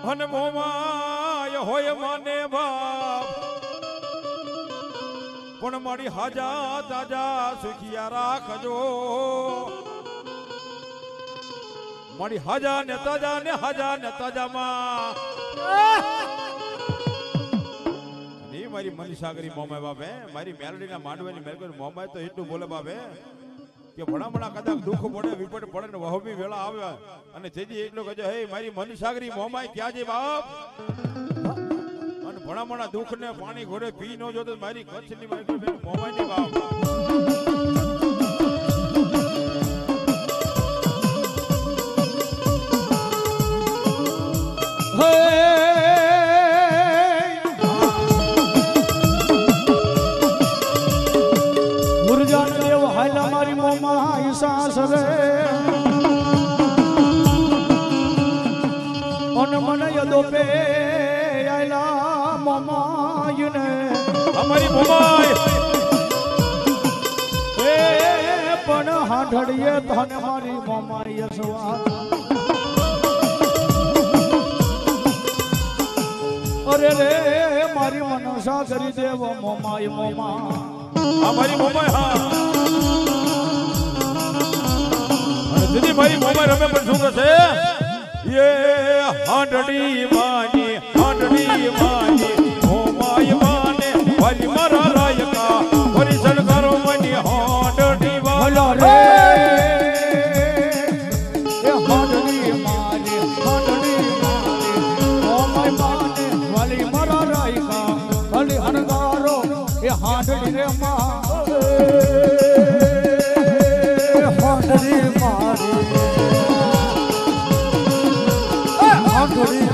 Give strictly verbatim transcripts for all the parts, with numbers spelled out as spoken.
અને મોમાય હોય માને બાપ પણ મારી હાજા તાજા સુખિયા રાખજો મારી હાજા ને તાજા ને હાજા ને તાજા માં ની મારી મનસાગરી મોમાય બાપે મારી મેલડી ના માંડવાની મેલડી મોમાય તો એટલું બોલે બાપે કે ભણા ભણા કદાચ દુઃખ પડે વિપટ પડે ને વહબી વેળા આવે અને જેજી એટલું કહેજો હે મારી મનસાગરી મોમાય ક્યાં છે બાપ અને ભણા ભણા દુઃખ ને પાણી ઘોડે પી ન જો તો મારી કચ્છની મારી મોમાય ની બાપ સાસરે ઓન મને યદો પે આયલા મોમાય ને અમારી મોમાય એ પણ હાઢડીએ તને મારી મોમાય સવા અરે રે મારી મનસા કરી દેવો મોમાય મોમા અમારી મોમાય હા દીદી ભાઈ મોબાઈલ રમે પણ શું કહે યે હાંડડી માની હાંડડી માની મોમાય માને વાલી મારા રાયકા પરિસર કરો મની હાંડડી વાલા રે એ હાંડડી માની હાંડડી માની મોમાય માને વાલી મારા રાયકા વાલી હનગારો એ હાંડડી રે માં હાંડડી Hãy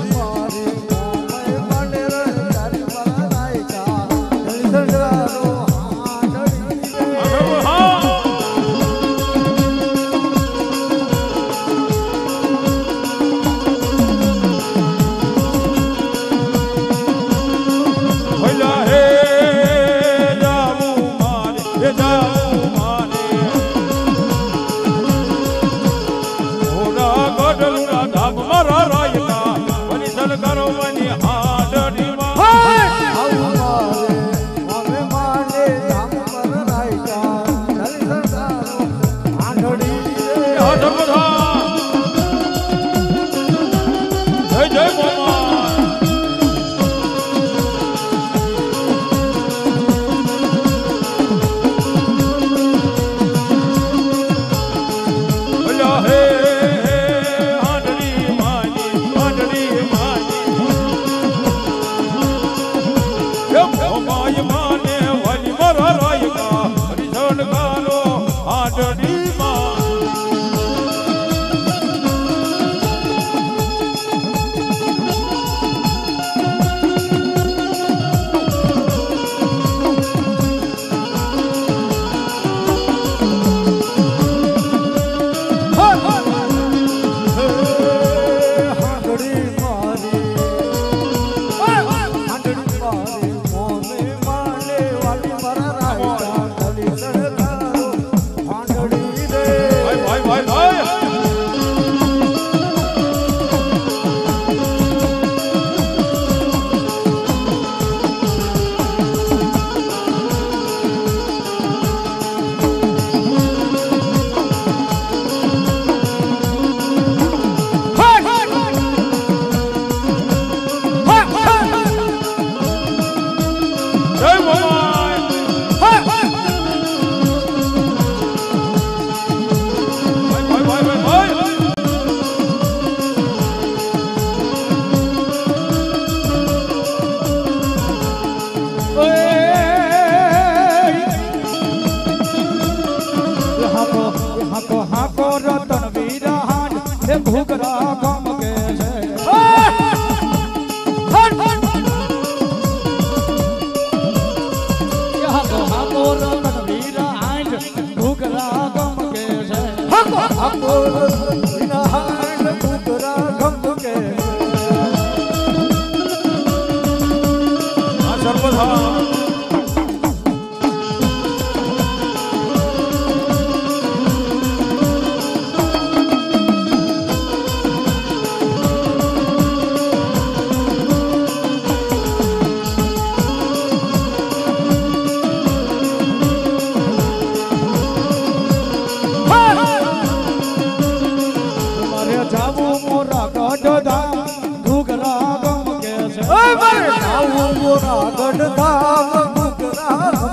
વડધામ ઘૂઘરા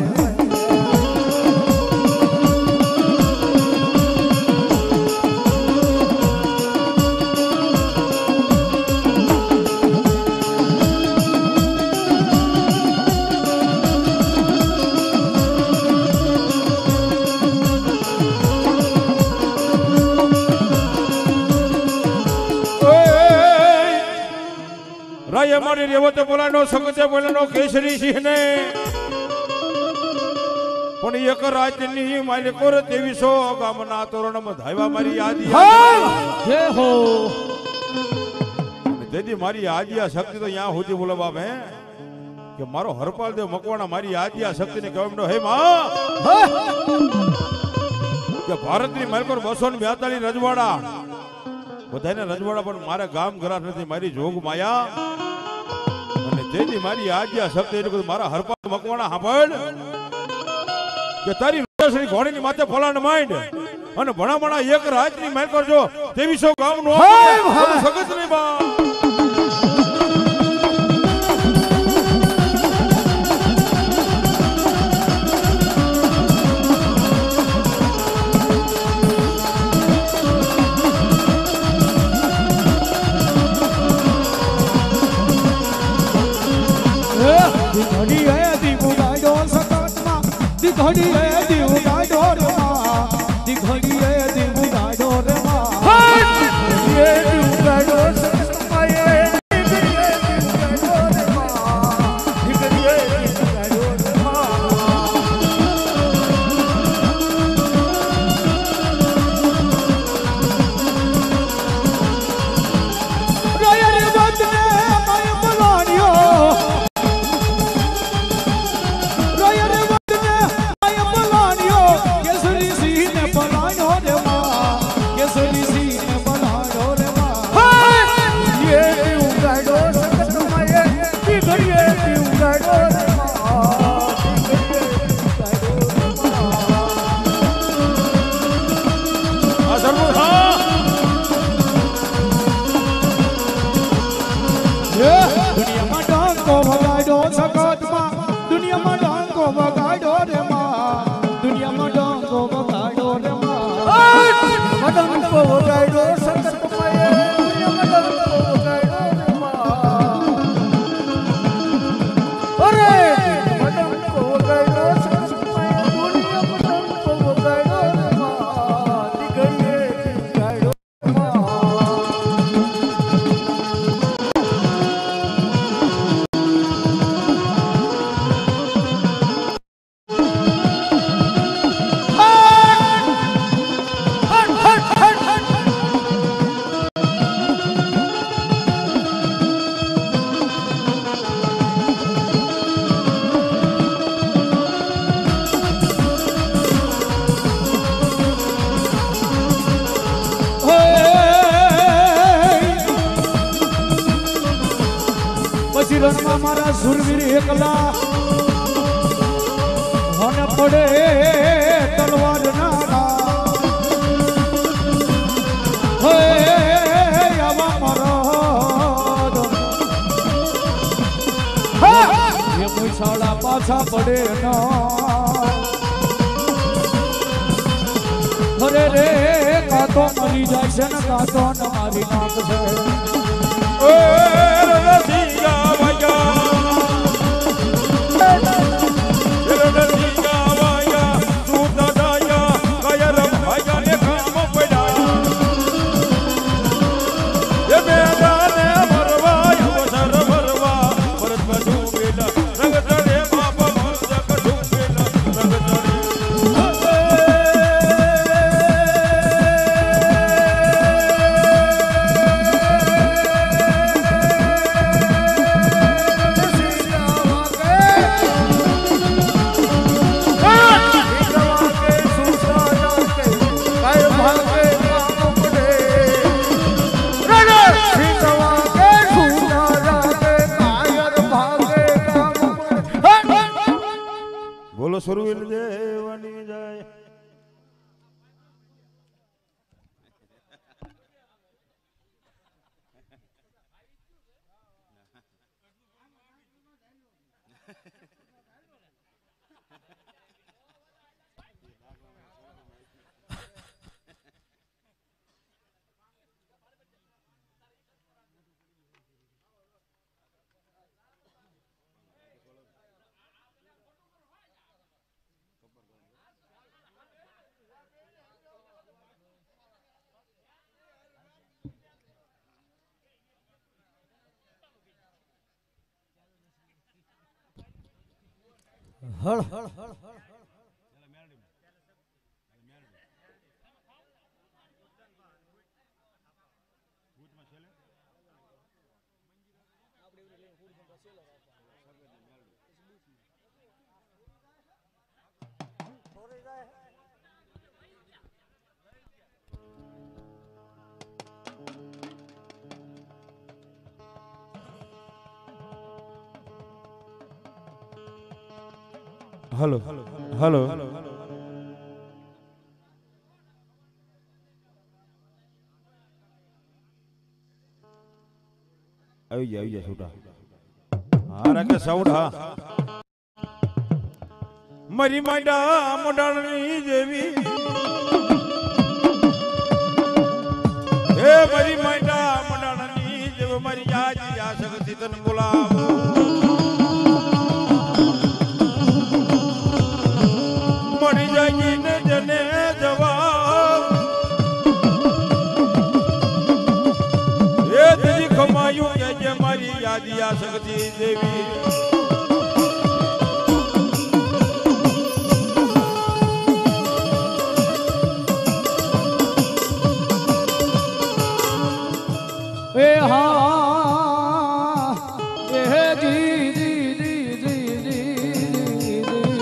રાય મારી રેવતે બોલાનો સગતે બોલાનો કેસરી સિંહ ને પણ એક રાજની મારી કોર તેવીસો ગામના તોરણમાં ધાવ્યા મારી આદિ જય હો તેથી મારી આદિયા શક્તિ તો ત્યાં સુધી બોલે બાપ હે કે મારો હરપાલ દેવ મકવાણા મારી આદિયા શક્તિ ને કહેવાય હે માં કે ભારતની માલકોર બસો ને બેતાલીસ રજવાડા બધાને રજવાડા પણ મારા ગામ ઘરા નથી મારી જોગ માયા અને તેથી મારી આદ્યા શક્તિ એટલે મારા હરપાલ મકવાણા સાંભળ કે તારી રોશની ઘોડીની માથે ફલાણ માંડ અને ભણા ભણા એક રાજની માલ કરજો તેવીસો ગામનો સગત નહીં બા ઘડી હે દીવું ગાડો સકતમાં દી ઘડી હે દીવું ગાડો રે માં દી ઘડી હે દીવું ગાડો રે માં હે દીવું ગાડો સકતમાં હે દી ઘડી હે દીવું ગાડો રે માં દી ઘડી હે દીવું ગાડો રે માં રોય રે વતને માય બોલાણ્યો मारा सुरवीर एकला होने पड़े तलवार नारा हे आवा मरद ये मुछाड़ा पाछा पड़े ना अरे रे का तो मरी जाए से न का तो न मारी नाक से ओ रसिया भैया रसिया भैया सूत दाया कायर भैया ने काम पड़ा ये मैदान मरवा अवसर मरवा परत बजू बेटा रंग चढ़े बाप मर्द कटू बेटा रंग चढ़े સુરવીર દેવાની જાય હળ હળ હળ હળ हेलो हेलो આવી જાય આવી જાય છોટા હા રાખે સાઉન્ડ હા મારી માડા મોડાળની જેવી હે મારી માડા મોડાળની જેવી મારી જાજી આ શક્તિ તને બોલાવો મરી જાય ને જને જવાબ એ તેજી ખમાયું કે જે મારી યાદી આ શક્તિ દેવી એ હા એ જી જી જી જી જી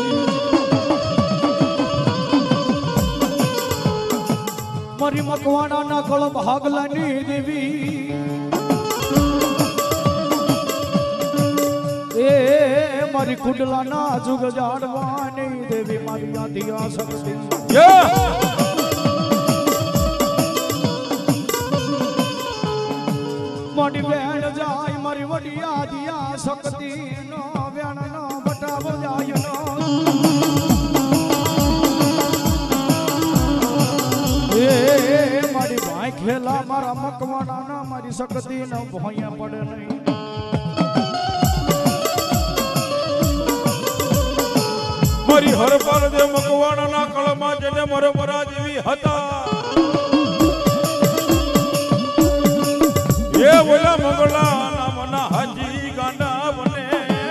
મારી મકવાણા ના કળ ભાગલાની દેવી એ મારી કુડલા ના જુગ જાડવાની દેવી મારી આદિયા શક્તિ મારી બેન જાય મારી વડી આદિયા શક્તિ નો વેણ નો બટાવો જાય નો એ મારી ભાઈ ખેલા મારા મકવાણા ના મારી શક્તિ નો ભોયા પડે નહીં મારી હર પર દે મકવાણા ના કળમાં જેને મર મરા જેવી હતા એ ઓલા મંગળા નામના હાજી ગાંડા બને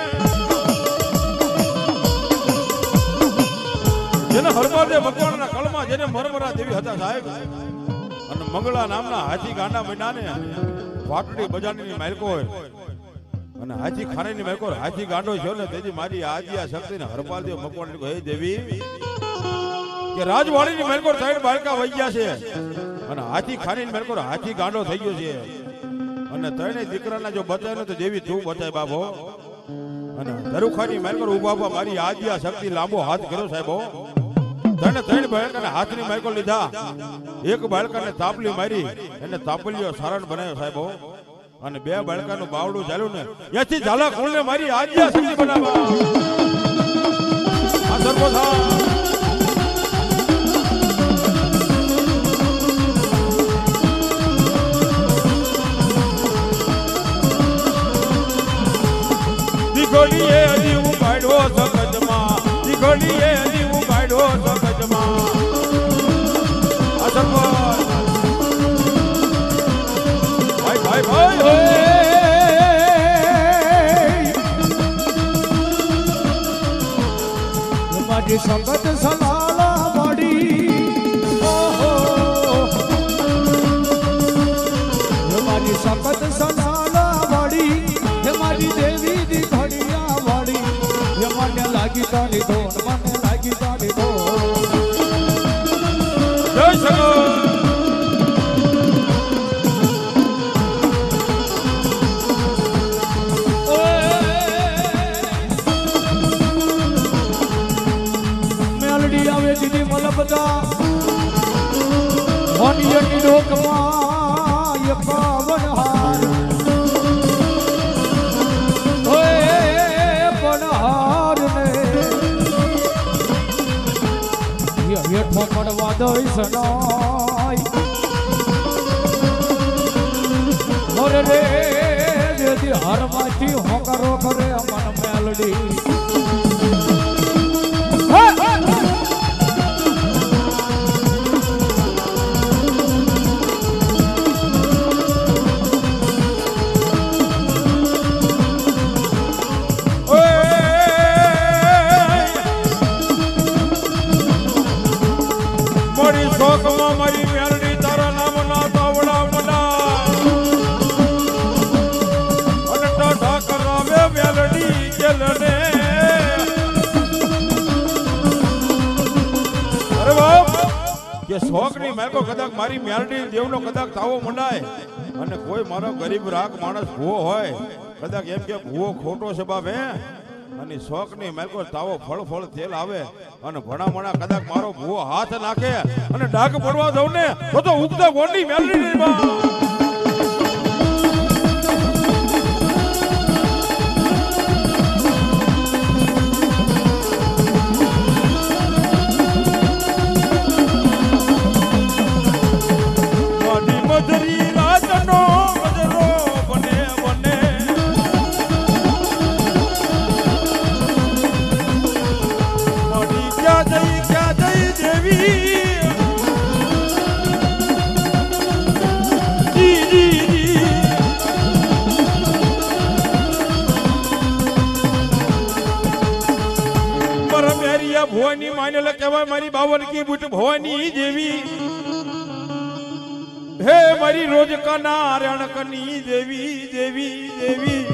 જેને હર પર દે મકવાણા ના કળમાં જેને મર મરા જેવી હતા સાહેબ અને મંગળા નામના હાજી ગાંડા બન્યાને વાટડી બજારની માલકો હોય અને હાજી ખાનાની માલકો હાજી ગાંડો છે ને તેથી મારી આજી આ શક્તિને હરપાલ દેવ મકવાણ હે દેવી કે રાજવાડીની માલકો સાઈડ બાળકા વઈ ગયા છે અને હાજી ખાનીની માલકો હાજી ગાંડો થઈ ગયો છે અને ત્રણેય દીકરાના જો બચાય તો દેવી તું બચાય બાબો અને ધરુખાની માલકો ઉભા ઉભા મારી આજી આ શક્તિ લાંબો હાથ કર્યો સાહેબો ત્રણે ત્રણ બાળકાને હાથની માલકો લીધા એક બાળકાને તાપલી મારી એને તાપલીઓ સારણ બનાવ્યો સાહેબો અને બે બાળકાનું બાવડું ચાલ્યું ને ત્યાંથી ઝાલા કુળને મારી આજ્ઞા શક્તિ બનાવવા આ સર્વથા દીકરીએ હજી ઉગાડ્યો સગજમાં દીકરીએ હજી ઉગાડ્યો સગજમાં આ સર્વ ભાઈ ભાઈ મારી સંગત સલાલા મળી ઓહો મારી સંગત સલાલા મળી હે મારી દેવી દી ઘડિયા મળી હે મને લાગી તારી ધોન મને લાગી તારી ધોન જય સગો દીદી મલબદા હોનિયની ડોકમાં એ પાવન હાર ઓય પણ દોઈ સનાય મોરે રે જેથી હારમાંથી હોકરો કરે મન મેલડી મારી મેલડી તારા નામ ના તાવડા મના અને ટાટા કરાવે મેલડી જેલને અરે બાપ કે શોખ ની મેકો કદાચ મારી મેલડી દેવનો કદાચ તાવો મંડાય અને કોઈ મારો ગરીબ રાગ માણસ ભૂવો હોય કદાચ એમ કે ભૂવો ખોટો છે બાપ હે અને શોખ ની મેલકો તાવો ફળ ફળ તેલ આવે અને ભણામણા કદાચ મારો ભૂવો હાથ નાખે અને ડાઘ પડવા દઉં ને તો તો ઉગતા ગોંડી મેલડી મધરી રાતનો મજરો બને બને ક્યાં જઈ ક્યાં જઈ દેવી જી જી જી મારા મેરિયા ભવાની માનેલા કહેવાય મારી બાવન કી બુટ ભવાની દેવી હે મારી રોજ કના રણકની દેવી દેવી દેવી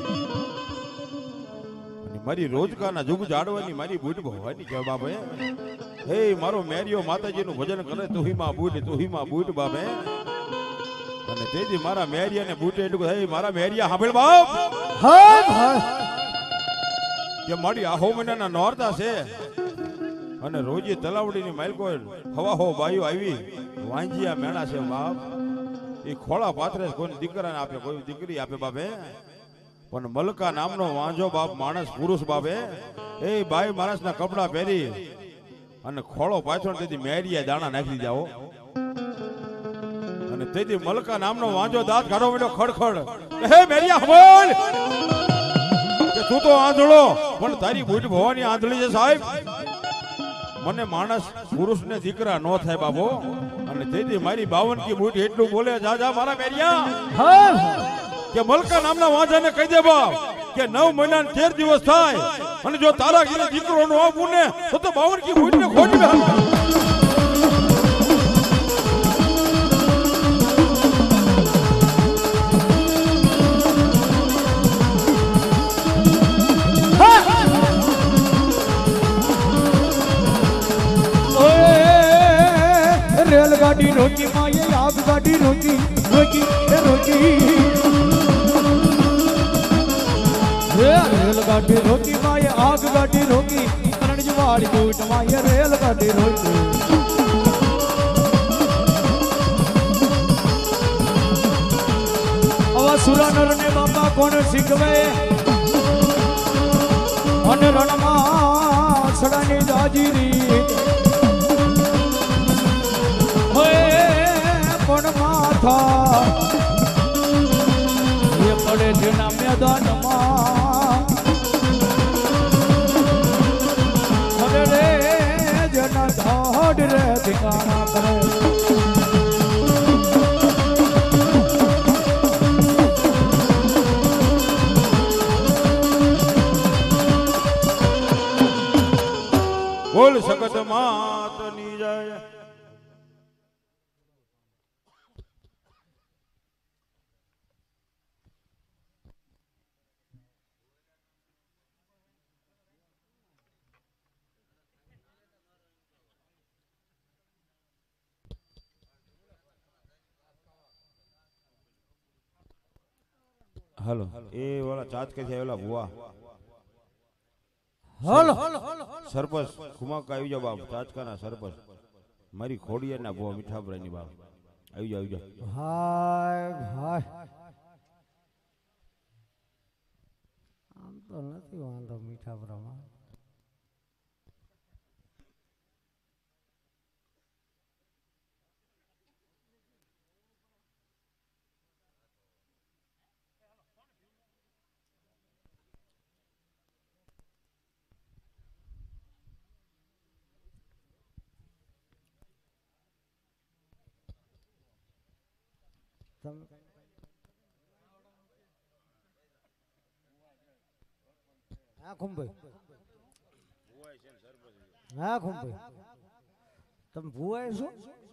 મારી રોજકાના જુગ જાડવાની મારી બુટ ભવાની કે બાબે હે મારો મેરિયો માતાજીનું ભજન કરે તુહીમાં બુટ તુહીમાં બુટ બાબે અને તેથી મારા મેરિયાને બુટે એટલું હે મારા મેરિયા સાંભળ બાપ હા હા કે મારી આહો મહિનાના નોરતા છે અને રોજી તલાવડીની માલકો હવા હો બાયું આવી વાંજિયા મેણા છે બાપ એ ખોળા પાથરે કોઈ દીકરાને આપે કોઈ દીકરી આપે બાપે પણ મલકા નામનો વાંજો બાપ માણસ પુરુષ બાપે એ બાઈ માણસના કપડા પહેરી અને ખોળો પાછળ તેથી મેરિયા દાણા નાખી જાઓ અને તેથી મલકા નામનો વાંજો દાંત કાઢો બેઠો ખડખડ હે મેરિયા બોલ કે તું તો આંધળો પણ તારી બુટ ભવાની આંધળી છે સાહેબ મને માણસ પુરુષ ને દીકરા નો થાય બાબો અને તેથી મારી બાવન કી બુટ એટલું બોલે જા જા મારા મેરિયા હા કે મલકા નામના વાંજાને કહી દે બાપ કે નવ મહિના તેર દિવસ થાય અને જો તારા ઘરે દીકરો નો આપું ને તો તો બાવન કી બુટ ને ખોટી રેલગાડી રોકી માએ આગ ગાડી રોકી રોકી રોકી રેલગાડી રોકી માએ આગ ગાડી રોકી રણજવાડી બૂટ માએ રેલગાડી રોકી આવા સુરાનર ને બાપા કોણ શીખવે અને રણમાં સડાની જાજીરી પણ માથા એ પડે જેના મેદાનમાં અરે રે જેના ધાડ રે ઠિકાણા કરે બોલ સગત માતની જાય हेलो ए वाला चाच के थे वाला बुआ हेलो सरपंच कुमा का આવી જાવ બાપ ચાચ का ना सरपंच મારી ખોડિયા ના બુआ મીઠા ભરાની બાપ આવી જાવ આવી જાવ હાય હાય આમ તો નથી વાંધો મીઠા ભરામાં તમે હા ખુંભાઈ હા ખુંભાઈ તમે ભુવાય છો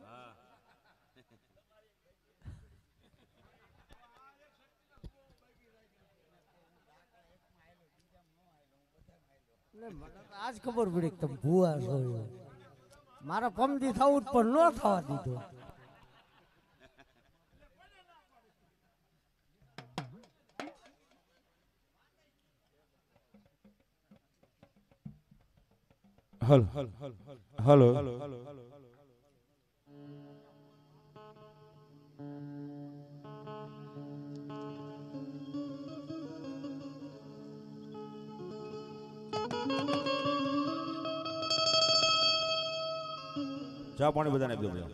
આજ ખબર પડી કે તમે ભુવા છો મારા પમદી થવું જ પણ ન થવા દીધો હલ હલો ચા પાણી બધાને આપજો ભાઈ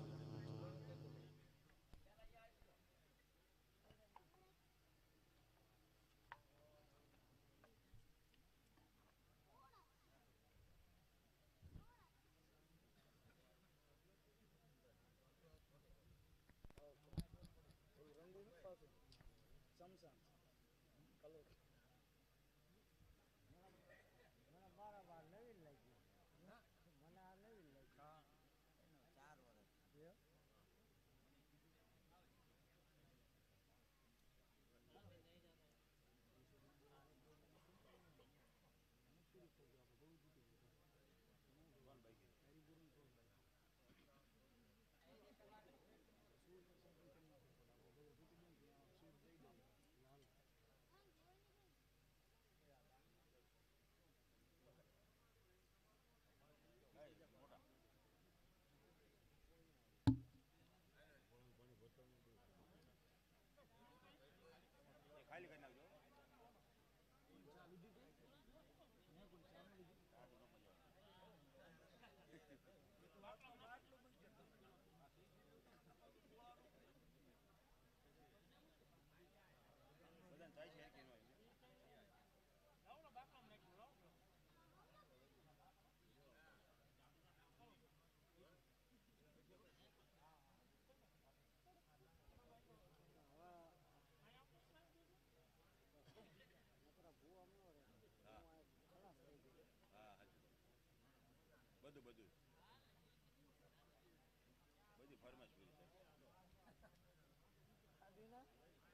બધું બધું બધી ફરમાશ પૂરી થાય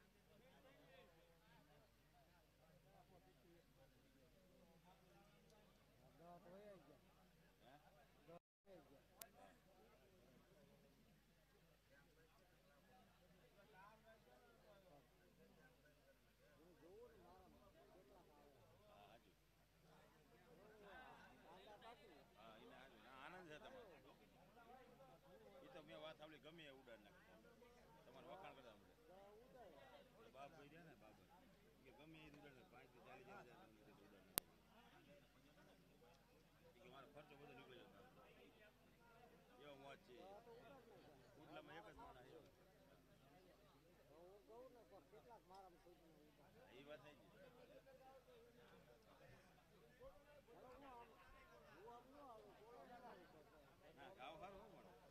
ગમે એ ઉડાડ નાખે તમારે વખાણ કરતા બાપ ભાઈ રહ્યા ને બાબર કે ગમે એ ઉડાડ પાંચ થી ચાલીસ હજાર ઉડાડ મારો ખર્ચો બધો નીકળી જતો એવો મોજ છે કુદલામાં એક જ માણસ આવ્યો એ વાત થઈ ગઈ હા ગાવ સારું હું મળે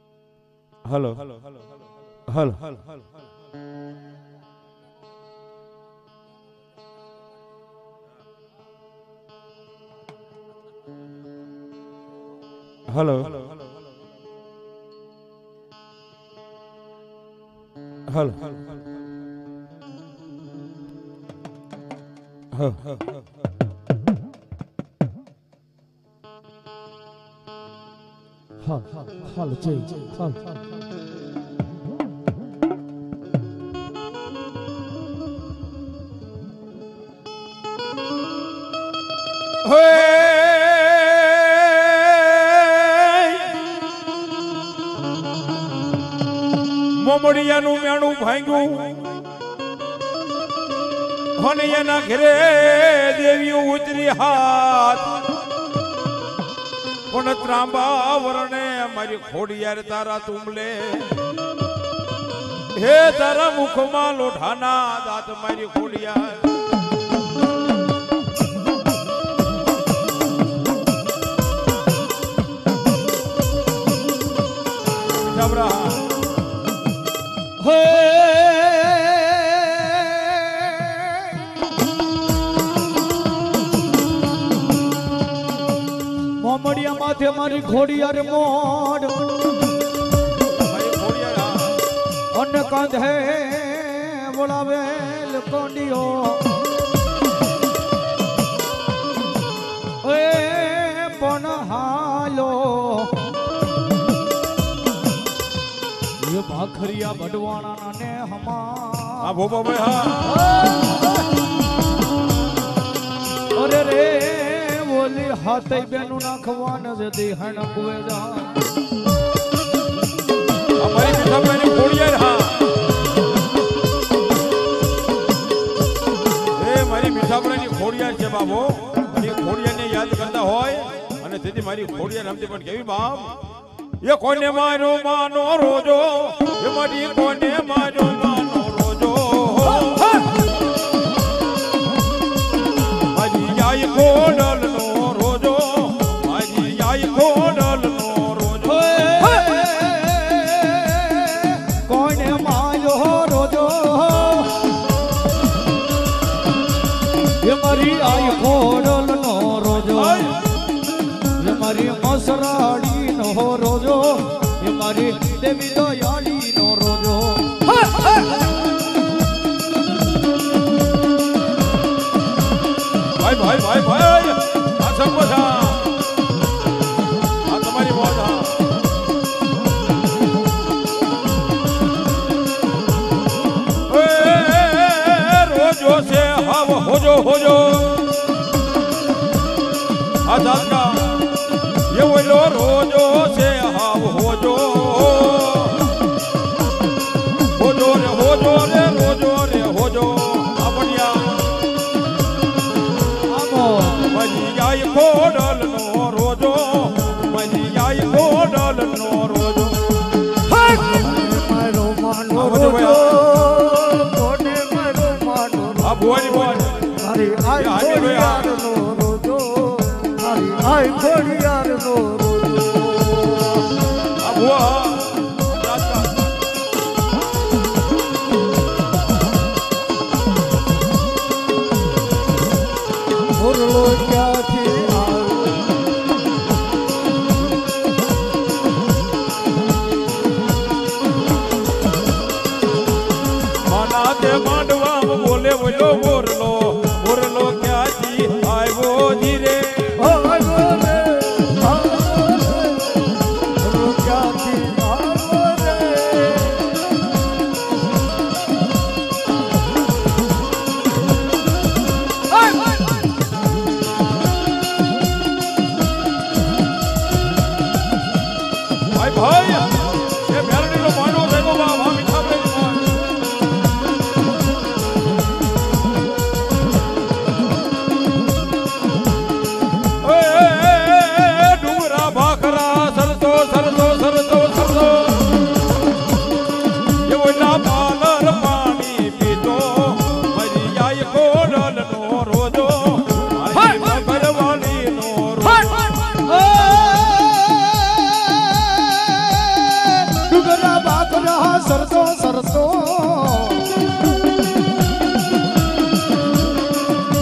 hello hello hello hello hello hello hello hello hello हाँ हाँ हाँ चाहिए हाँ મોમડિયાનું મેણું ભાંગ્યું અને એના ઘરે દેવીઓ ઉતરી હાથ પણ ત્રાંબા વરણે મારી ખોડિયાર તારા તુમલે હે તારા મુખમાં લોઢાના દાંત મારી ખોડિયાર મોમડિયા માથે મારી ખોડિયાર મોડ અન કાંધે બોલાવેલ કોંડિયો એ પણ હાલો એ ભાખરિયા બડવાણા ને હમા હા ભોપા ભાઈ હા અરે રે બોલી હાથે બેનું નાખવાન જ દેહણ કુવે જા અમારી મીઠાભાઈની ખોડિયાર હા એ મારી મીઠાભાઈની ખોડિયાર છે બાબો એ ખોડિયારને યાદ કરતા હોય અને તેથી મારી ખોડિયાર નામથી પણ કેવી બાપ એ કોને મારો માનો રોજો એ મારી કોને મારો માનો રોજો મારી આઈ ખોડલ નો રોજો મારી આઈ ખોડલ નો રોજો કોને મારો રોજો એ મારી આઈ ખોડલ નો રોજો એ મારી મસરાડી નો રોજો એ મારી દેવી દયાળી નો રોજો ભાઈ ભાઈ ભાઈ ભાઈ આ સંપોસા આ તમારી મોજ હા એ રોજો છે હવ હોજો હોજો આ દાદા ये वो लो रोजो से हाव होजो होजो रे होजो रे रोजो रे होजो अपनिया આમો मजी आई खोडल नो रोजो मजी आई खोडल नो रोजो મારો માનો રોજો કોને મારો માનો આ ભુવાની બોલ મારી આઈ ખોડિયાર નો રોજો મારી આઈ ખોડિયાર નો રોજો આ ભુવા રાસ્તા મોરલો ક્યાંથી આવ્યો માના તે માંડવા બોલે બોલો મોરલો મોરલો ક્યાંથી આવ્યો ધીરે આવ્યો રે મોરલો ક્યાંથી આવ્યો રે ભાઈ ભાઈ એ મેરડીનો માંડવો થયો બા ભા મીઠા પ્રેમ ઓય ડુંગરા ભાખરા સરતો સરતો સરતો સરતો એ ઓલા પાલર પાણી પીતો મરી જાય કોડલ નો રોજો મારી મગરવાળી નો રોજો ડુંગરા બાકરા સરસો સરસો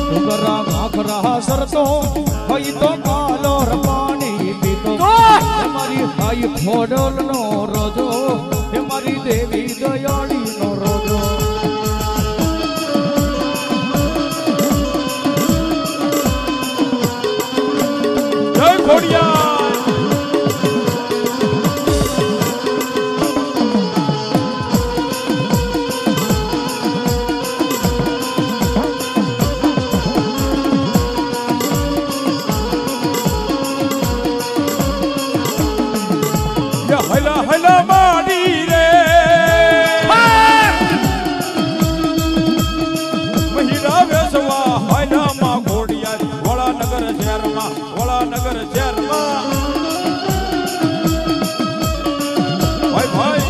ડુંગરા બાકરા સરસો હોય તો કાલો પાણી પીતો મારી ખોડલ નો રોજો હે મારી દેવી દયાળી નો રોજો જય ખોડિયા હલા હલા માડી રે મહિરા વેસવા હલા માં ઘોડિયા વડાનગર શહેરમાં વડાનગર શહેરમાં ભાઈ ભાઈ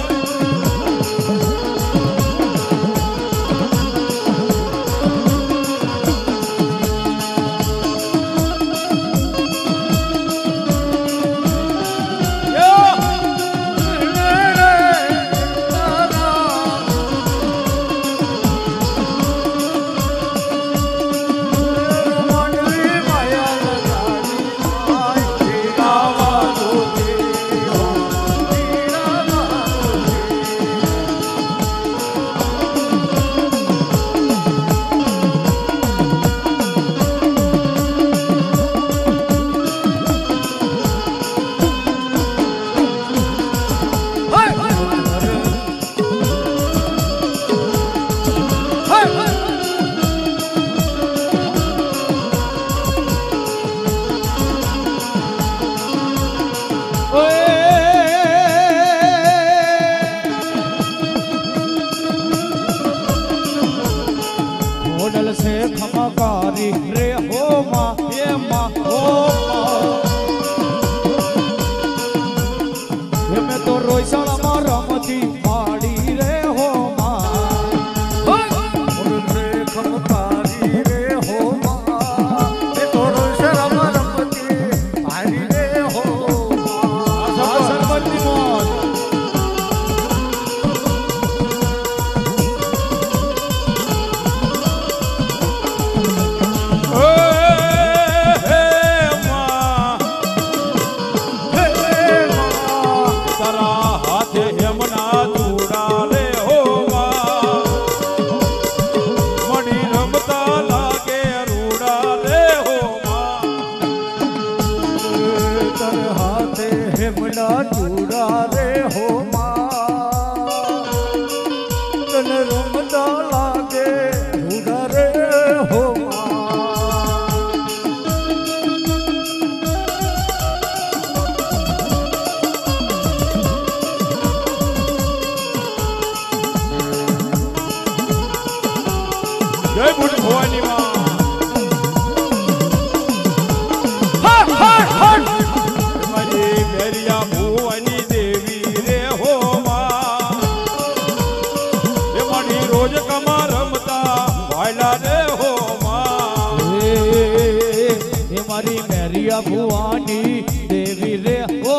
ભુવાની દેવી રે ઓ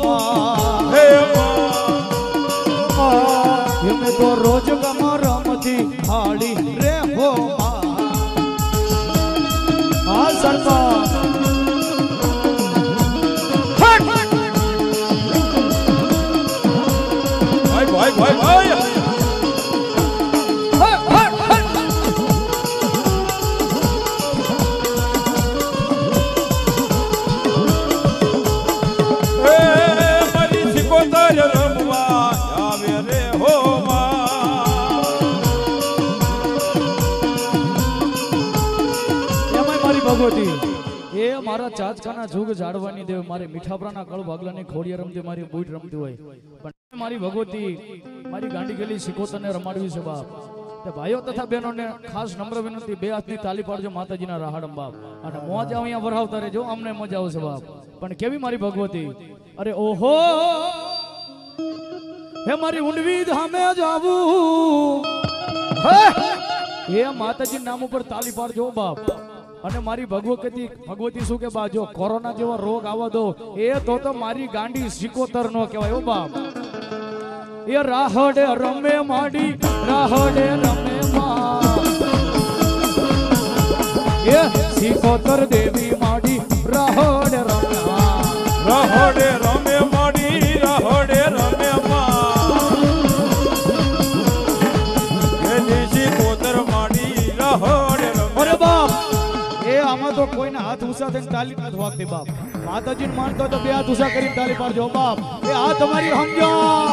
માં હે માં એમે તો રોજ ગમા રમતી થાળી રે હો માં આ સરપા ભાઈ ભાઈ ભાઈ ભાઈ એ મારા ચાચકાના જુગ જાડવાની દેવ મારે મીઠાપરાના કળ ભાગલાની ખોડિયા રમતી મારી બૂટ રમતી હોય પણ મારી ભગવતી મારી ગાંડી ગેલી સિકોતરને રમાડવી છે બાપ તે ભાઈઓ તથા બહેનોને ખાસ નમ્ર વિનંતી બે હાથની તાલી પાડજો માતાજીના રહાડમ બાપ અને મોજ અહીંયા વરાવતા રહેજો અમને મજા આવશે બાપ પણ કેવી મારી ભગવતી અરે ઓહો હે મારી ઊંડવી ધામે જાવું હે માતાજી નામ ઉપર તાલી પાડજો બાપ અને મારી ભગવતી ભગવતી શું કે બાજો કોરોના જેવો રોગ આવવા દો એ તો તો મારી ગાંડી સિકોતર નો કહેવાય ઓ બાપ એ રાહડે રમે માડી રાહડે રમે માં એ સિકોતર દેવી માડી રાહડે રમે રાહડે રમે માડી કોઈને હાથ ઊંચા થઈને તાલી નથી વાગતી બાપ. માતાજીને માનતો તો બે હાથ ઊંચા કરીને તાલી પાડજો બાપ. એ આ તમારી સમજો.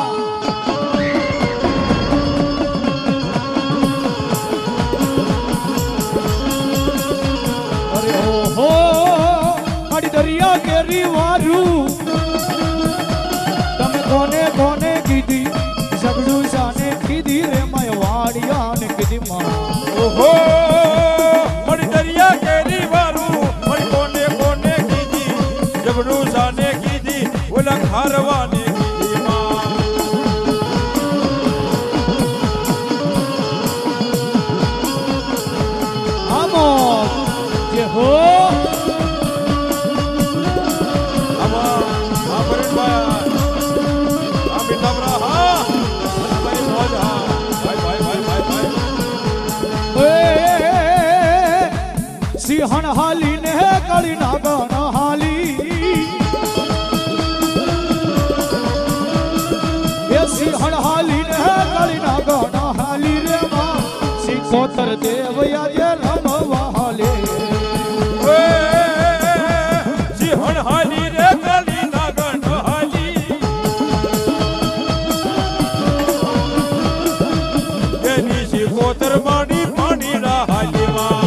અરે ઓહો મારી દરિયા કેરી વારું તમે કોને કોને કીધી સગડું સાને કીધી રે માય વાડિયા ને કીધી માં. ઓહો મારી દરિયા કેરી વારું મારી કોને કોને કીધી જબડું સાને કીધી ઓલા ખારવાને કીધી માં. આમો જે હો આમાં આ પરેશભાઈ આ મીઠાપરા હા ભાઈ મોજ હા ભાઈ ભાઈ ભાઈ ભાઈ ભાઈ સિંહણ હાલી ને કળી નાગણ હાલી એ સિંહણ હાલી ને કળી નાગણ હાલી રે માં સિકોતર દેવયા જે રમવા હાલે. સિંહણ હાલી રે કાલી નાગણ હાલી એની સિકોતર માડી પાણી ના હાલી માં.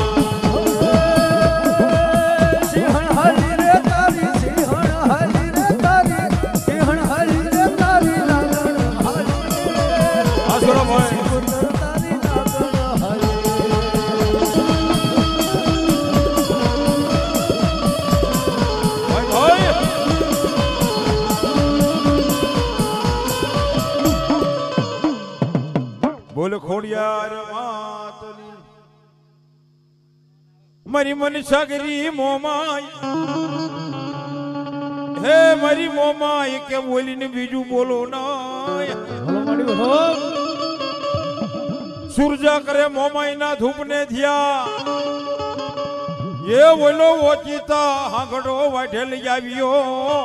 બોલ ખોડિયાર માતની મારી મન સાગરી મોમાય હે મારી મોમાય કે બોલીને બીજું બોલો ના. સુરજા કરે મોમાય ના ધૂપ ને થયા એ બોલો ઓચિતા હાંગડો વાઢે લઈ આવ્યો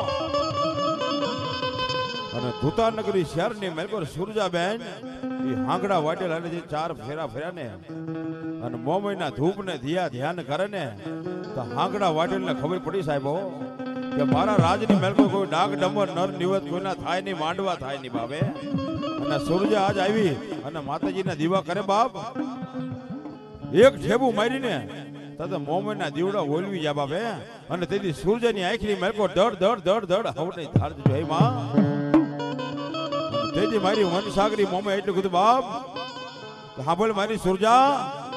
અને ધૂતાનગરી શહેરની મેલકોર સુરજાબેન એ હાંગડા વાટેલા જે ચાર ફેરા ફેર્યા ને અને મોમયના ધૂપ ને ધ્યા ધ્યાન કરે ને તો હાંગડા વાટેલ ને ખબર પડી સાહેબો કે મારા રાજની મેલકો કોઈ ડાગ ડમર નર નિવત કોઈના થાય નહીં માંડવા થાય નહીં બાપે. અને સુરજા આજ આવી અને માતાજીના દીવા કરે બાપ એક ઠેબુ મારીને તને મોમયના દીવડા ઓલવી જા બાપે. અને તેથી સૂર્યની આંખની મેલકો દડ દડ દડ દડ હવની ધાર જો હે માં. તેથી મારી વનસાગરી મોમે એટલું કીધું બાપ હા બોલ મારી સુરજા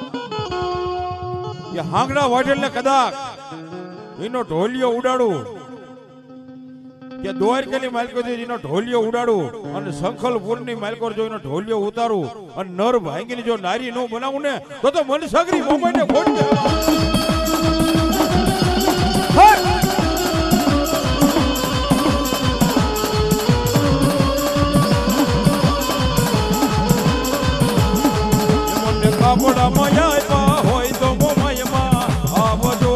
કે હાંગડા વાટેલ ને કદાચ એનો ઢોલિયો ઉડાડું કે દ્વારકાની માલકો એનો ઢોલિયો ઉડાડું અને શંખલપુર ની માલકો જો એનો ઢોલિયો ઉતારું અને નર ભાંગીને જો નારી નો બનાવું ને તો તો વનસાગરી મોમે ને ખોટ દે. કાપડા મયા હોય તો મોમાયમાં આવજો.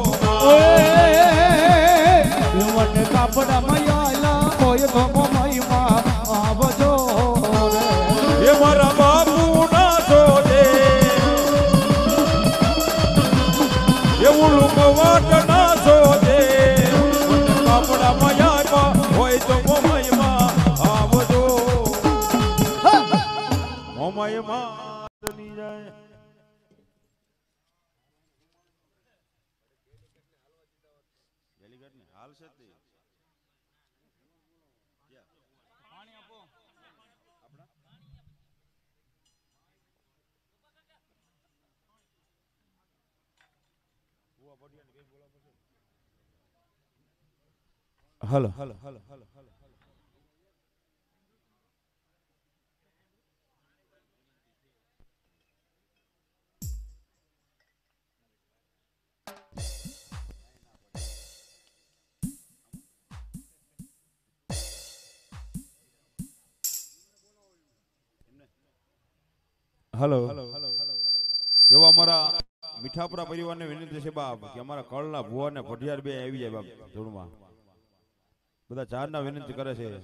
મને કાપડા મયાલા હોય તો મોમાયમાં આવજો એ મારા બાપુ ના છોડે એવું લુકવાટ ના છોડે. કાપડા મયા હોય તો મોમાયમાં આવજો મોમાયમાં જાય. Hello hello hello hello hello એવા અમારા મીઠાપરા પરિવારને વિનંતી છે બાપ કે અમારા કળના ભુવા ને ભટિયાર બે આવી જાય બાપ ધૂળમાં બધા ચાર ના વિનંતી કરે છે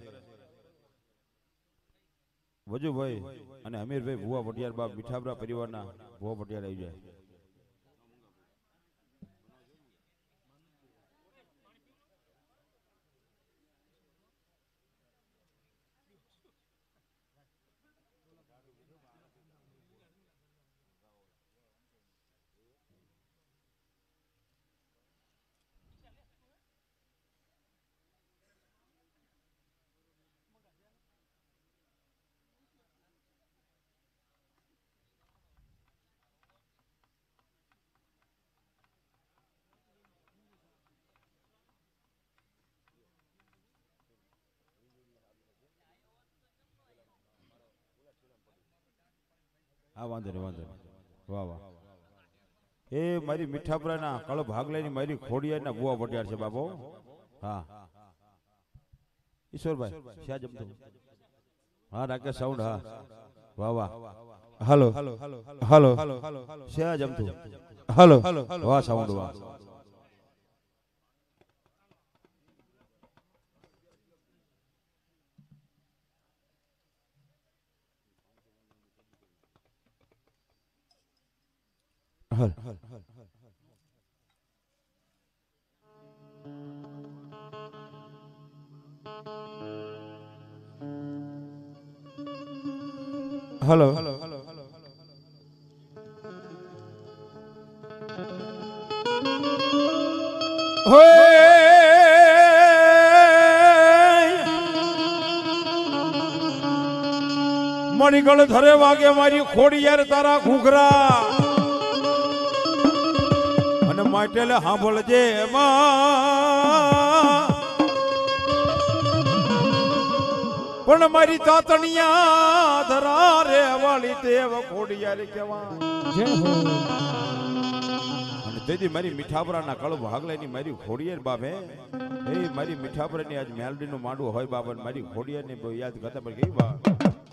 વજુભાઈ અને અમીરભાઈ ભુવા ભટિયાર બાપ મીઠાપરા પરિવારના ભુવા ભટિયાર આવી જાય. આ વાંધો નહીં વાંધો નહીં વાહ વાહ એ મારી મીઠાપરાના કળ ભાગલાની મારી ખોડિયાના બુવા વટિયાર છે બાબો હા ઈશ્વરભાઈ શ્યા જમતો હા રાકેશ સાઉન્ડ હા વાહ વાહ હાલો હાલો હાલો શ્યા જમતું હાલો વાહ સાઉન્ડ વાહ હલ હલો હલો મણી ગળ ધરે વાગે મારી ખોડી યાર તારા ઘૂઘરા અને માટેલે સાંભળજે એમાં પણ મારી તાતણિયા ધરા રે વાળી દેવ ખોડિયાર કેવા જય હો અને તેથી મારી મીઠાપરાના કળ ભાગલાની મારી ખોડિયાર બાપે એ મારી મીઠાપરાની આજ મેલડીનું માંડવું હોય બાબા મારી ખોડિયારને બહુ યાદ કરતા પણ કઈ બા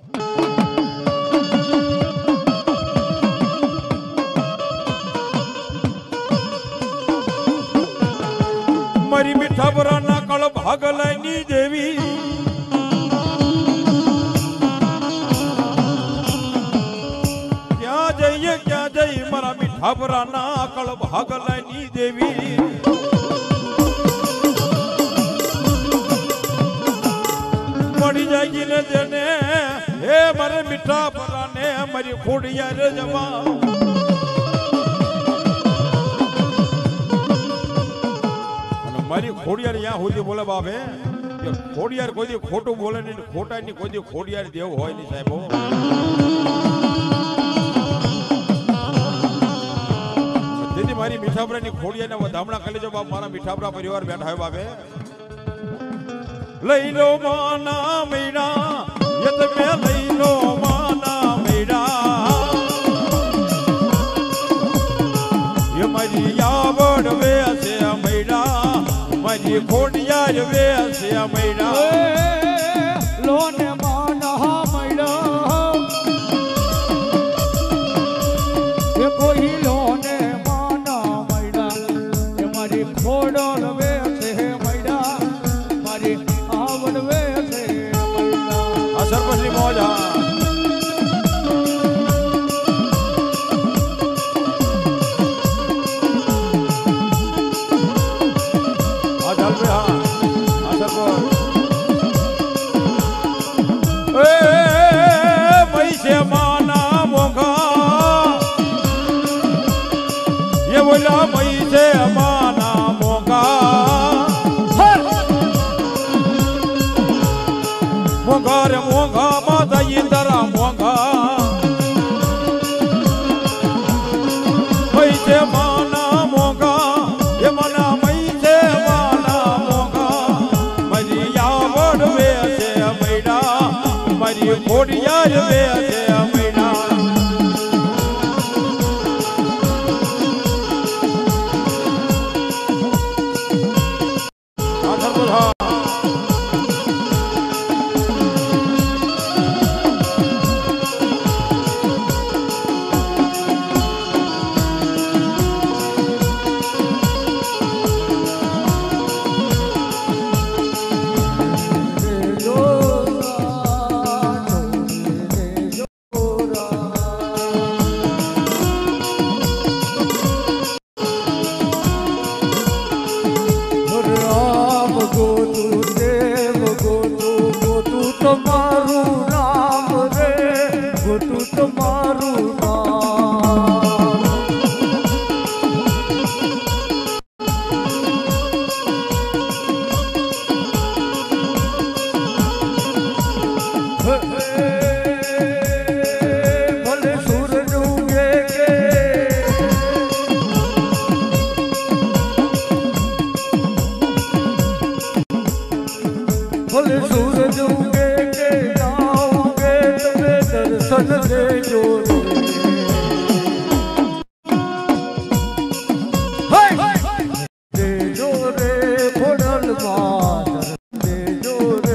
મારી મીઠાપરાના કળ ભાગલાની દેવી ક્યાં જઈ મારા મીઠાપરાના કળ ભાગલાની દેવી મળી જાય ને તેને હે મારે મીઠાપરાને મારી ખોડિયાર જવા અને મારી ખોડિયાર ત્યાં સુધી બોલે બાપે કે ખોડિયાર કોઈ દી ખોટું બોલે નહીં ખોટા ની કોઈ દી ખોડિયાર દેવ હોય નહીં સાહેબો મારી મીઠાપરાની ખોડિયાના વધામણા કરી જો બાપ મારા મીઠાપરા પરિવાર બેઠા હોય બાપે લઈ લો માના મેડા એ તમે લઈ લો માના મેડા એ મારી આવડ વે છે મેડા મારી ખોડિયાર વે છે મેડા લો ને માના મેડા એ કોઈ લો ને ખોડલ વે છે મૈડા મારી આવડ વે છે મૈડા આ સરપંચની મોજ હા આ ચાલ બે હા આ સરપંચ એ પૈસે માના મોઘા એ બોલા પૈસે માના મોંઘા રે મોંઘા માતા ઈંદરા મોંઘા પૈસે માના મોંઘા એ મના પૈસે માના મોંઘા મારી આવડ વે છે મૈડા મારી ખોડિયાર વે છે મૈડા આ સરપંચ હા सूरज उगे के जाओगे तुम्हें दर्शन दे जो માં દેજો રે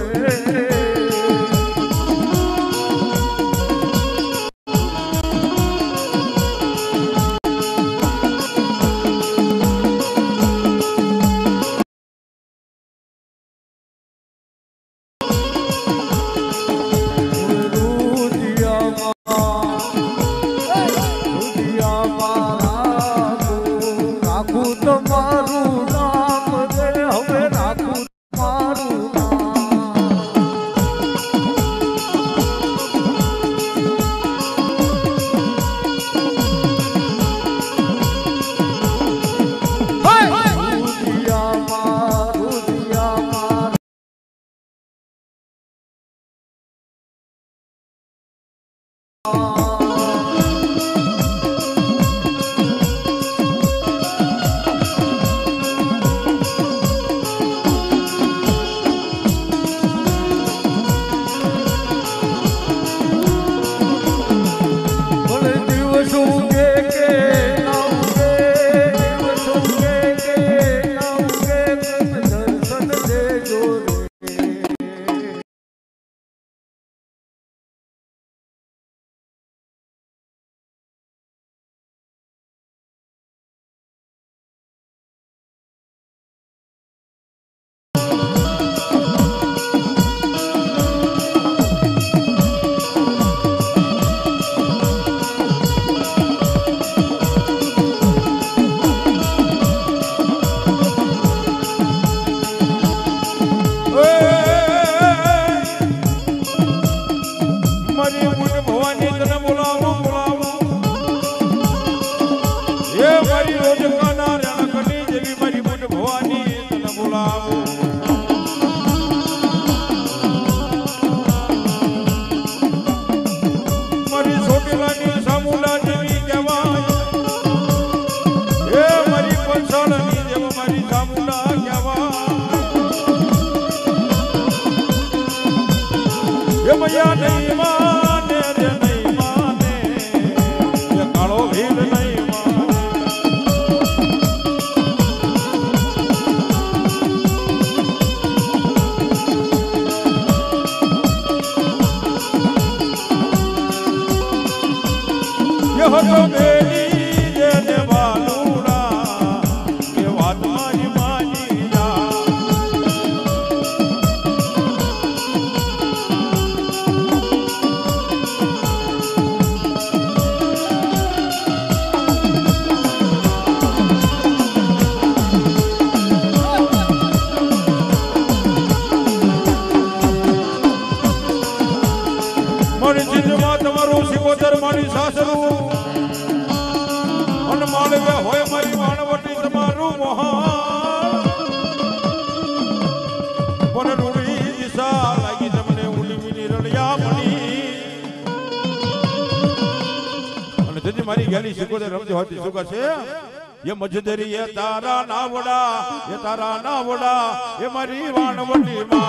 ये मजदरी ये तारा नावड़ा ये तारा नावड़ा ये मारी वाणवटी माँ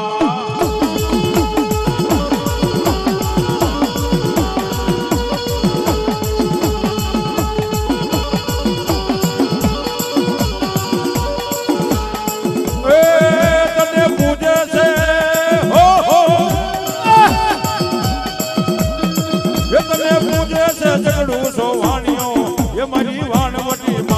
पूजे से हो हो ये तने पूजे से जगड़ू सो वाणियों ये मारी वाणवटी माँ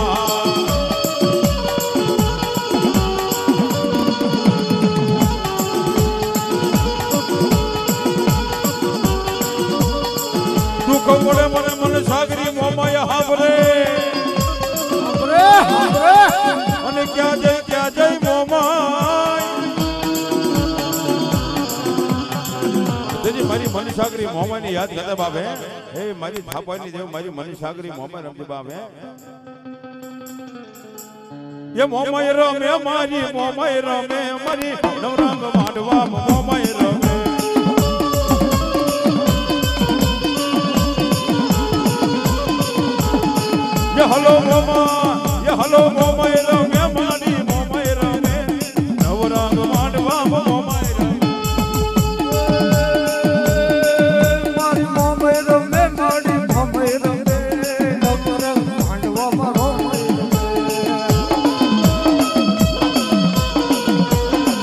મને મને મને સાગરી મોમાય હાવરે હાવરે હાવરે અને ક્યાં જઈ ક્યાં જઈ મોમાય તેજી મારી મની સાગરી મોમાને યાદ કરતા બાબે હે મારી થાપાની દેવ મારી મની સાગરી મોમાય રમજી બાબે ये मोमाय रमे मारी मोमाय रमे मारी नवरंग माडवा मोमाय रमे ये हलो मोमा ये हलो मोमाय रमे मारी मोमाय रमे नवरंग माडवा मोमाय रमे मारी मोमाय रमे मारी मोमाय रमे नवरंग माडवा मोमाय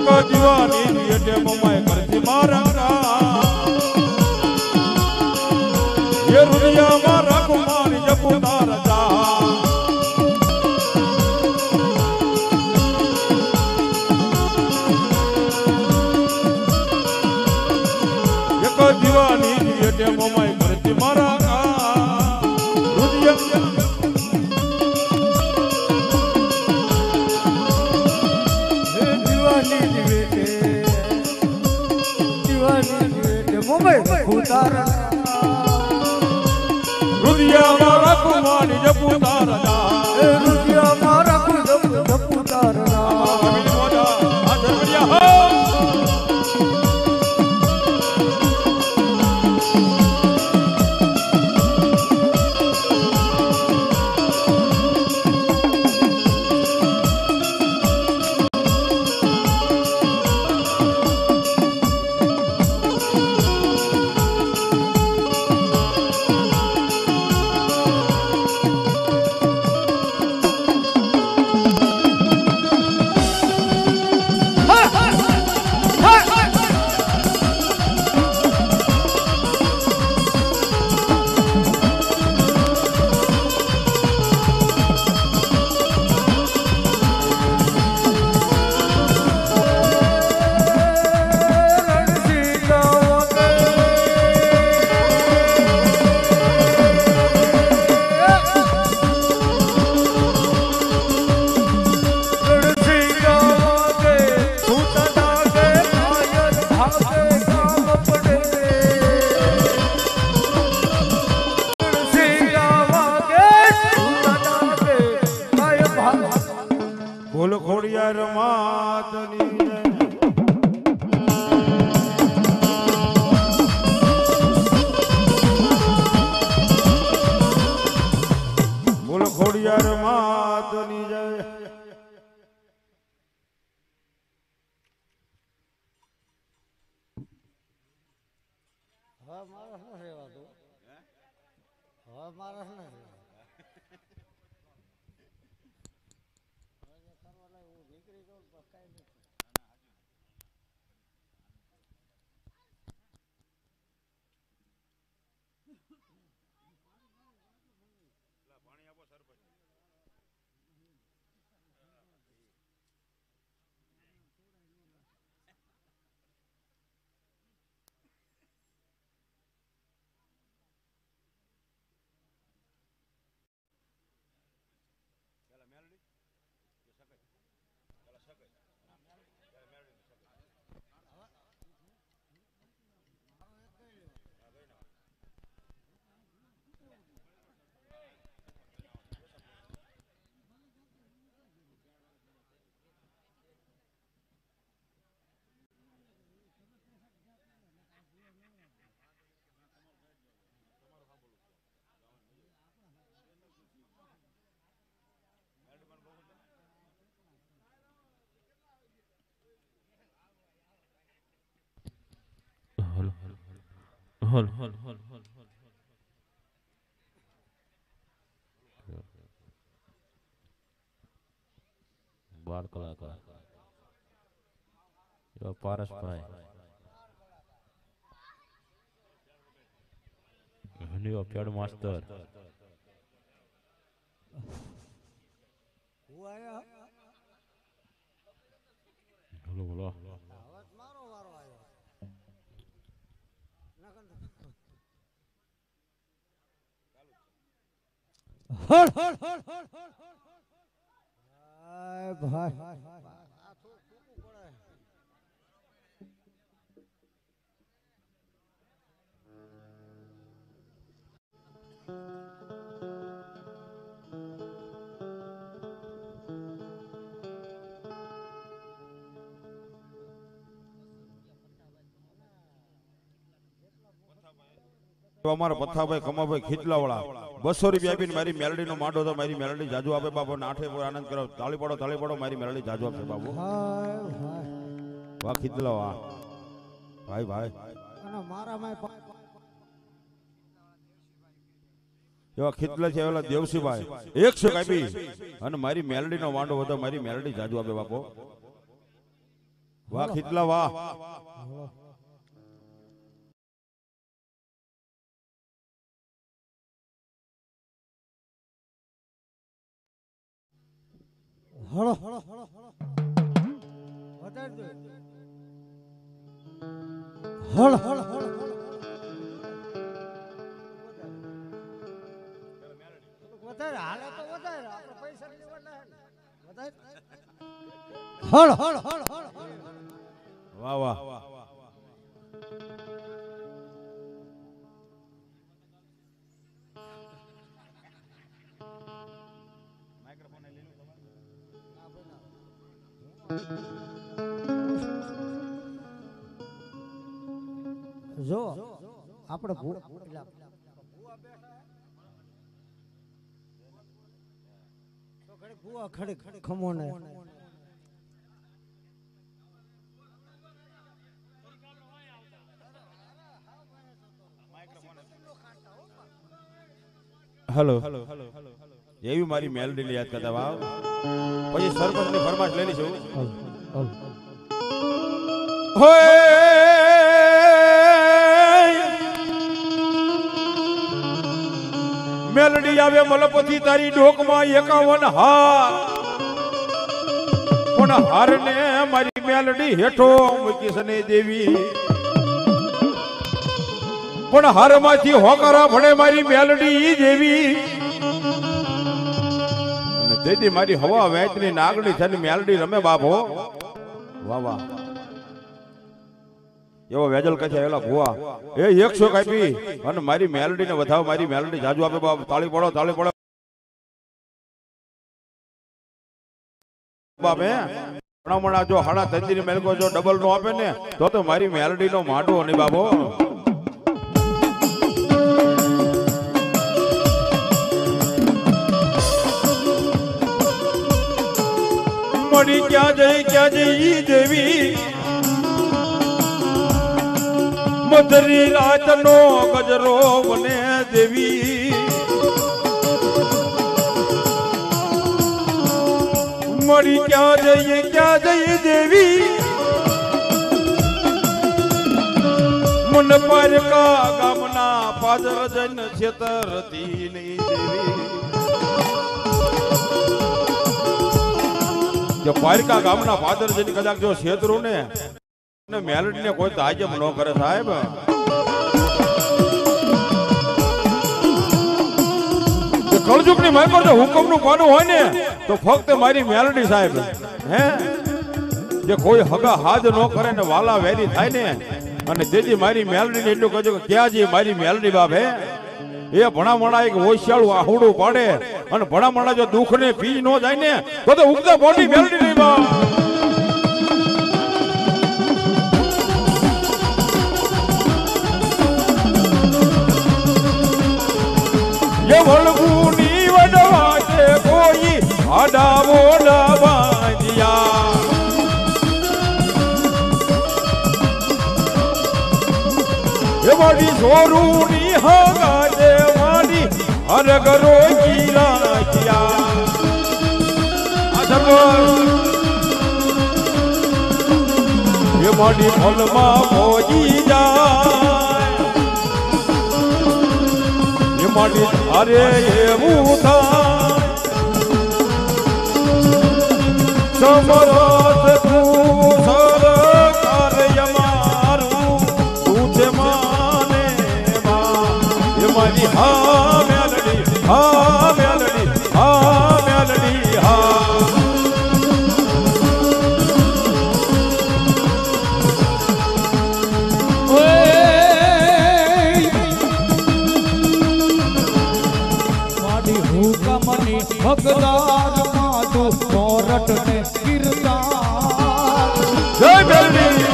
એક દીવાની એટલે મોમાય કરતી મારા એ રુદિયા મારા કુમારી જપુ તારા જા એક દીવાની એટલે મોમાય કરતી મારા રુદિયા રુદિયા મારા કુમારી જપુ તારા રુદિયા મારા જપુ તારા આ ધર્મડિયા હલ હલ હલ હલ બાળ કલાકાર એવા પારસભાઈ એવા પેડ માસ્તર હલો બોલો હળ હળ હળ હળ હળ હાય ભાઈ આ થોડું ફૂકવું પડે અમારા પથ્થાભાઈ કમાભાઈ ખીચલા વાળા બસો રૂપિયા આપીને મારી મેલડી નો માંડો તો મારી મેલડી જાજુ આપે બાબુ આઠે આનંદ કરો તાળી પડો તાળી પડો મારી મેલડી જાજુ આપે બાબુ વાહ ખીચલા વાહ ભાઈ ભાઈ મારા એવા ખીચલા છે એવા દેવસીભાઈ એકસો કાપી અને મારી મેલડી નો માંડો હતો મારી મેલડી જાજુ આપે બાપુ વાહ ખીટલા વાહ. હળો હળો હળો વધારે દે. હળ હળ હળ વધારે હાલે તો વધારે આપણે પૈસા લેવાના વધારે હળ હળ હળ હળ વાહ વાહ. જો આપણે ભૂવા ખડે ખમો ને હેલો એવી મારી મેલડી યાદ કરતા વાવ. પછી સરપંચ ની ફરમાશ લઈ લઈશું. મેલડી આવે મલપતિ તારી ડોકમાં એકાવન હાર, પણ હાર ને મારી મેલડી હેઠો મૂકી સને દેવી, પણ હાર માંથી હોકારા ભણે મારી મેલડી દેવી. અને તેથી મારી હવા વેચની નાગણી છે મેલડી રમે બાપો. વાહ વાહ. એવો વેજલ કહે છે એલા ભુવા એ એકસો કાપી અને મારી મેલડી ને વધાવ, મારી મેલડી જાજુ આપે બાપ. તાળી પડો તાળી પડો બાપ. હે હમણાં જો હાડા તંદીની મેલકો જો ડબલ નો આપે ને તો તો મારી મેલડી નો માંડવો નહીં બાપો. મળી ક્યાં જઈ ક્યાં જઈ દેવી, મધરી રાત નો ગજરો બને દેવી, મળી ક્યાં જઈએ ક્યાં જઈએ દેવી, મન પારકા ગામના પાદર જન છેતરતી નહીં દેવી. જો પારકા ગામના પાદર જન કદાચ જો છેતરું ને મેલડી ને કોઈ તાજબ ન કરે સાહેબ. કળજુગ ની માય પર જો હુકમ નું પાનું હોય ને તો ફક્ત મારી મેલડી સાહેબ. હે જે કોઈ હગા હાજ ન કરે ને વાલા વેરી થાય ને, અને તેથી મારી મેલડી ને એટલું કહેજો કે ક્યાં જી મારી મેલડી બાપ. હે એ ભણામણા એક હોશિયાળું આહુડું પાડે અને ભણામણા જો દુઃખ ને પી ન જાય ને તો તો ઉગતા મોટી મેલડી નહીં બાપ. ये वलगुनी वडवा के कोई आडा बोला बांधिया, ये वाडी सोरूनी हागा जे वाडी हर गरो कीला किया. ये वाडी फलमा भोजी जा अरे એવું થાય સમરથ તું સરકાર અમારું તું છે માને માં. એ મારી હા મેલડી હા મેલડી હા મેલડી હા. ભગદાર માતું કોરટ ને કીર્તાર જય મેલડી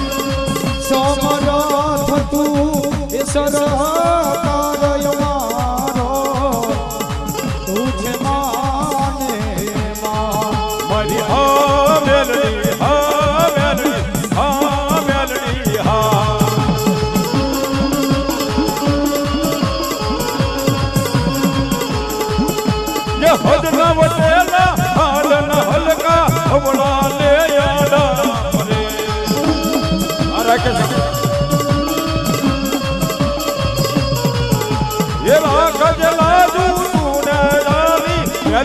સમરથ તું એ સરકાર અમારો તું છે માને માં. મારી હા મેલડી હા મેલડી હા મેલડી હા. હદ ના વટેલા હાલ ના હલકા હવળા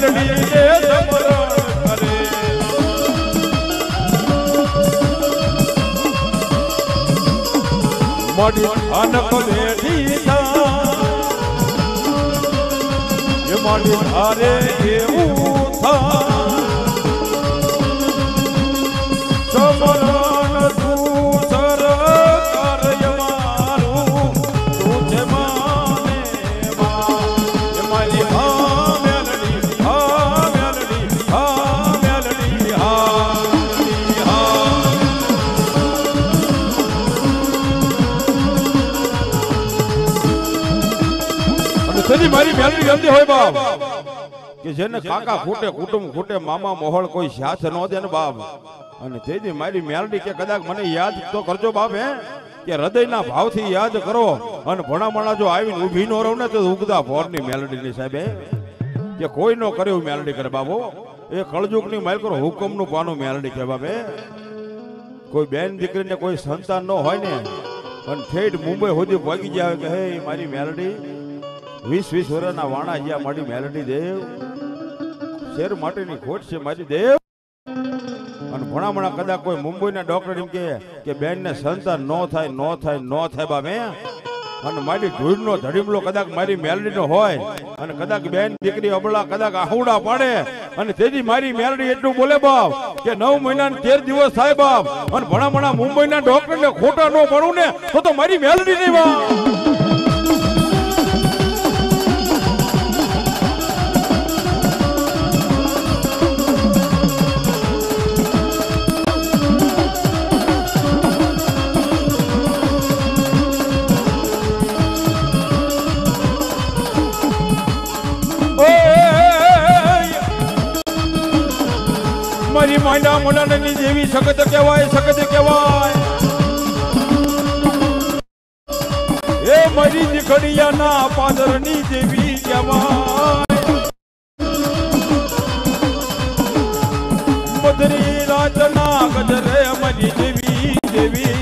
મેલડી એ સમરણ કરે મોડી અનક બેઠી એ મોડી અરે એવું થાય સમરણ તું સર કર મારું તું છે માને એ મારી હા મેલડી હા મેલડી હા મેલડી હા સજી મારી મેલડી ગમતી હોય બાપ કે જેને કાકા ખૂટે કુટુંબ ખૂટે મામા મોહળ કોઈ સાથ ન દે ને બાપ અને તેથી મારી મેલડી કે કદાચ મને યાદ તો કરજો બાપ હે કે હૃદયના ભાવથી યાદ કરો અને ભણામણા જો આવીને ઊભી નો રહો ને તો ઉગતા ભોરની મેલડીની સાહેબ કે કોઈ નો કર્યું મેલડી કરે બાબો એ કળજુગની માલ કરો હુકમનું પાનું મેલડી કે બાપ હે કોઈ બેન દીકરીને કોઈ સંતાન ન હોય ને અને ઠેઠ મુંબઈ સુધી પહોંચી જાય કે હે મારી મેલડી વીસ વીસ વર્ષના વાણા જ્યાં મારી મેલડી દેવ શેર માટેની ખોટ છે મારી દેવ અને ભણામણા કદાચ કોઈ મુંબઈના ડોક્ટર એમ કે બેન ને સંતાન નો થાય નો થાય નો થાય બાપ હે અને મારી ધૂળનો ધડીમલો કદાચ મારી મેલડીનો હોય અને કદાચ બેન દીકરી અબળા કદાચ આહુડા પાડે અને તેથી મારી મેલડી એટલું બોલે બાપ કે નવ મહિના તેર દિવસ થાય બાપ અને ભણામણા મુંબઈના ડોક્ટર ને ખોટા નો પડું ને તો તો મારી મેલડી નહીં બાપ મારી માંડા મોડાની જેવી સખત કહેવાય સખત કહેવાય એ મારી દીકડીયાના પાદરની જેવી કહેવાય મધરી રાતના ગજરે મારી દેવી દેવી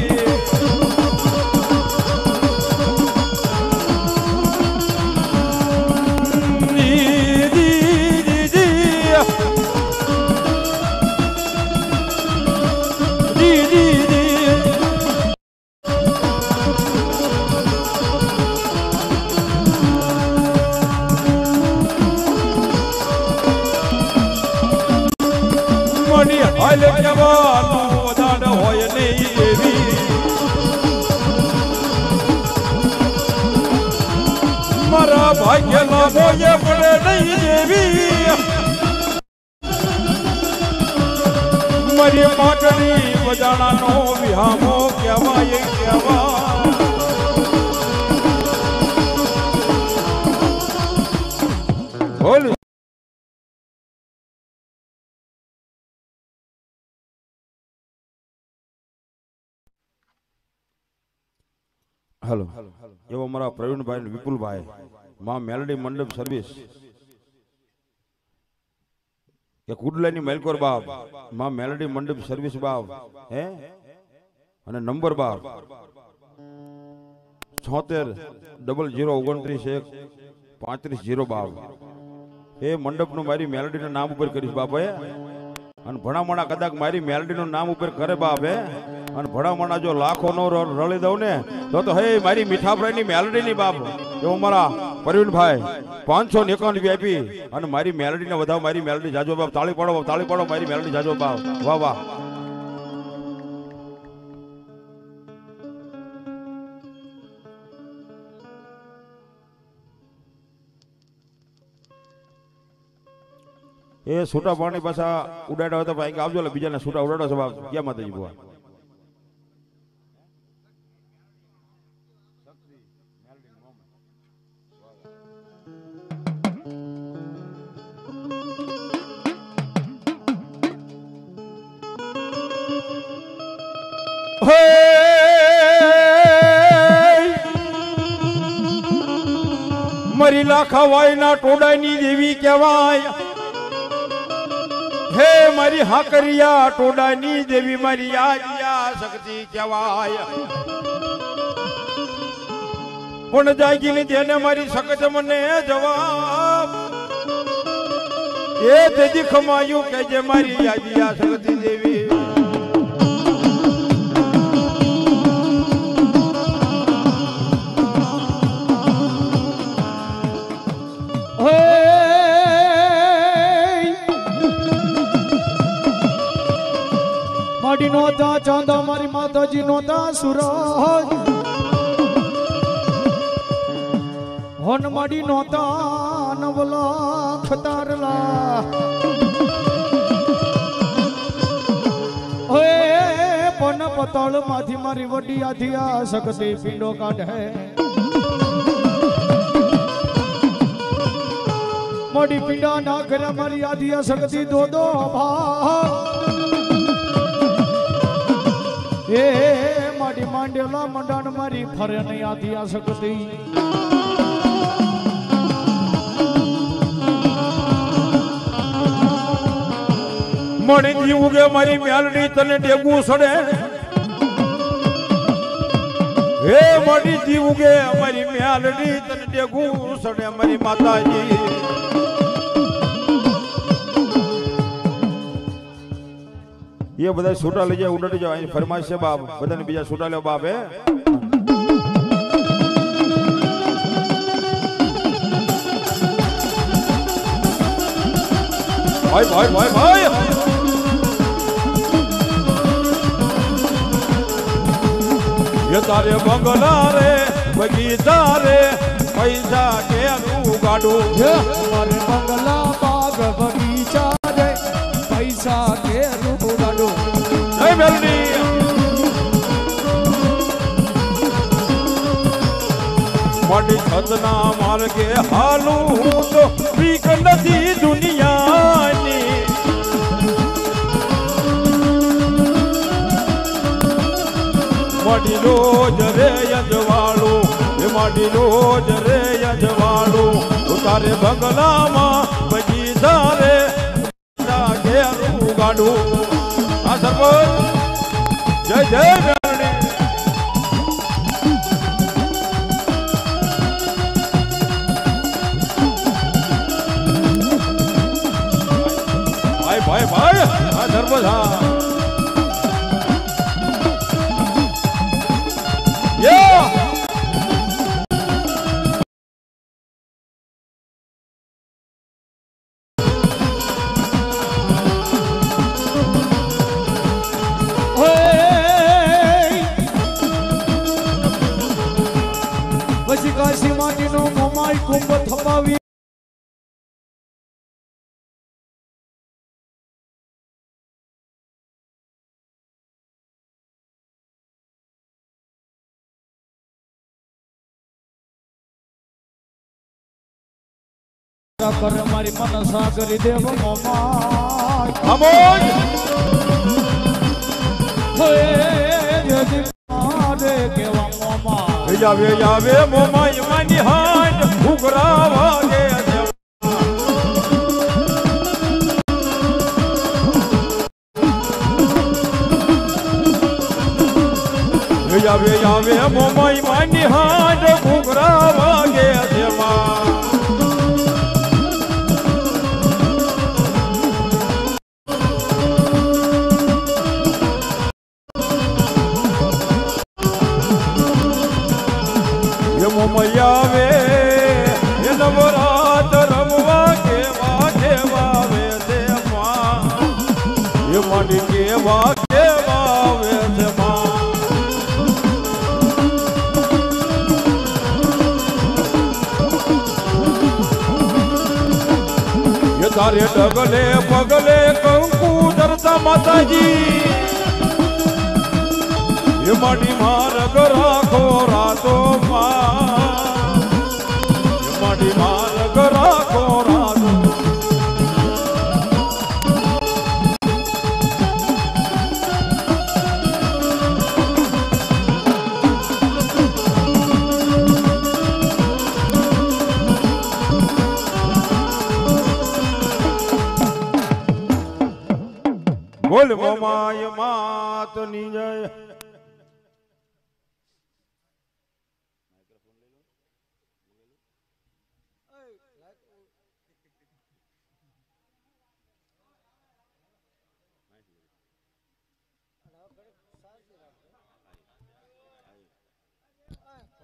હાલ કહેવાનું વધારે હોય નહીં દેવી મારા ભાગ્યના મોયે પડે નહીં દેવી મારી માટની બજાણાનો વિહામો કહેવાય કહેવાય બોલ હેલો એવો મારા પ્રવીણભાઈ વિપુલભાઈ માં મેલડી મંડપ સર્વિસ કે કુડલાની મેલકોર બાપ માં મેલડી મંડપ સર્વિસ બાપ હે અને નંબર બાપ છોતેર ડબલ જીરો ઓગણત્રીસ એક પાંત્રીસ જીરો બાપ એ મંડપનું મારી મેલડીના નામ ઉપર કરીશ બાપ હે અને ભણામણા કદાચ મારી મેલડીનું નામ ઉપર કરે બાપ હે અને ભણામણા જો લાખો નો રળી દઉં ને તો તો હે મારી મીઠાપરાની મેલડીની બાપ એવો મારા પ્રવીણભાઈ પાંચસો ને એકાવન આપી અને મારી મેલડીને વધાવ મારી મેલડી જાજો બાપ તાળી પાડો તાળી પાડો મારી મેલડી જાજો બાપ વાહ વાહ એ છૂટા પાણી પાછા ઉડાડ્યા હોય તો ભાઈ આવજો એટલે બીજાને છૂટા ઉડાડો છે બાપ ક્યાં માતાજી બુઆ મરી લાખા વાયના ટોડાની દેવી કહેવાય હે મારી હાકરિયા ટોડાની દેવી મારી આજિયા શક્તિ કહેવાય પણ જાગીને તેને મારી સકત મને જવાબ એ તેજી ખમાયું કે જે મારી યાદી આ સગતી દેવી માડી નોતા ચાંદા મારી માતાજી નોતા સુરજ હોન માડી નોતા નવલા ખતારલા ઓએ પન પતળ માંથી મારી વડી આધિયા સકતી પીંડો કાઢે મોડી પીંડા ના કરે મારી આધિયા સકતી દો દો ભા એ માડી માંડેલા મંડાણ મારી ફરે નહીં આધી આ શકતી મણી જીવું કે મારી મ્યાલડી તને ડેગું સડે હે મણી જીવું કે મારી મ્યાલડી તને ડેગું સડે મારી માતાજી ये બધા છૂટા લઈ જાય ઉડટી જાવ અહીં ફરમાઈશ છે બાપ બધાને બીજા છૂટા લેવા બાપ હે ભાઈ ભાઈ ભાઈ ભાઈ ये तारे બંગલા રે બગીચા રે પૈસા કે નું ગાડું મારે બંગલા બાગ બગીચા રે પૈસા કે રૂ ગાડો જય મેલડી મોટી છતના માર્ગે હાલું હું તો બીક નથી દુનિયાની મોટી રોજ રે યજવાળું એ મોટી રોજ રે યજવાળું તારે બંગલામાં બગીચા રે ઘેરું ગાડું આ સરપંચ જય જય મેલડી ભાઈ ભાઈ ભાઈ આ સરપંચ હા યા કાશી માટીનો મોમાઈ કુંભ થપાવી કર મારી મનસા કરી દેવ મોમાઈ અમોજ હોએ જદી મારે કેવા મોમાઈ જાવે જાવે મોમાઈ માની હાટ ઉગરા વાગે જાવે જાવે મોમાઈ માની હાટ ઉગરા વાગે દેવા મોમયાવે એ નવરાત રમવા કેવા કેવા વે છે માં એ માડી કેવા કેવા વે છે માં એ તારે ડગલે પગલે કંકુ ધરતા માતાજી એ માડી માર્ગ રાખો રાતો માં એ માડી માર્ગ રાખો રાતો બોલ મોમાય માત ની જય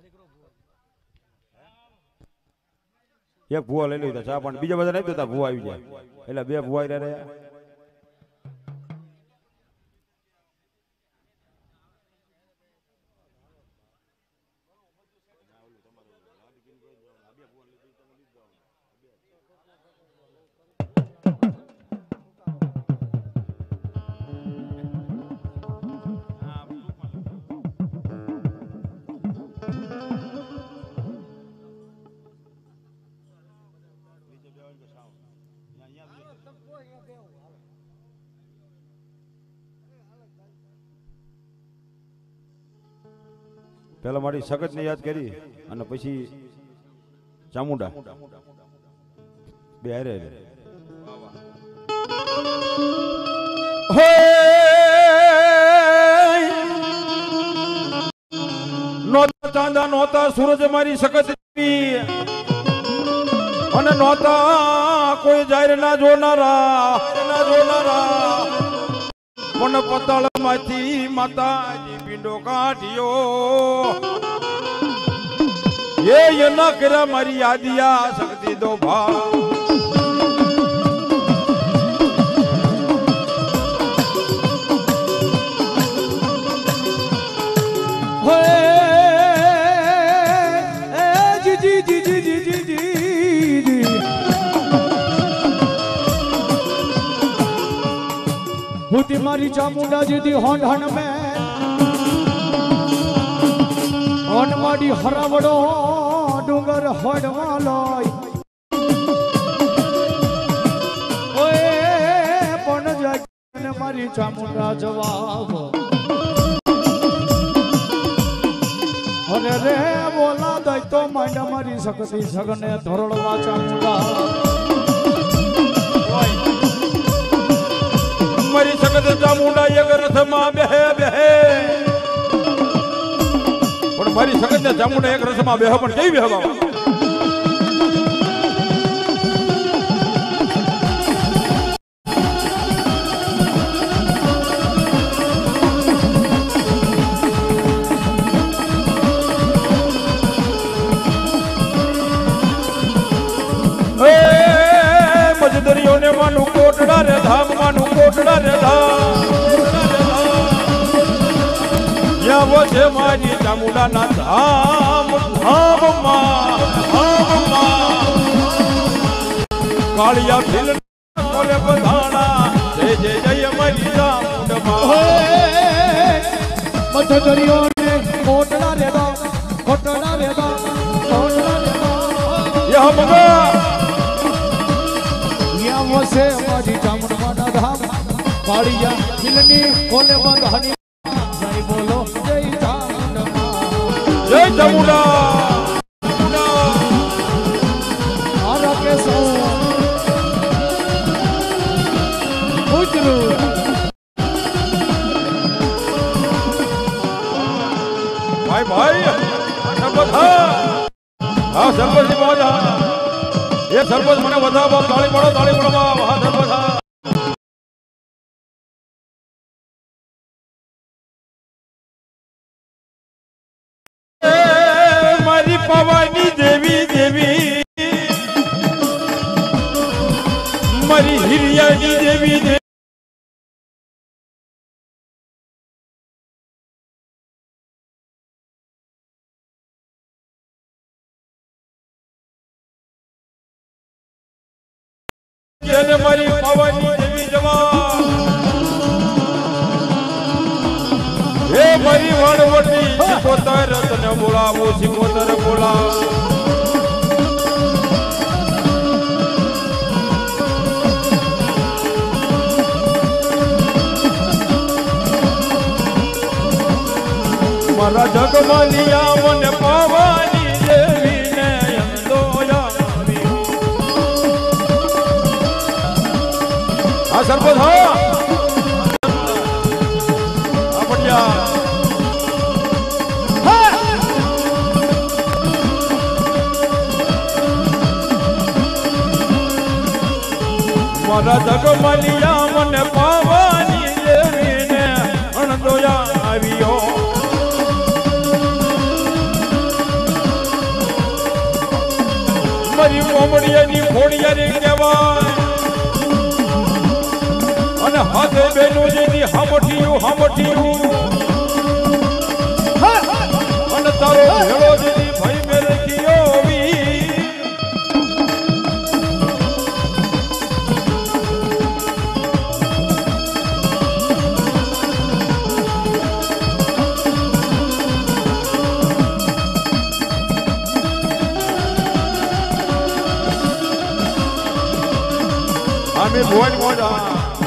એક ભૂવા લઈ લીધા ચા પાણી બીજા બધા નહીં દેતા ભૂવા આવી જાય એટલે બે ભૂવા રહ્યા પેલા મારી સગત ને યાદ કરી અને પછી ચામુંડા બે હારે નોતા ચાંદા નોતા સૂરજ મારી સગત અને નોતા કોઈ જાહેર ના જોનારા ના જોનારા પણ પતળ માંથી માતાજી પીંડો કાઢ્યો એ એના કર્યા મારી યાદિયા શક્તિ દો ભા होती मारी चामुंडा जी दी होंड हन में होंड मारी हरावड़ो डूंगर होंड मालोय ओए पण जाने मारी चामुंडा जवाब अरे रे बोला दई तो मांडा मारी सकती सगने धोरड़वा चामुंडा મારી સગત ચામુંડા એક રથમાં બેહે બેહે પણ મારી સગત ચામુંડા એક રથમાં બેહે પણ કેવી બેહે બાબા મજદરીઓને માનું કોટડા રે ધામ માનું કોટડા રે ધામ જ્યાં વસે મારી ચામુંડાના ધામ ધામમાં ધામમાં કાળિયા ફિલ કોલે બધાણા જય જય જય મારી ચામુંડમાં મજદરીઓને કોટડા રે ધામ કોટડા રે ધામ કોટડા રે ધામ યહ મગા वसे मारी चामुंडा धाम कालिया मिलनी कोले बंधानी जय बोलो जय चामुंडा जय चामुंडा आरा के सो उजरू भाई भाई सरपंच हाँ सरपंच बोला ये सरपंच मने बता बाप ताली पड़ो ताली पड़ो बाप हाँ सरपंच हाँ मारी पवानी देवी देवी मारी हिरियानी देवी देवी ये मारी पवानी देवी जवान हे मारी वाड़वटी सिकोतर तने बोलावो सिकोतर बोला मारा जगमालिया मन पवानी देवी ने अंदोया हाँ सरपंच हाँ बढ़िया मारा जगमालिया मन पावानी देवी ने अणदोया आवियो મારી મોમડિયાની ફોડિયારી કહેવાય અને હાથે બેનું જેની હામઠિયું હામઠિયું અને તારો ભેળો જેની ભાઈ મેરે કિયો વી આમે ભોજ મોજા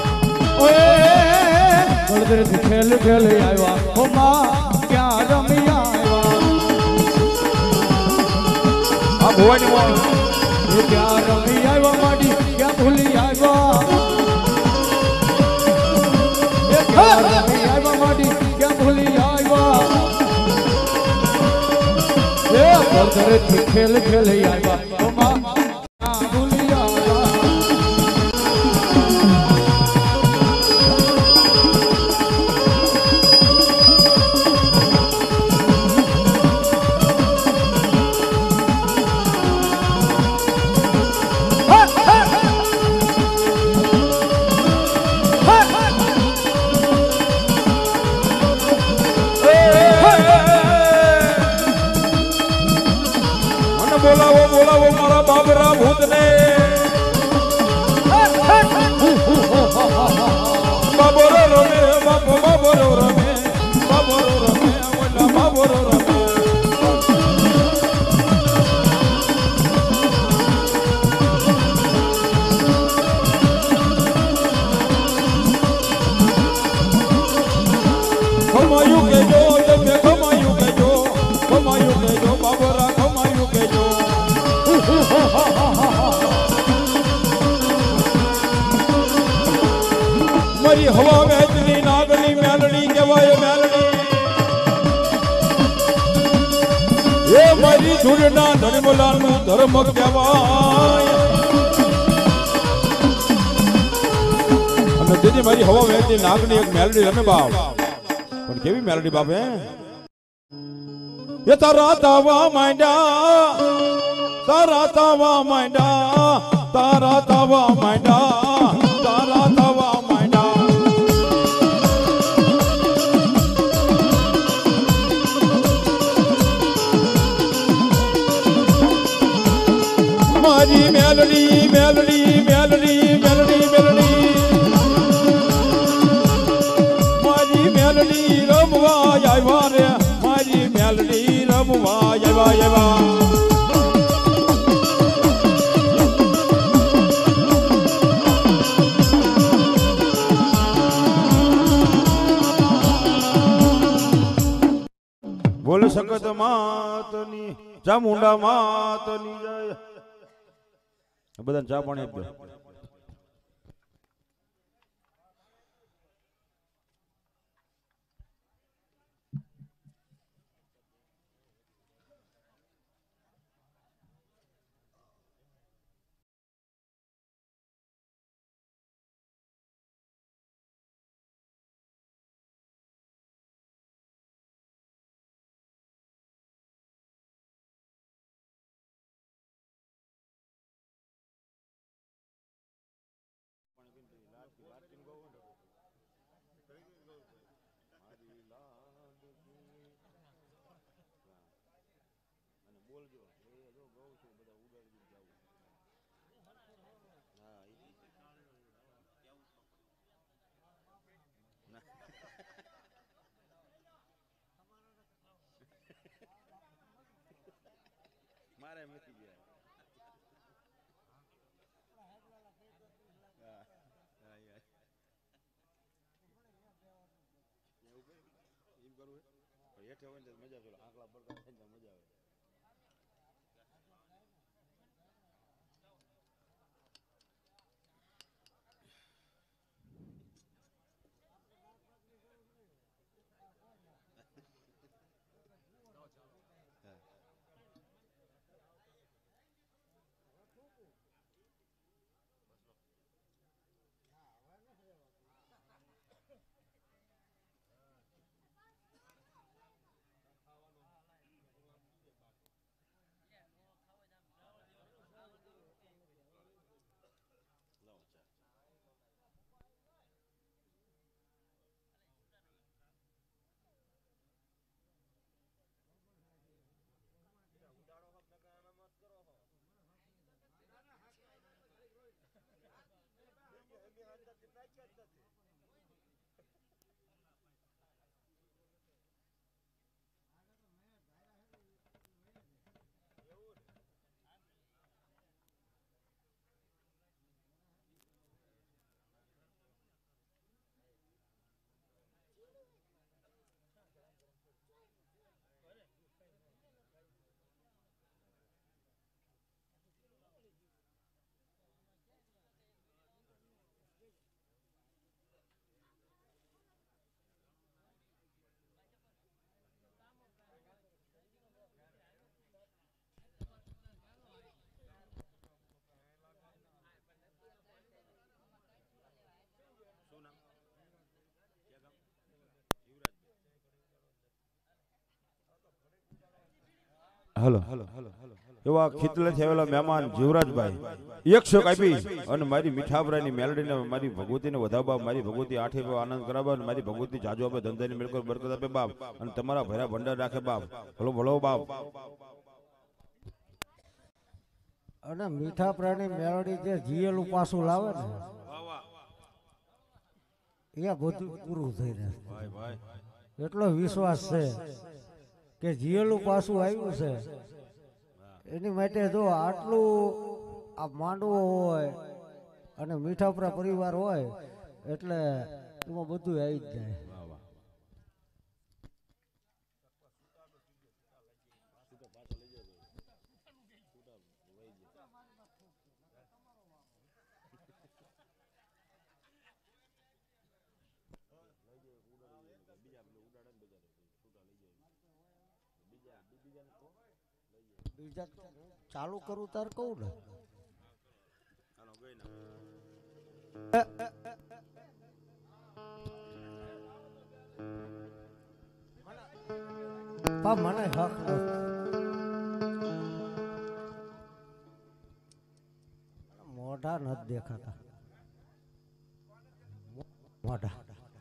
બળદરથી ખેલ ખેલ આવ્યા હો માં ક્યાં રમી આવ્યા આ ભોજ મોજ એ ક્યાં રમી આવ્યા માડી ક્યાં ભૂલી આવ્યા એ ક્યાં રમી આવ્યા માડી ક્યાં ભૂલી આવ્યા એ બળદરથી ખેલ ખેલ આવ્યા હો માં ક્યાં ભૂલી આવ્યા બોલાવો બોલાવો મારા બાબરા ભૂતને બાબરો રમે બાપો બાબરો રમે બાબરો રમે ઓલા બાબરો રમે ખમાયું કેજો તમે ખમાયું કેજો ખમાયું કેજો બાબરા ખમાયું કેજો મારી હવા વહેતી નાગની મેલડી કહેવાય મેલડી એ મારી ધૂળના ધર્મલાલનું ધર્મ કહેવાય અને તેથી મારી હવા વહેતી નાગની એક મેલડી રમે બાપ પણ કેવી મેલડી બાપ હે એ તારા તાવા માંડ્યા તારા તાવા માંડ્યા તારા તાવા માંડ્યા તારા તાવા માંડ્યા મારી મેલડી મેલડી મેલડી મેલડી મેલડી મારી મેલડી રમવા આવ્યા રે મારી મેલડી રમવા આવ્યા આવ્યા બોલ સકત માતની ચામુંડા માતની જય બધાને ચા પાણી આપજો મારે મૂકી ગયા હેઠે હોય ને મજા આવે આંકડા પડતા મજા આવે હલો એવા ખીતલેથી આવેલા મહેમાન જીવરાજભાઈ એકસો આપી અને મારી મીઠાપરાની મેલડીને મારી ભગવતીને વધાવવા મારી ભગવતી આઠે આનંદ કરાવવા અને મારી ભગવતી જાજો આપે ધંધાની મેળકો બરકત આપે બાપ અને તમારા ભરા ભંડાર રાખે બાપ. ભલો ભલો બાપ. અને મીઠાપરાની મેલડી જે જીએલું પાછું લાવે ને એ બધું પૂરું થઈ રહે. એટલો વિશ્વાસ છે કે જીએલું પાછું આવ્યું છે એની માટે જો આટલું આ માંડવો હોય અને મીઠાપરા પરિવાર હોય એટલે એમાં બધું આવી જ જાય. બીજા ચાલુ કરું તાર કહું ને મને હક મોઢા નથી દેખાતા મોઢા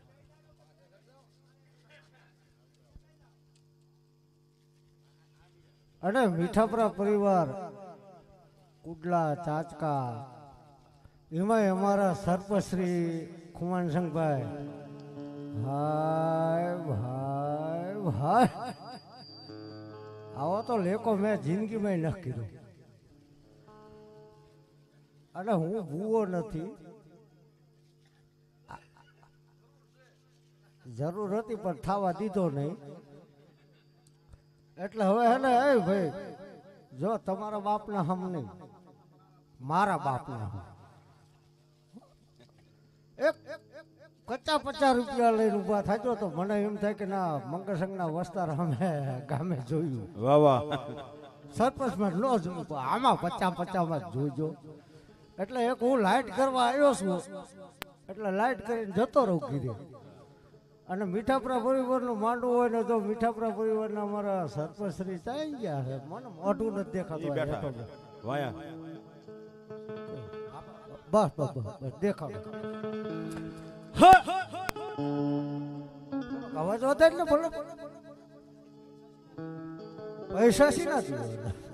અને મીઠાપરા પરિવાર કુડલા ચાચકા એમાં અમારા સરપંચશ્રી ખુમાનસિંહભાઈ હાય ભાઈ ભાઈ આવો તો લેકો મેં જિંદગીમાં ન કીધું. અને હું ભૂવો નથી, જરૂર હતી પણ થવા દીધો નહીં. એટલે હવે હે ને એ ભાઈ જો તમારા બાપના હમ નહીં મારા બાપના હમ એક પચાસ પચાસ રૂપિયા લઈને ઉભા થાજો તો મને એમ થાય કે ના મંગળસંઘના વસ્તાર અમે ગામે જોયું. વાહ વાહ. સરપંચમાં ન જોયું પણ આમાં પચાસ પચાસમાં જોઈજો. એટલે એક હું લાઈટ કરવા આવ્યો છું એટલે લાઈટ કરીને જતો રહું કીધે. અને મીઠાપરા પરિવારનું માંડવું હોય ને તો મીઠાપરા પરિવારના અમારા સરપંચ શ્રી ચાઈ ગયા છે. મને મોઢું નથી દેખાતું. બસ બસ બસ દેખાડો અવાજ વધે ને ભલે પૈસા સી નથી.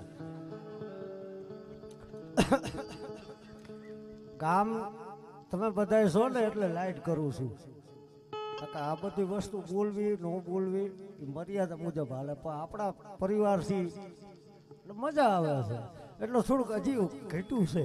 કામ તમે બધા છો ને એટલે લાઈટ કરું છું. આ બધી વસ્તુ બોલવી ન બોલવી મર્યાદા મુજબ હાલે પણ આપણા પરિવારથી મજા આવે છે એટલે થોડુંક હજી ઘટ્યું છે.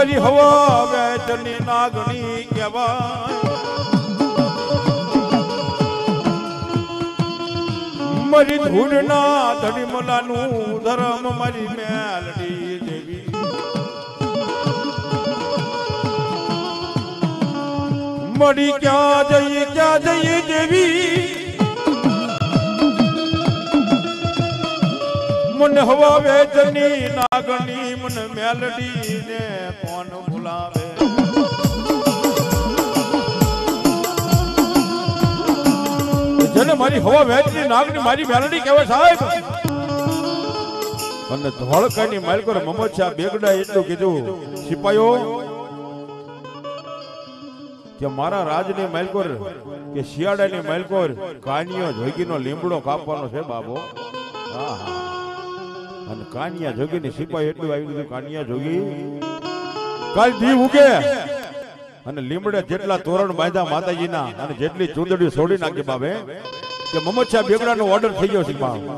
મારી હવા વેચની નાગણી કહેવાય મારી ધૂળના ધડીમલાનું ધર્મ મારી મેલડી દેવી મળી ક્યાં જઈએ ક્યાં જઈએ દેવી મને હવા વેચની નાગણી મને મેલડી ને કોણ બોલાવે જેને મારી હવા વેચની નાગણી મારી મેલડી કહેવાય સાહેબ અને ધોળકાની માલકોર મમદ શાહ બેગડા એટલું કીધું સિપાહીઓ કે મારા રાજની માલકોર કે શિયાળાની માલકોર કાનિયો જોગીનો લીમડો કાપવાનો છે બાબો હા હા અને કાનિયા જોગીની સિપાહી એટલું આવી ગયું કાનિયા જોગી કાલ દી ઉગે અને લીમડે જેટલા તોરણ બાંધ્યા માતાજીના અને જેટલી ચૂંદડી છોડી નાખી બાબે કે મમદ શાહ બેગડાનો ઓર્ડર થઈ ગયો સિપાહી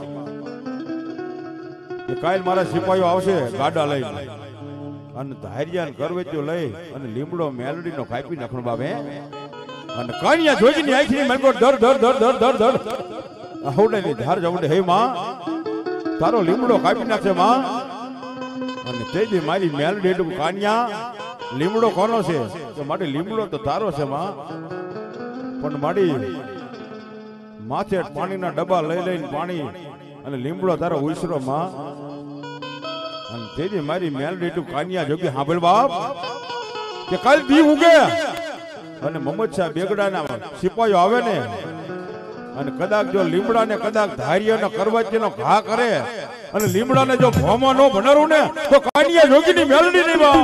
કે કાલ મારા સિપાહીઓ આવશે ગાડા લઈને અને ધારિયાન કરવેચો લઈ અને લીમડો મેલડીનો કાપી નાખવાનો બાબે અને કાનિયા જોગીની આંખની મેલકો દર દર દર દર દર દર આવડેની ધાર જવડે હે માં તારો લીમડો કાપી નાખશે માં અને તેજી મારી મેલડી એટલું કાનિયા લીમડો કોનો છે તો માટે લીમડો તો તારો છે માં પણ મારી માથે પાણીના ડબ્બા લઈ લઈને પાણી અને લીમડો તારો ઉછરો માં અને તેજી મારી મેલડી એટલું કાનિયા જોગી હાંભળ બાપ કે કાલ દી ઉગે અને મમદ શાહ બેગડાના સિપાહીઓ આવે ને અને કદાચ જો લીમડાને કદાચ ધારિયાનો કરવચનો ઘા કરે અને લીમડાને જો ભોમાં નો ભણારું ને તો કાનિયા જોગીની મેલડી નહીં બા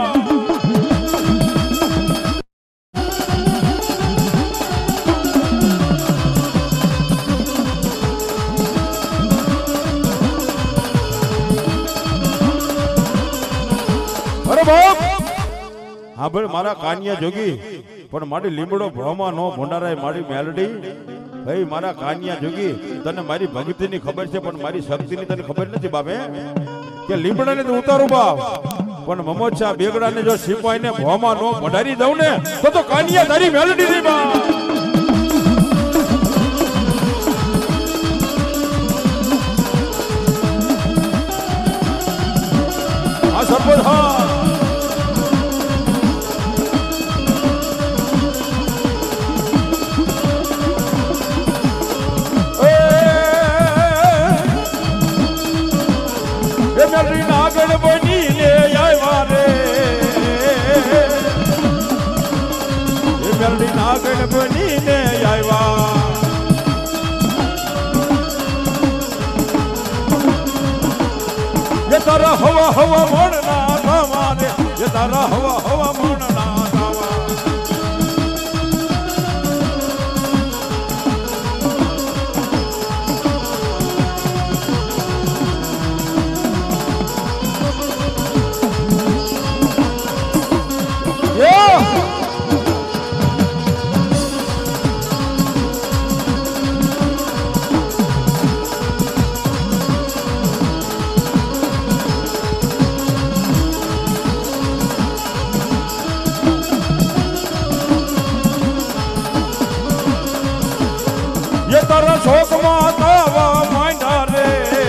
અરે બાપ હા ભાઈ મારા કાનિયા જોગી પણ મારી લીમડો ભોમાં નો ભંડારાય મારી મેલડી ભાઈ મારા કાનિયા જોગી તને મારી ભક્તિની ખબર છે પણ મારી શક્તિની તને ખબર નથી બાપે કે લીમડાને તો ઉતારું બાપ પણ મમદ શાહ બેગડાને જો સિપાહીને ભોમાં નો ભડારી દઉં ને તો તો કાનિયા તારી મેલડી નહીં બાપ આ સરપંચ હા મેલડી નાગણ બની ને આવ્યા રે મેલડી નાગણ બની ને આવ્યા એ તારા હવા હવા મણ ના થવા રે એ તારા હવા હવા મણ ના થવા તારા શોક માં તાવા માંડા રે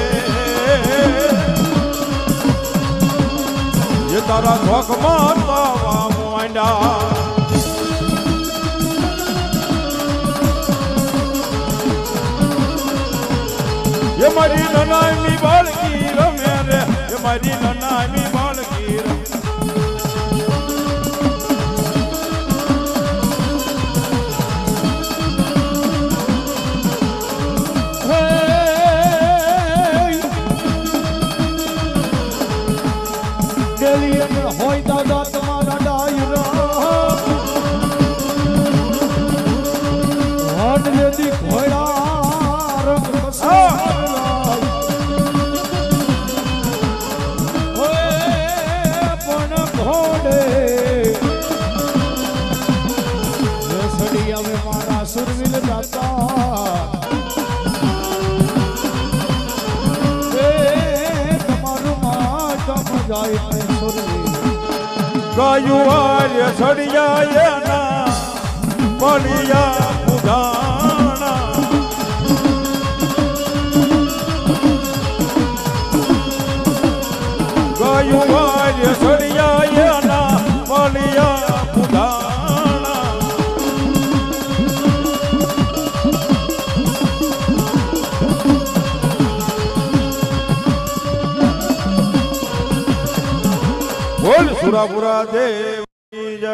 એ તારા શોક માં તાવા માંડા એ મારી નનામી બાળકી રમે રે એ મારી નનામી બાળકી રમે હોય દાદા તમારા ડાયરા હાડ લેતી ઘોડા રંગ પણ ઘોડે સડી આવે મારા સુરવીર દાતા તમારું માતા જાય સુરવીર ગાયું આર્ય સડિયા એના પડિયા ઉધાણા ગાયું આર્ય સડિયા એના પડિયા ઉધાણા બોલ સુરાપુરા દેવની જય.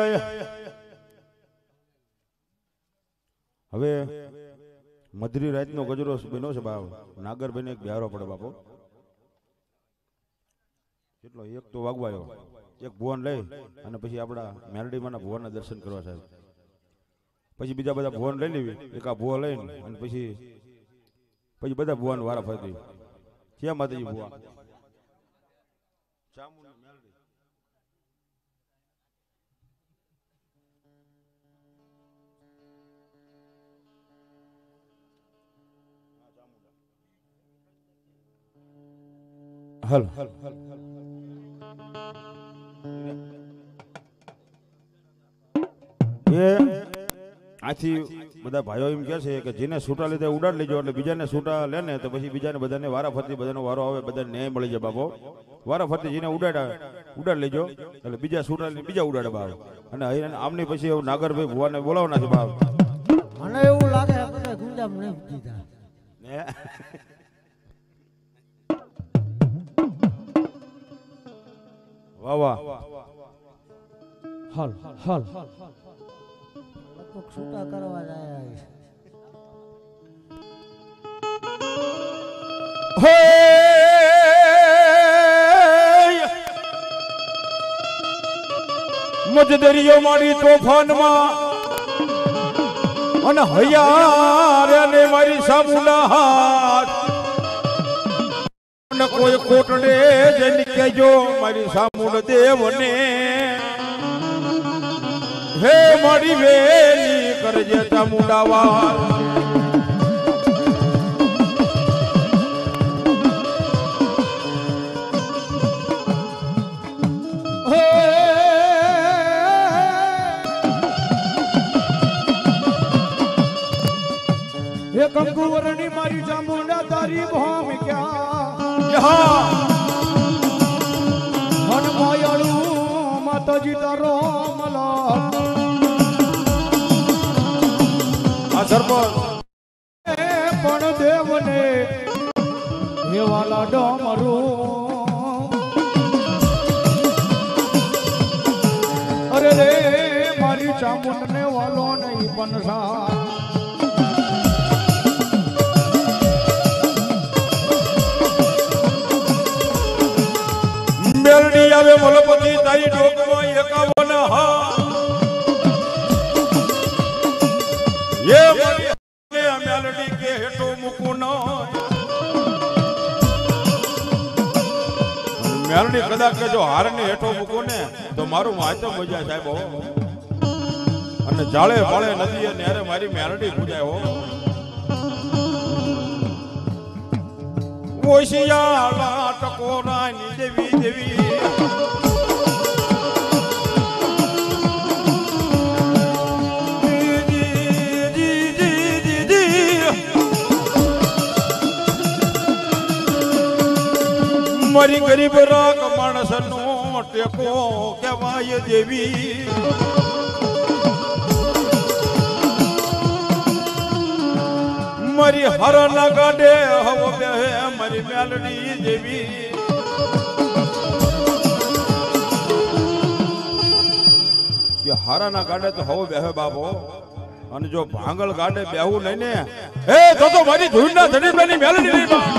હવે મધરી રાતનો ગજરો બન્યો છે બાપ. નાગરભાઈને એક બિહારો પડે બાપો. કેટલો એક તો વાગવાયો, એક ભુવન લઈ અને પછી આપણા મેરડીમાંના ભુવનના દર્શન કરવા સાહેબ. પછી બીજા બધા ભુવન લઈ લેવી, એક આ ભુવા લઈને અને પછી પછી બધા ભુવન વારા ફરતી. ક્યાં માતાજી ભુવા હલ એ આથી બધા ભાઈઓ એમ કહે છે કે જેને છૂટા લીધે ઉડાડ લેજો, એટલે બીજાને છૂટા લે ને તો પછી બીજાને બધાને વારા ફરતી બધાનો વારો આવે, બધાને ન્યાય મળી જાય બાપો. વારા ફરતી જેને ઉડાડ ઉડાડ લેજો એટલે બીજા છૂટા લઈને બીજા ઉડાડે બાપ. અને આમની પછી એવું નાગરભાઈ ભુવાને બોલાવવાના છે બાપ. મને એવું લાગે આપણે ગુંજામ નહીં દીધા. વાહ વાહ હાલ હાલ કોક છૂટા કરવા જાય. હે મજદરીઓ મારી તોફાનમાં અને હૈયા ને મારી સામુના હાથ અને કોઈ કોટડે જઈને કહેજો મારી સામુડ દેવને હે મારી વેલી કરજે ચામુંડાવા. એ કંકુવરની મારી ચામુંડા તારી ભોમ ક્યાં મન માયાળુ માતાજી તારો મલા આ સરપંચ પણ દેવને એવાલા ડમરું અરે રે મારી ચામુંડ ને વાલો નહીં પનસા મેલડી આવે મલપતિ તારી ડોકમાં એકાવન હા એ મેલડી કે હેઠો મૂકું ન મેલડી કદાચ કે જો હાર ને હેઠો મૂકું ને તો મારું માચો મજા સાહેબ હો. અને જાળે પાળે નદી અને હારે મારી મેલડી પૂજાય હો. ઓશિયાળા ટકોરાની દેવી દેવી મારી ગરીબ રાગ માણસ નો ટેકો કહેવાય દેવી. મારી હરના ગાડે હવ બેહે મારી મેલડી દેવી. કે હારાના ગાડે તો હવ બેહે બાબો, અને જો ભાંગલ ગાડે બેહવું નહીં ને એ તો તો મારી ધૂળના ધડીની મેલડી નહીં બા.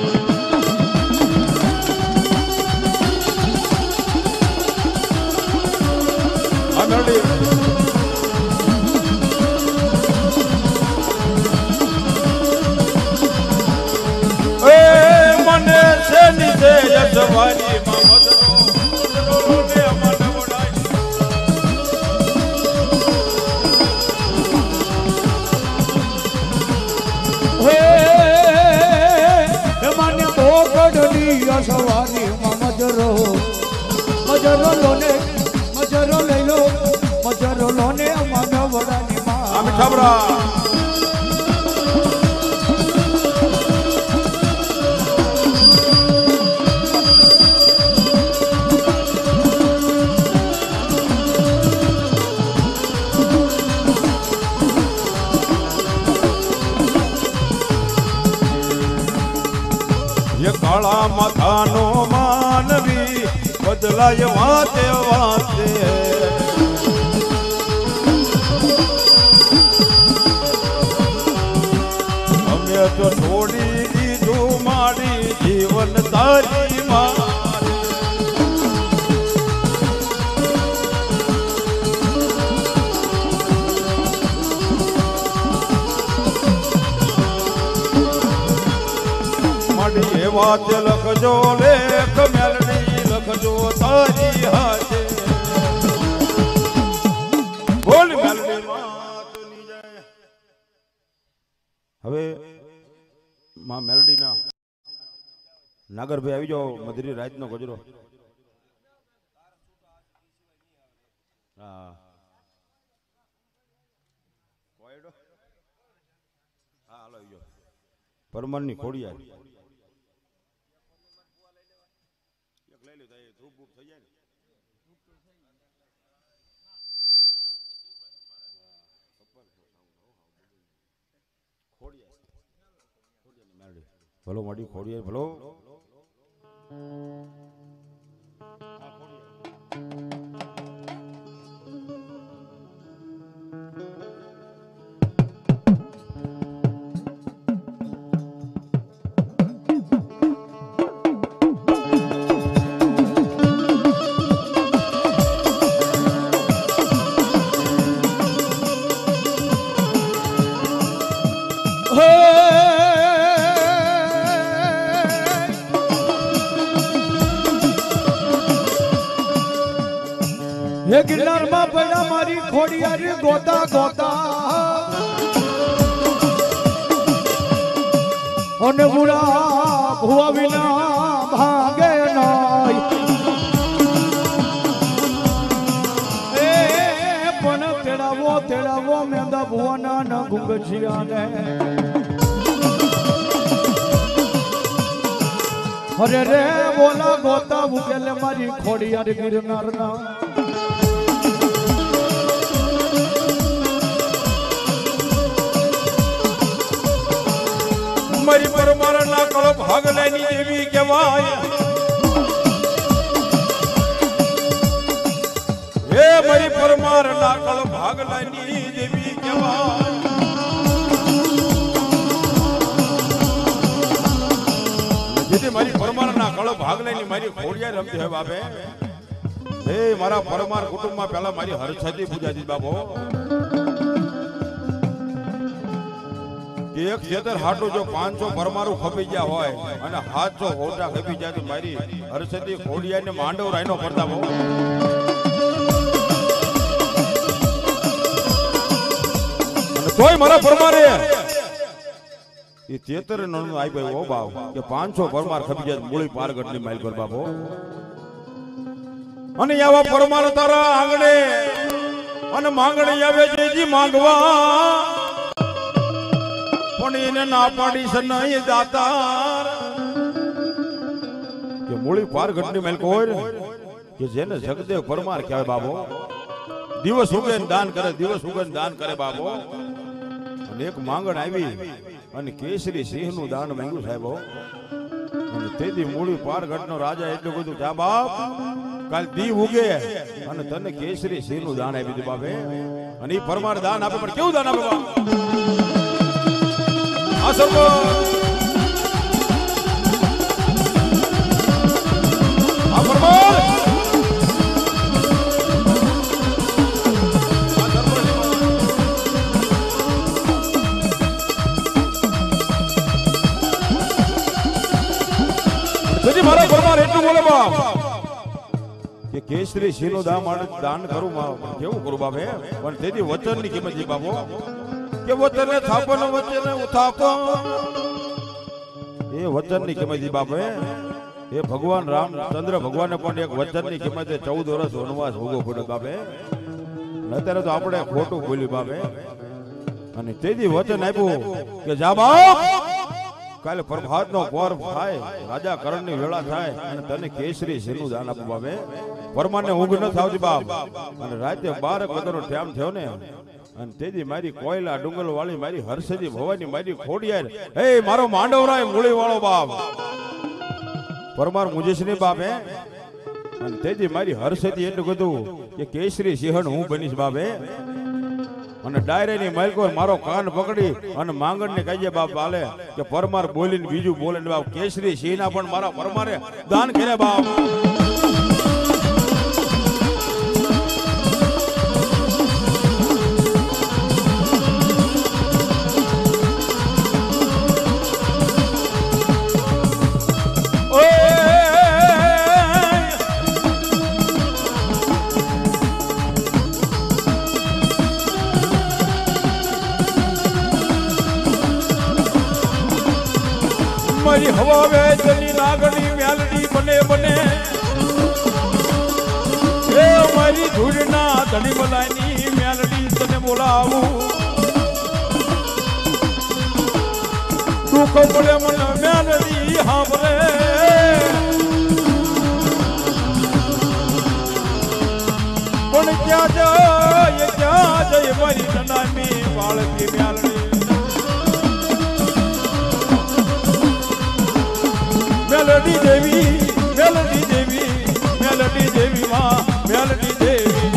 આ મેલડી મને છે નીચે યશવારી માં મદરો ને મન બોલાય હે મને બોકડની યશવારી માં મજરો મજરો લોને મજરો છબરા કાળા માથાનો માનવી બદલાય વાતે વાતે અમે તો છોડી દીધું મારી જીવન તારી માં વાત લખજો લેખ મેલડી લખજો તારી હાથે બોલ મેલડી માતની જય હવે માં મેલડી ના નાગરભાઈ આવી જાઓ મધરી રાત નો ગજરો હા કોયડો હા હાલો આવી જાઓ પરમાનની ખોડિયાર ભલો મળી ખોડીએ ભલો હે ગિરનારમાં પડ્યા મારી ખોડિયારી ગોતા ગોતા અને મુરા ભુવા વિના ભાગે નાય એ પણ તેડાવો તેડાવો મેંદા ભુવાના ન ગુંગછિયાને અરે રે બોલા ગોતા ઉકેલે મારી ખોડિયારી ગિરનારના મારી પરમાર ના કળો ભાગ લેની દેવી કહેવાય હે મારી પરમાર ના કળો ભાગ લેની દેવી કહેવાય જેથી મારી પરમાર ના કળો ભાગ લેની મારી ખોડિયાર રમતી હોય બાપે હે મારા પરમાર કુટુંબમાં પહેલા મારી હરછદી પૂજાતી બાપો એક ખેતર હાટું જો પાંચસો પરમારું ખપી ગયા હોય અને હાથસો હોટા ખપી જાય તો મારી હરસદી ખોડિયા ને માંડવ રાયનો પડતા બહુ તોય મારા પરમારે એ તેતર નો આઈ ભાઈ ઓ બાવ કે પાંચસો પરમાર ખપી જાય મૂળી પારગઢ ની માઇલ કર બાપો અને આવા પરમાર તારા આંગણે અને માંગણી આવે જેજી માંગવા પણ એને ના પાડી છે નહીં દાતાર કે મૂળી પાર ઘટની મેલ કોઈ કે જેને જગદેવ પરમાર કહેવાય બાબો દિવસ ઉગે દાન કરે દિવસ ઉગે દાન કરે બાબો અને એક માંગણ આવી અને કેસરી સિંહ નું દાન માંગ્યું સાહેબો અને તેથી મૂળી પાર ઘટનો રાજા એટલું બધું જા બાપ કાલ દી ઉગે અને તને કેસરી સિંહ નું દાન આપી દીધું બાપે અને એ પરમાર દાન આપે પણ કેવું દાન આપે બાપ આસર્વ આ પરમાર તેથી મારા પરમાર એટલું બોલે બાપ કે કેસરી સિંહ નું દાન કરું કેવું કરું બાપે પણ તેથી વચન ની કિંમત બાપો કે વચન થાપન વચન ઉથાપન એ વચન ની કિંમત બાપે એ ભગવાન રામચંદ્ર ભગવાન પણ એક વચન ની કિંમતે ચૌદ વર્ષ વનવાસ ભોગવો પડ્યો બાપે અત્યારે તો આપણે ખોટું બોલ્યું બાપે અને તેથી વચન આપ્યું કે જા બાપ કાલે પ્રભાત નો પોર થાય રાજા કરણ ની વેળા થાય અને તને કેસરી શેનું દાન આપવું બાપે પરમાને ઊંઘ ન થાવતી બાપ અને રાતે બાર કદરનો ટાઈમ થયો ને અને તેથી મારી કોયલા ડુંગલ વાળી મારી હર્ષદી ભવાની મારી ખોડિયાર હે મારો માંડવરાય મૂળી વાળો બાપ પરમાર મુજેશની બાપ હે અને તેથી મારી હર્ષદી એટલું કીધું કે કેસરી સિંહણ હું બનીશ બાપ હે અને ડાયરેની માલકો મારો કાન પકડી અને માંગણ ને કહીએ બાપ હાલે કે પરમાર બોલીને બીજું બોલે બાપ કેસરી સિંહના પણ મારા પરમારે દાન કરે બાપ મારી હવા વેચની લાગણી વ્યાલડી બને બને એ મારી ધૂળના ધણી બલાની વ્યાલડી તને બોલાવું દુઃખ પડે મને વ્યાલડી હાંભળે પણ ક્યાં જાય ક્યાં જાય મારી નનામી બાળકી વ્યાલડી મેલડી દેવી મેલડી દેવી મેલડી દેવી માં મેલડી દેવી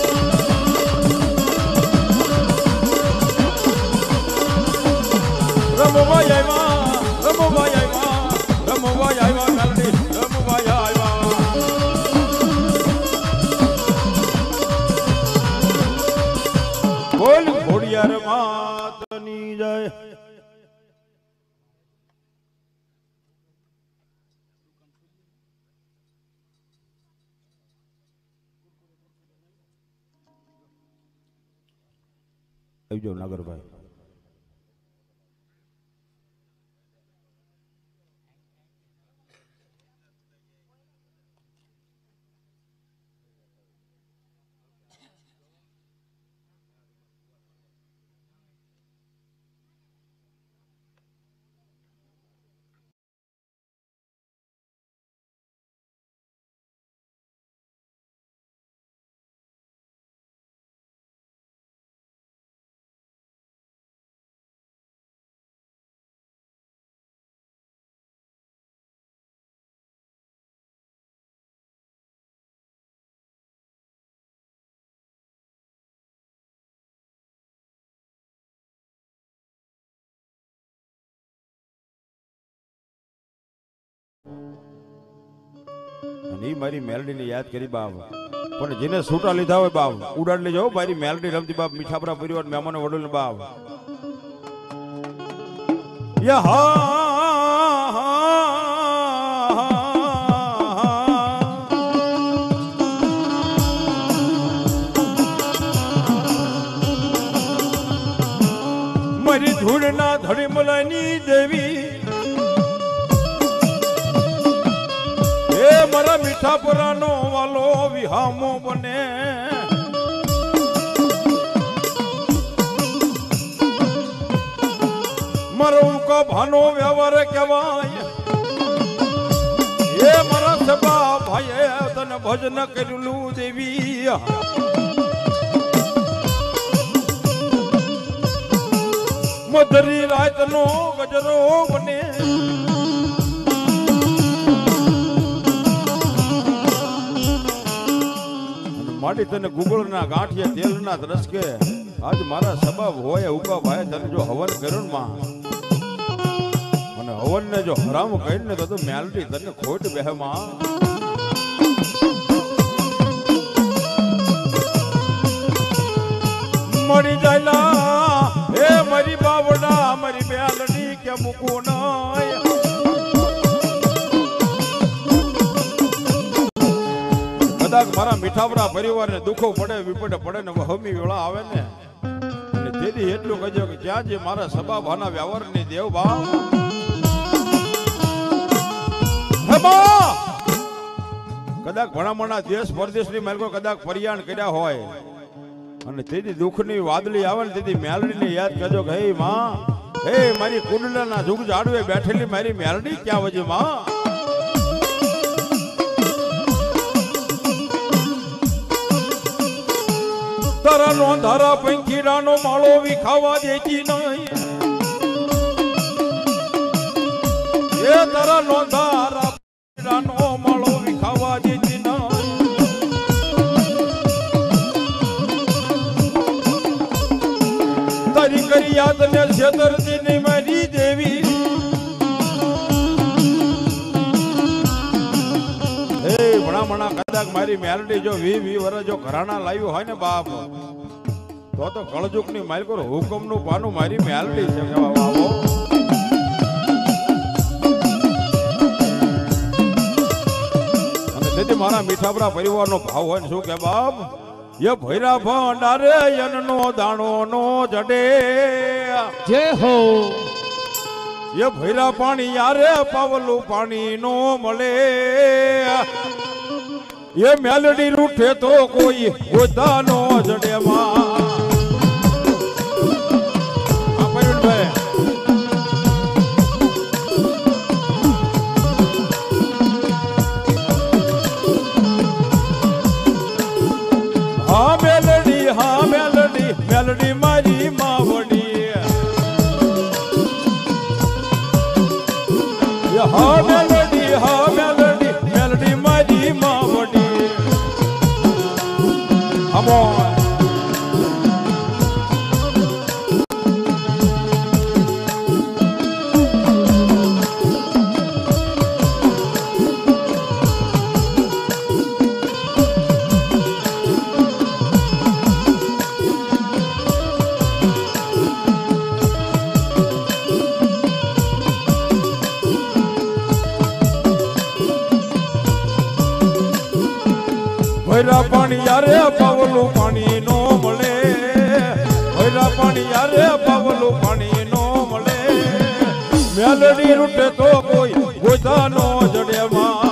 રમવા આવ્યા રમવા આવ્યા રમવા આવ્યા મેલડી રમવા આવ્યા બોલ ખોડિયાર માતની જય આવજો નાગરભાઈ અને ઈ મારી મેલડી ને યાદ કરી બાપ પણ જેને છૂટા લીધા હોય બાપ ઉડાડ લેજો મારી મેલડી રમતી બાપ મીઠાપરા પરિવાર મહેમાનો વડોલ બાપ મારી ધૂળના ધડી મલાની દેવી મારા મીઠાપરાનો વાલો વિહામો બને મારો ઉકા ભાનો વ્યવહાર કહેવાય એ મારા સભા ભાઈએ તને ભજન કરેલું દેવી મધરી રાતનો ગજરો બને માડી તને ગુગળના ગાંઠિયા તેલના દ્રસકે આજ મારા સબબ હોય ઉકા ભાઈ તને જો હવન કર્યો ને માં અને હવન ને જો હરામ કરીને તો મેલડી તને ખોટ બેહ માં મળી જાયલા એ મારી બાવડા મારી મેલડી કે મૂકું નાય કદાચ મારા મીઠાપરા પરિવારને દુઃખો પડે વિપડે પડે ને હમી વેળા આવે ને અને તેથી એટલું કહેજો કે જ્યાં જે મારા સબા ભાના વ્યવહારની દેવ ભાવ કદાચ ભણામણા દેશ પરદેશની માર્ગો કદાચ પરિયાણ કર્યા હોય અને તેથી દુઃખની વાદળી આવે ને તેથી મેલડીને યાદ કરજો કે હે માં, હે મારી કુંડલાના જુગ જાડવે બેઠેલી મારી મેલડી ક્યાં વજે માં? તારાનો ધારા પંખીડાનો માળો વિખાવા દેતી નહીં, એ તારાનો ધારા પંખીડાનો માળો વિખાવા દેતી નહીં. તારી કરી યાદ ને છેતરતી ની મારી દેવી, હે ભણામણા કદાચ મારી મેલડી જો વી વી વર્ષ જો ઘરાણા લાવ્યું હોય ને બાપ, તો તો કળજુક ની માલિકો હુકમ નું પાનું મારી મેલડી છે. આવો અને તેથી મારા મીઠાપરા પરિવારનો ભાવ હોય ને શું કે બાપ, એ ભૈરા ભંડારે યનનો દાણો નો જડે, જય હો. એ ભૈરા પાણી યારે પાવલું પાણી નો મળે, એ મેલડી રૂઠે તો કોઈ ગોદાનો જડે માં. હા મેલડી, હા મેલડી, મેલડી મારી માવડી, હા મેલડી, હા મેલડી, મેલડી મારી માવડી. અમો ભૈરા પાણી યારે પાવલું પાણી નો મળે, ભૈરા પાણી યારે પાવલું પાણી નો મળે, મેલડી રૂટે તો કોઈ ગોદાનો જડે માં.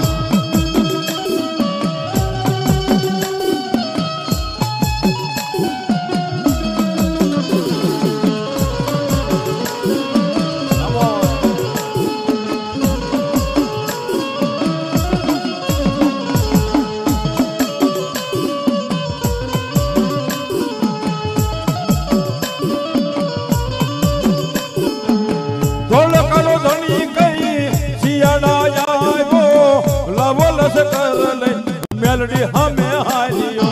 મેલડી હમે હાલ્યો,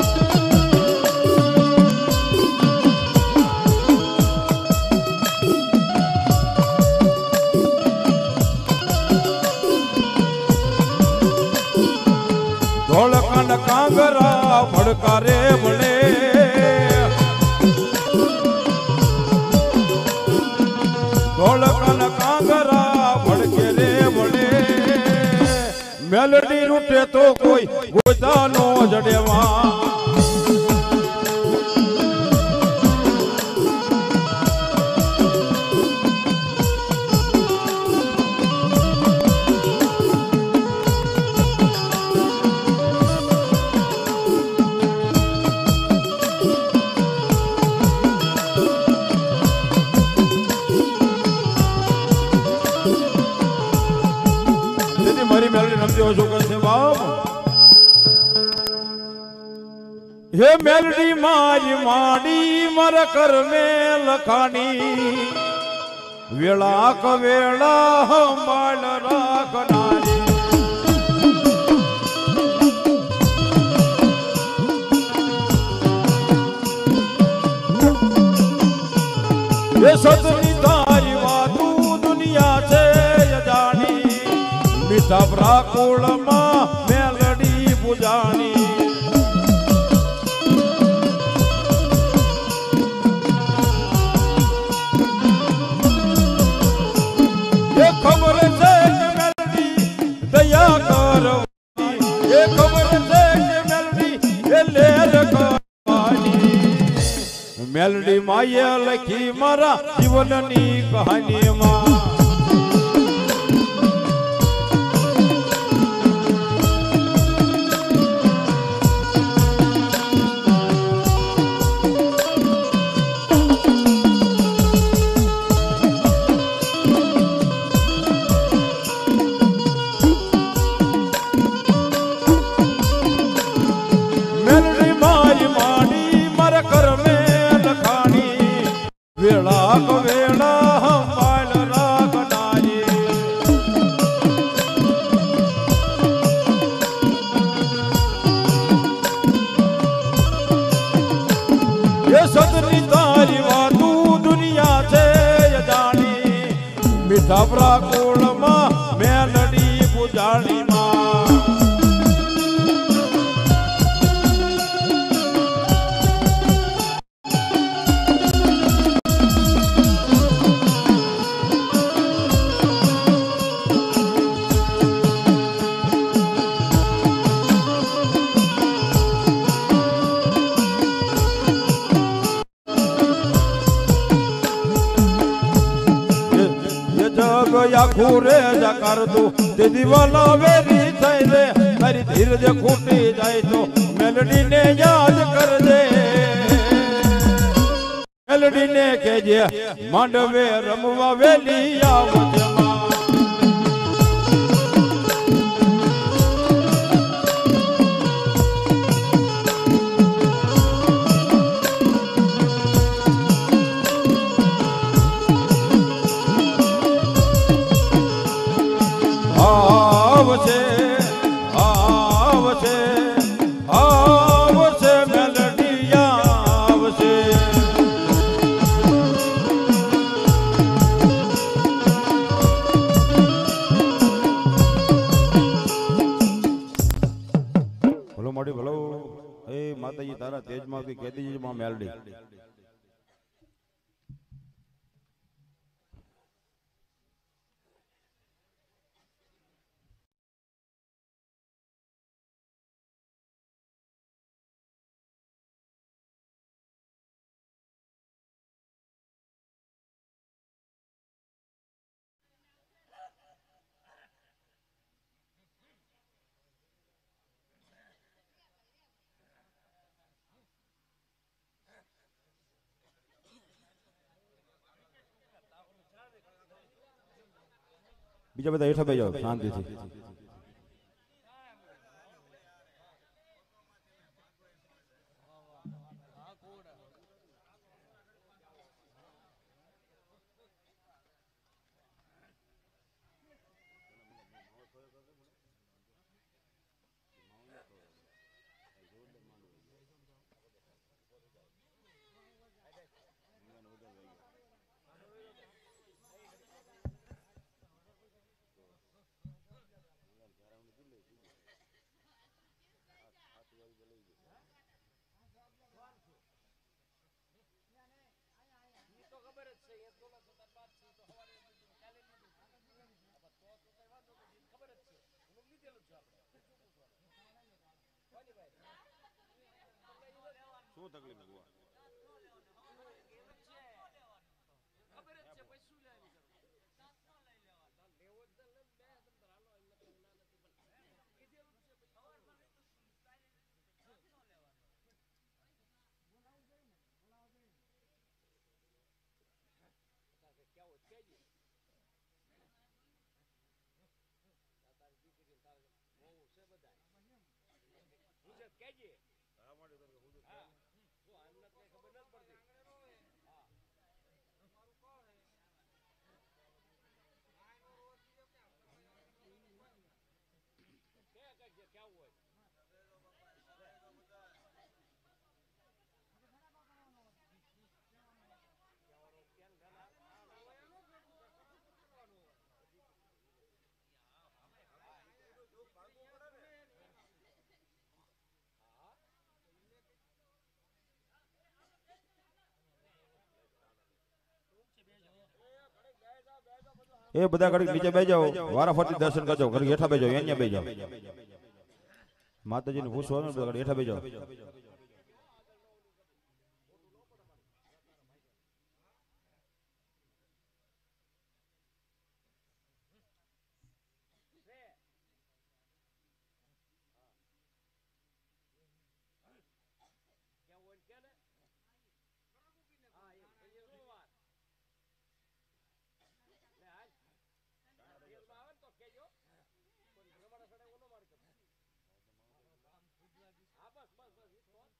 ધોળકન કાંગરા ભડકારે મળે, ધોળકન કાંગરા ભડકે રે મળે, મેલડી રૂટે તો કોઈ ગોદાનો જડેવા. મારી મેલડી રમતી હોય શું કરશે બાપ, હે મેલડી મારી માડી મર કર મે લખાણી, વેળા કવેળા હંભાળ રાખનારી, એ સતની તારી વાતું દુનિયા છે જાણી, મીઠાપરા કુળમાં મેલડી પૂજાણી. એ ખબર છે કે મેલડી દયા કરવાની, એ ખબર છે કે મેલડી એ લેર કરવાની, મેલડી માએ લખી મારા જીવનની કહાનીમાં. ધાબરા કુળમાં મેલડી પૂજાણી માં ખૂરે જકાર તું તે દીવાલા વેરી થઈ રે તારી ધીરજ ખૂટી જાય તો મેલડી ને યાદ કરજે મેલડી ને કેજે માંડવે રમવા વેલી આવજે માતાજી તારા તેજમાંથી કેદી માં મેલડી બીજા બધા હેઠા બે જાઓ શાંતિથી શું તકલીફ ભગવાન એ બધા ઘડી નીચે બેસી જાઓ વારાફરતી દર્શન કરજો ઘડી હેઠા બેસી જાઓ અહીંયા બેસી જાઓ માતાજીને પૂછવાનું બધા ઘડી હેઠા બેસી જાઓ બસ બસ બસ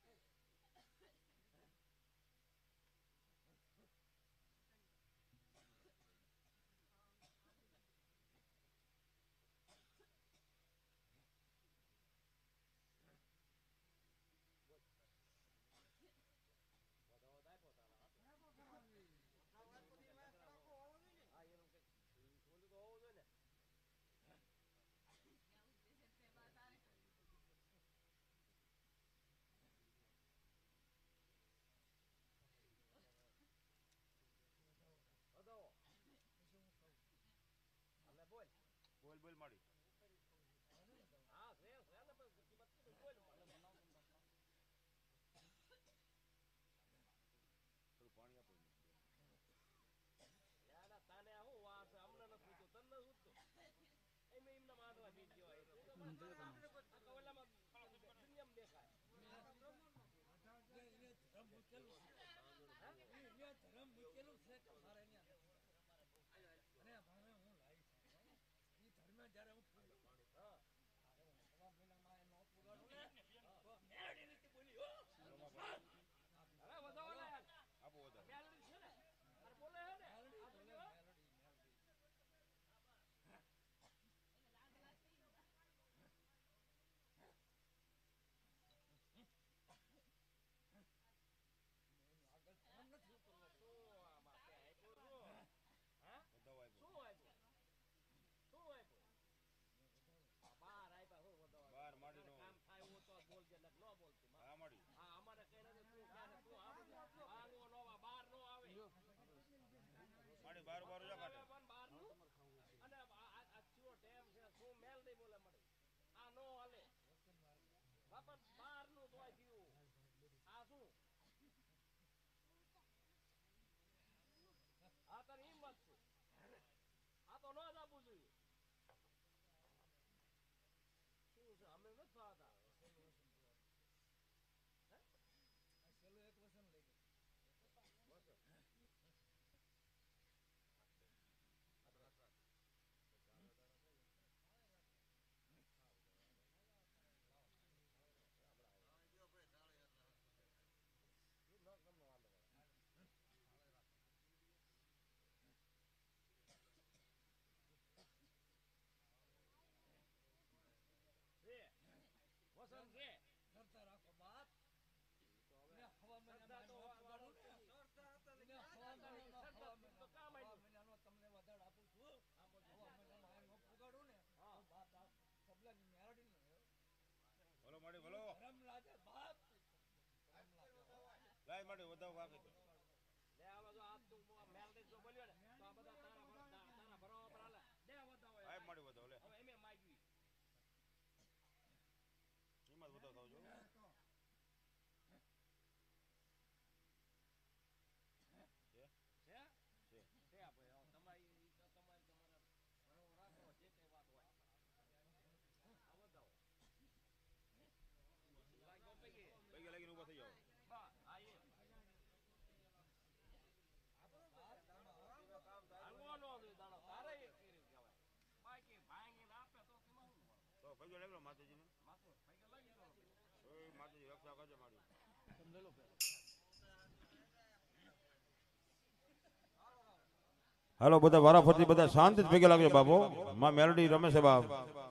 હાલો બધા વારાફરતી બધા શાંત જ ભેગા લાગજો બાપુ. માં મેલોડી રમે છે બાપ.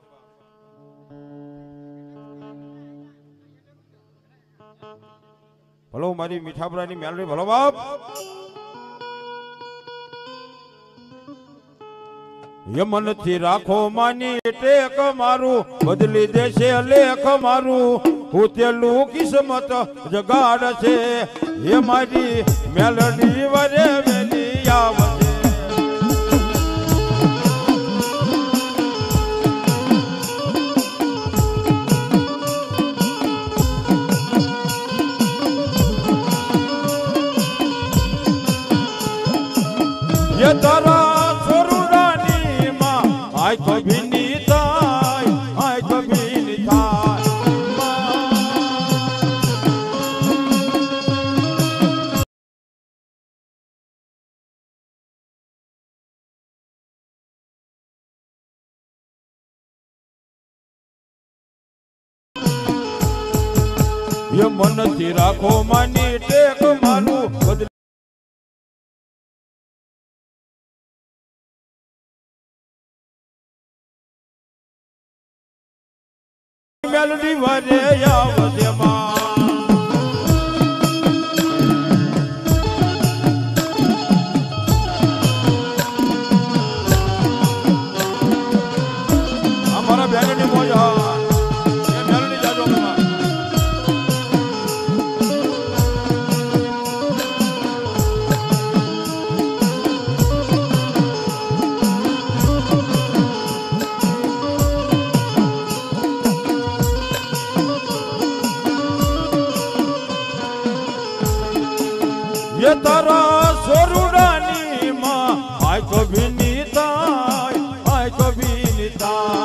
ભલો મારી મીઠાપરાની મેલોડી ભલો બાપ. યમનથી રાખો માની ટેક મારું, બદલી દેશે લેખ મારું, ઉતેલું કિસ્મત જગાડ છે. એ મારી મેલોડી વરે વેલી આવશે. તારા છોરુરાની માં આય તો ભીની થાય, આય તો ભીની થાય. એ મનથી રાખો માની ટેક મારું, બદલી મેલોડી વરે આવશે માં. અમારા બેનની મોજા એ મેલોડી જાજો માં. તારા સોરુડાની માં આય તો વિનીતા આય તો વિનીતા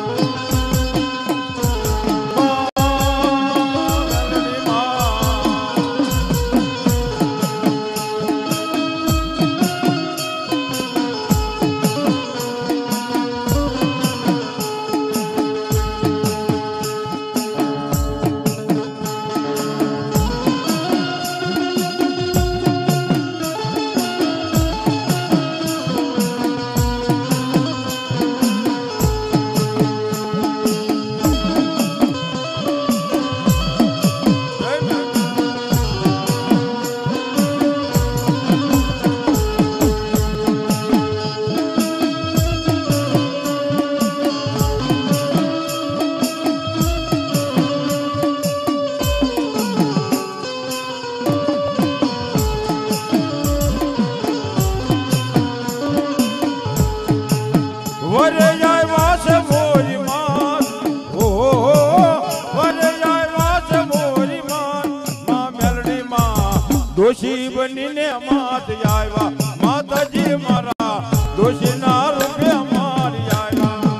દોષી બનીને માત આવ્યા માતાજી મારા દોષી ના રૂપે મારી આવ્યા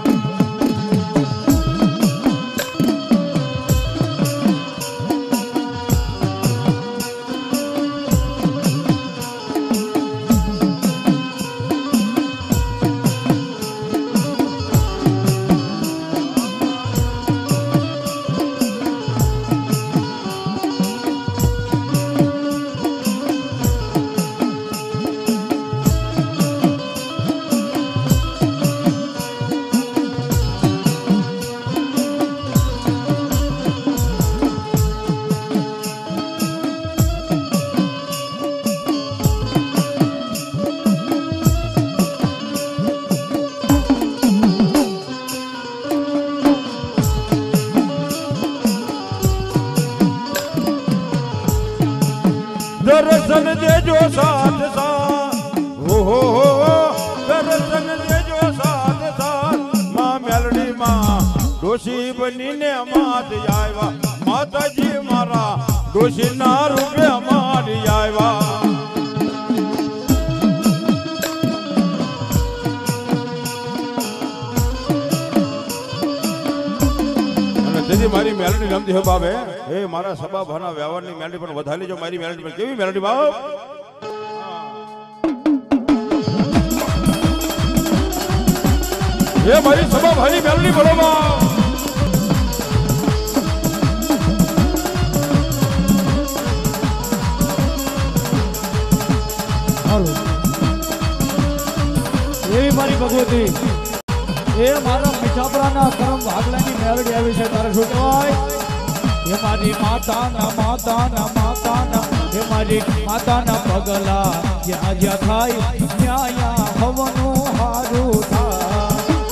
દર્શન દેજો સાથ સાથ હો હો હો દર્શન દેજો સાથ સાથ માં મેલડી માં દોષી બનીને માત આવ્યા માતાજી મારા દોષી ના રૂપે મારી આવ્યા મારી મેલડી રમતી હો બાબે એ મારા સબા ભાના વ્યવહારની મેલડી પણ વધારી લેજો મારી મેલડી પણ કેવી મેલડી બાપ એ મારી સબા ભાની મેલડી બોલો બાપ હાલો એવી મારી ભગવતી એ મારા મીઠાપરાના કરમ ભાગલાની મેલડી આવી છે તારે શું કહેવાય એ મારી માતાના માતાના માતાના એ મારી માતાના પગલા જ્યાં જ્યાં થાય ત્યાં ત્યાં હવનું હારું થાય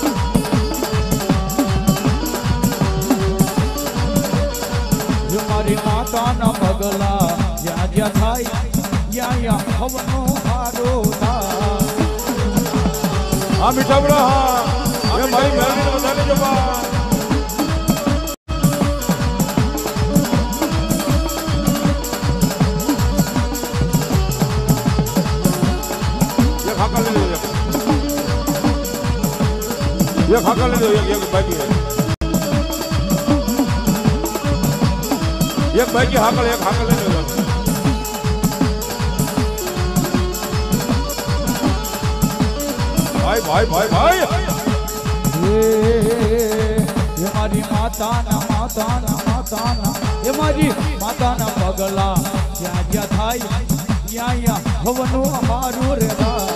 એ મારી માતાના પગલા જ્યાં જ્યાં થાય ત્યાં ત્યાં હવનું હારું થાય આ મીઠાપરા હા એ મારી મેલડી વધારે જો બા ये खाका ले लो ये खाका ले लो ये एक बाकी है एक बाकी हाकल एक हाकल ले लो भाई भाई भाई भाई ये मारी माताना माताना माताना ये मारी माताना पगला ज्યાં જ્યાં થાય ત્યાં ત્યાં હવનું અમારું રે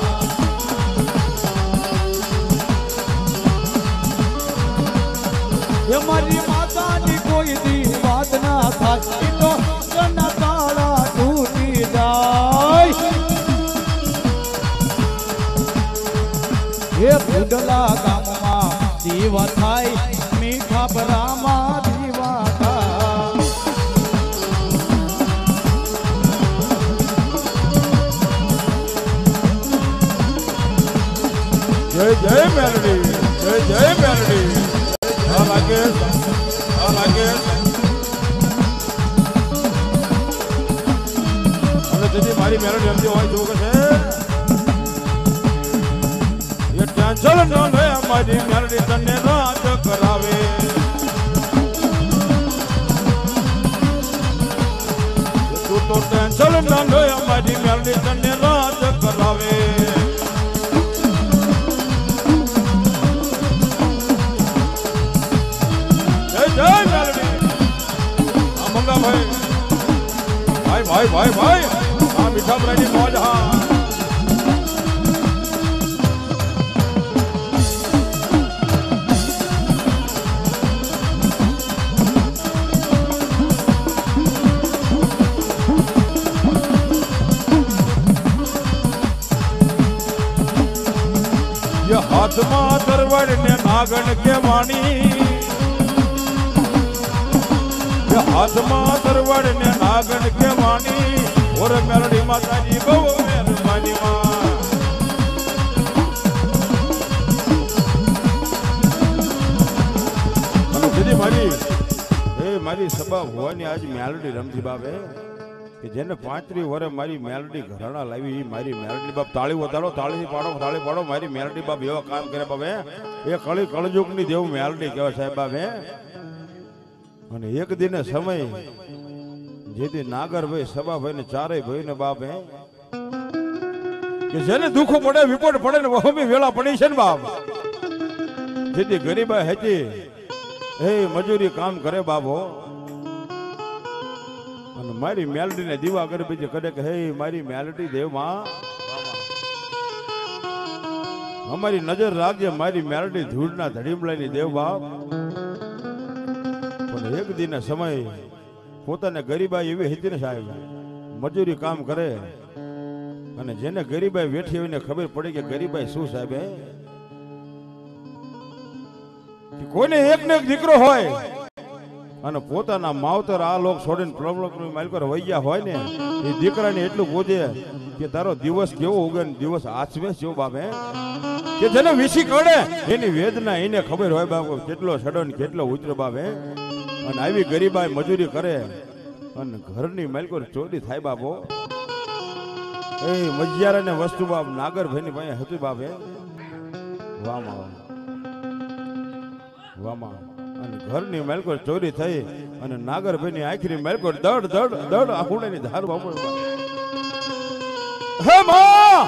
ये मारी मातानी कोई दी बात ना થાય તો કના તાળા તૂટી જાય એ કુદલા ગામમાં દીવા થાય મીઠાપરામાં દીવા થાય જય જય મેલડી જય જય મેલડી આ લાગે આ લાગે અને તેથી મારી મેલડી ન લે મારી મેલડી તને રાજ કરાવે તું તો ટેન્શન ન લે મારી મેલડી તને રાજ કરાવે જય જય મેલડી આ મંગા ભાઈ ભાઈ ભાઈ ભાઈ ભાઈ આ મીઠાપરાની મોજ હા હાથમાં તરવડ ને નાગણ કે વાણી હાથમાં તરવડ ને નાગણ કે વાણી ઓર મેલડી માતાજી બહુ મહેરબાની માં દીદી મારી એ મારી સભા હોવાની આજ મેલડી રમજી બાબે કે જેને પાંત્રીસ વર્ષ મારી મેલડી ઘરાણા લાવી મારી મેલડી બાપ તાળી વધારો તાળી પાડો તાળી પાડો મારી મેલડી બાપ એવા કામ કરે બાબે એ કળી કળજુગ ની દેવું મેલડી કહેવાય સાહેબ બાબે અને એક દિને સમય જેથી નાગર ભાઈ સભા ભાઈ ને ચારેય ભાઈ ને બાપ હે કે જેને દુઃખો પડે વિપટ પડે ને વહમી વેળા પડી છે ને બાપ જેથી ગરીબા હતી એ મજૂરી કામ કરે બાબો અને મારી મેલડી ને દીવા કરે બીજે કરે કે હે મારી મેલડી દેવ માં અમારી નજર રાખજે મારી મેલડી ધૂળના ધડીમલાની દેવ બાપ પણ એક દિન સમય પોતાને ગરીબાઈ એવી હતી ને સાહેબ મજૂરી કામ કરે અને જેને ગરીબાઈ વેઠી હોય ને ખબર પડી કે ગરીબાઈ શું સાહેબ કે કોઈને એક ને એક દીકરો હોય અને પોતાના માવતર આ લોક છોડીને પ્રભુ માલકર વૈયા હોય ને એ દીકરાને એટલું પૂછે કે તારો દિવસ કેવો ઉગે ને દિવસ આચવે કેવો બાપે કે જેને વિસી કડે એની વેદના એને ખબર હોય બાપુ કેટલો સડો ને કેટલો ઉતરો બાપે અને આવી ગરીબાઈ મજૂરી કરે અને ઘરની માલકર ચોરી થાય બાપો એ મજિયારા ને વસ્તુ બાપ નાગર ભાઈ ની પાસે હતું બાપે વામા વામા અને ઘરની મેલકોર ચોરી થઈ અને નાગરભાઈ ની આખરી મેલકોર દડ દડ દડ આખુડે ની ધાર બાપુ હે માં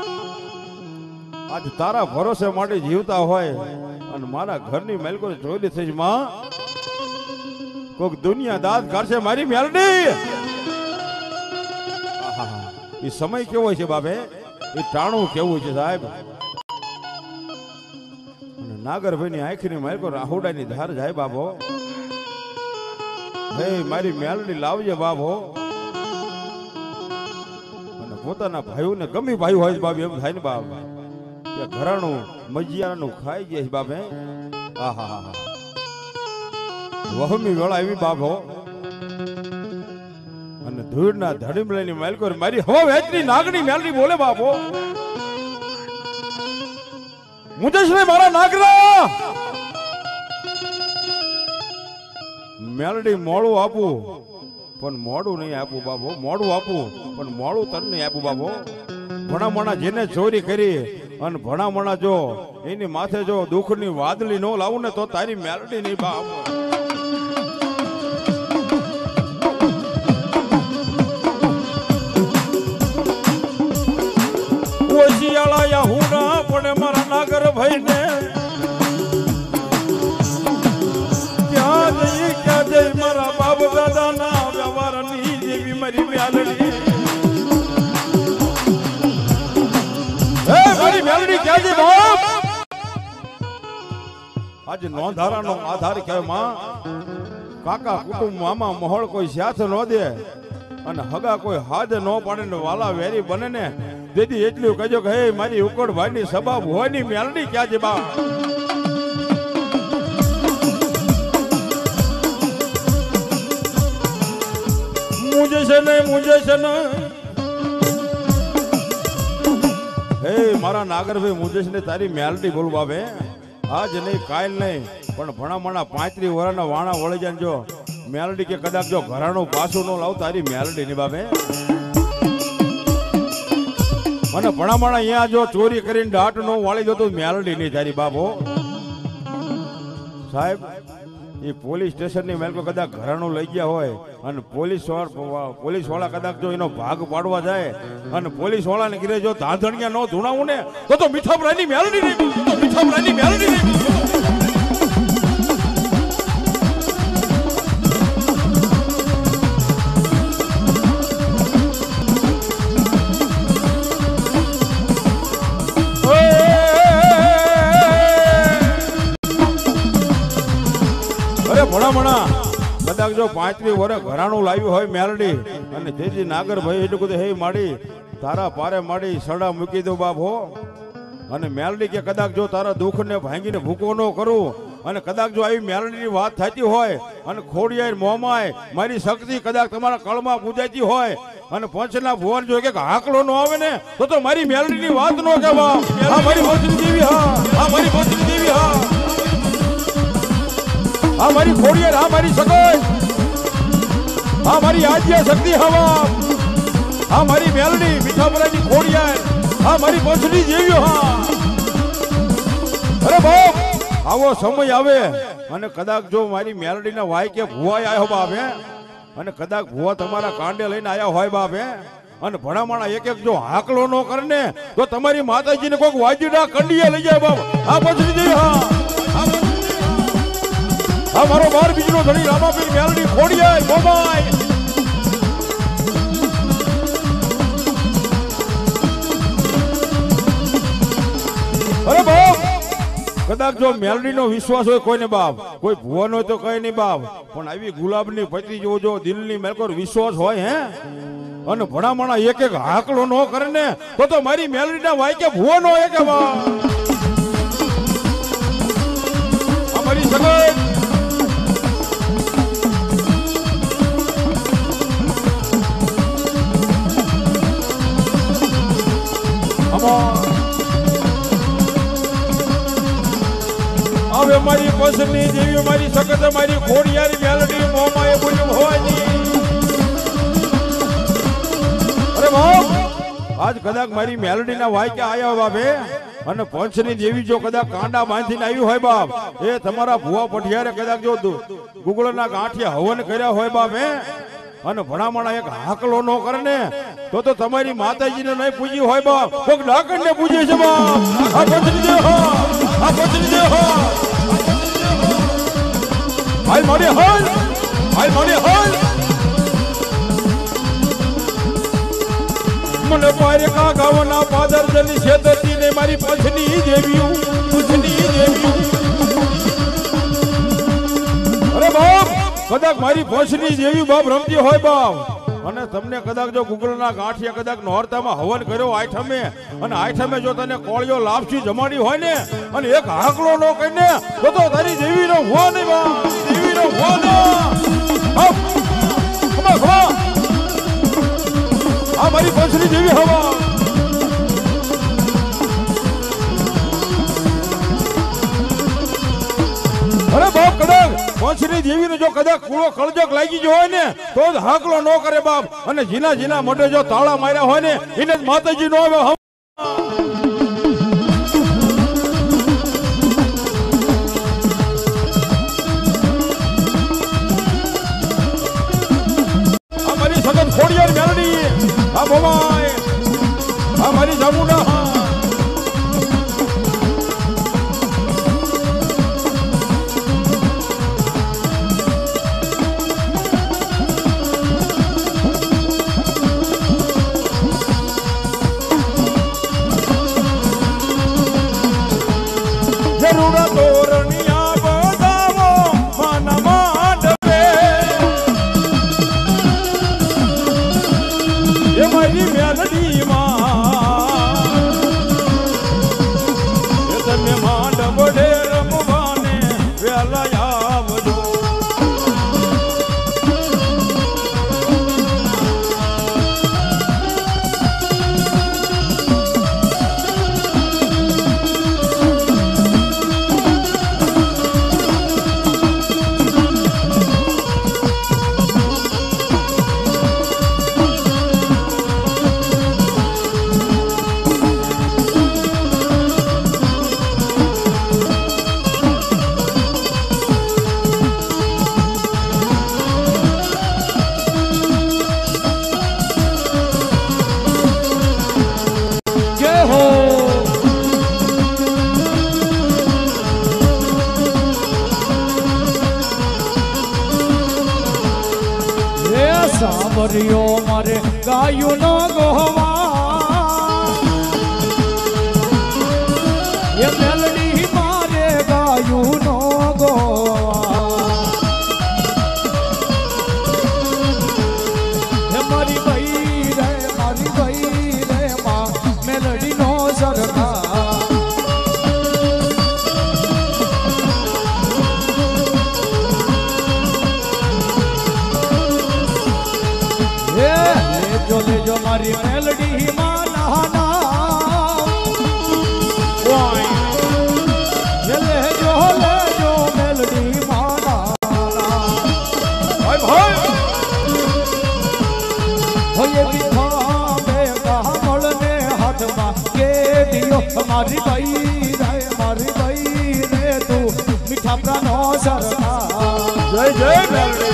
આજ તારા ભરોસે માટે જીવતા હોય અને મારા ઘરની મેલકોર ચોરી થઈ માં કોક દુનિયા દાદ કાઢશે મારી મેલડી એ સમય કેવો છે બાપે એ ટાણું કેવું છે સાહેબ નાગરભાઈ ની આંખની માલકો રાહુડા ની ધાર જાય બાબો હે મારી મેલડી લાવજે બાબો અને પોતાના ભાઈઓ ને ગમી ભાઈ હોય બાબ એમ થાય ને બાપ કે ઘરાણું મજિયાનું ખાઈ જાય બાપે આહા હા વહમી વેળા એવી બાબો અને ધૂળના ધડીમલાની માલકો મારી હવા વેચની નાગની મેલડી બોલે બાબો મુજે મારા નાગરા મેલડી મોડું આપું પણ મોડું નહીં આપું બાબો મોડું આપું પણ મોડું તને નહીં આપું બાબો ભણા મણા જેને ચોરી કરી અને ભણા મણા જો એની માથે જો દુઃખની વાદળી નો લાવું ને તો તારી મેલડી નહીં બાપ ઓશિયાળા હું ના પડે મારા નાગર ભાઈ ને ક્યાં જઈ ક્યાં જઈ મારા બાપ દાદા ના વ્યવહાર ની જેવી મારી મેલડી હે મારી મેલડી ક્યાં જઈ બાપ આજે નોંધારાનો આધાર કે માં કાકા કુટુંબ મામા મહોળ કોઈ સાથ ન દે અને હગા કોઈ હાથ ન પાડે ને વાલા વેરી બને ને દીદી એટલું કહેજો કે હે મારી ઉકળ ભાઈ ની સબા હોય ની મેલડી ક્યાં છે બા મુજે છે ને મુજે છે ને હે મારા નાગરભાઈ મુજે છે ને તારી મેલડી બોલ બાબે આજ નહીં કાલ નહીં પણ ભણા મણા પાંત્રીસ વર્ષના વાણા વળી જાય જો મેલડી કે કદાચ જો ઘરાણું પાછું ન લાવ તારી મેલડી ની બાબે અને ભણામણ અહીંયા જો ચોરી કરીને દાટ નો વાળી દો તો મેલડી નહીં તારી બાપો સાહેબ એ પોલીસ સ્ટેશનની મેલકો કદાચ ઘરાણું લઈ ગયા હોય અને પોલીસ પોલીસ વાળા કદાચ જો એનો ભાગ પાડવા જાય અને પોલીસ વાળાને કીધે જો ધાધણિયા નો ધૂણાવું ને તો તો મીઠાપરાની મેલડી નહીં તો મીઠાપરાની મેલડી નહીં ભણામણા કદાચ જો પાંચમી વર્ષ ઘરાણું લાવ્યું હોય મેલડી અને જેજી નાગર ભાઈ એટલું બધું હે માડી તારા પારે માડી સડા મૂકી દો બાપ હો અને મેલડી કે કદાચ જો તારા દુઃખ ને ભાંગીને ભૂકો ન કરું અને કદાચ જો આવી મેલડીની વાત થતી હોય અને ખોડિયાર મોમાય મારી શક્તિ કદાચ તમારા કળમાં પૂજાતી હોય અને પંચના ભુવન જો એક હાકલો નો આવે ને તો તો મારી મેલડીની વાત નો કહેવા આ મારી ભોસડી દેવી હા આ મારી ભોસડી દેવી હા આ મારી ખોડિયાર આ મારી સગોઈ આ મારી આદ્ય શક્તિ હવા આ મારી મેલડી મીઠાપરાની ખોડિયાર આ મારી પંચની જેવી હા અરે બાપ આવો સમય આવે અને કદાચ જો મારી મેલડીના વાય કે ભુવાય આવ્યો બાપ હે અને કદાચ ભુવા તમારા કાંડે લઈને આવ્યા હોય બાપ હે અને ભણામણા એક એક જો હાકલો નો કરે ને તો તમારી માતાજીને કોઈક વાજીડા કંડિયા લઈ જાય બાપ આ પંચની જેવી હા આ મારો બાર બીજનો ધણી રામાપીર મેલડી ખોડિયાર મોમાય અરે બાપ કદાચ જો મેલડી નો વિશ્વાસ હોય કોઈને બાપ કોઈ ભુવન હોય તો કઈ નહીં બાપ પણ આવી ગુલાબની પત્રી જો જો દિલની મેલકોર વિશ્વાસ હોય હે અને ભણામણા એક એક હાકલો નો કરે ને તો તો મારી મેલડી ના વાય કે ભુવન હોય કે બાપ અમારી સગત હવે મારી પસંદની જેવી મારી સખત મારી ખોડિયારી મેલડી મોમાં એ બોલ્યું હોવાની અરે બાપ આજ કદાચ મારી મેલડી ના વાય કે આયા બાપે અને પંચની દેવી જો કદાચ કાંડા બાંધીને આવ્યું હોય બાપ એ તમારા ભુવા પઢિયારે કદાચ જો ગુગળના ગાંઠિયા હવન કર્યા હોય બાપ હે અને ભણામણા એક હાકલો નો કરે ને તો તો તમારી માતાજીને નહીં પૂજી હોય બાપ કોક ડાકણને પૂજે છે બાપ આ પંચની દેવ હા આ પંચની દેવ હા હાલ મારી હાલ હાલ મારી હાલ મને પારે કા ગાવના પાદર જલી છેતરતી ને મારી પંચની દેવીઓ પંચની દેવીઓ અરે બાપ કદાચ મારી પંચની દેવી બાપ રમતી હોય બાપ અને તમને કદાચ જો ગુગળના ગાંઠિયા કદાચ નોરતામાં હવન કર્યો આઠમે અને આઠમે જો તને કોળિયો લાપસી જમાડી હોય ને અને એક હાકલો નો કહીને તો તો તારી દેવી નો હુआ નહીં બા દેવી નો હુआ ના ખમા ખમા આ મારી પંચની દેવી હવા અરે બાપ કદાચ પંચની દેવીને જો કદાચ કૂળો કળજક લાગી ગયો હોય ને તો જ હાકલો ન કરે બાપ અને જીના જીના મોઢે જો તાળા માર્યા હોય ને એને જ માતાજી નો આવે આ મારી સગત ખોડિયાર મેલડી આ ભવાય આ મારી જામુના સાવરિયો મારે ગાયું નો ગોવા એ મેલડી મારે ગાયું નો ગોવા એ મારી ભાઈ રે મારી ભાઈ રે માં મેલડી નો સરખા जो ले जो मारी मेलडी माना ये ले जो ले जो मेलडी माना भाई भाई हो ये बिखा बेगा मलने हाथ में के दियो हमारी भाई रे हमारी भाई रे तू मीठा प्राणो सरका जय जय मेलडी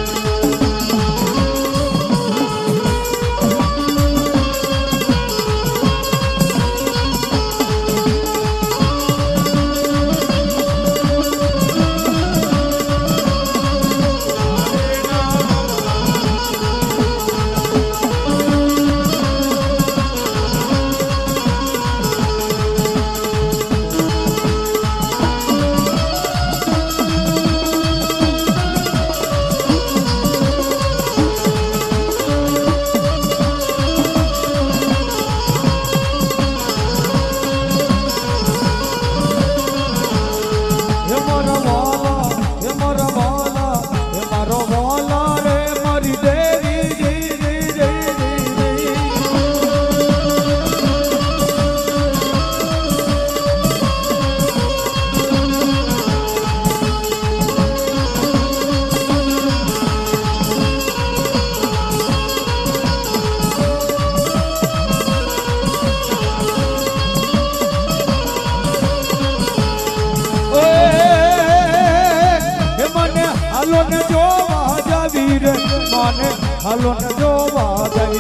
हालो न जो वादई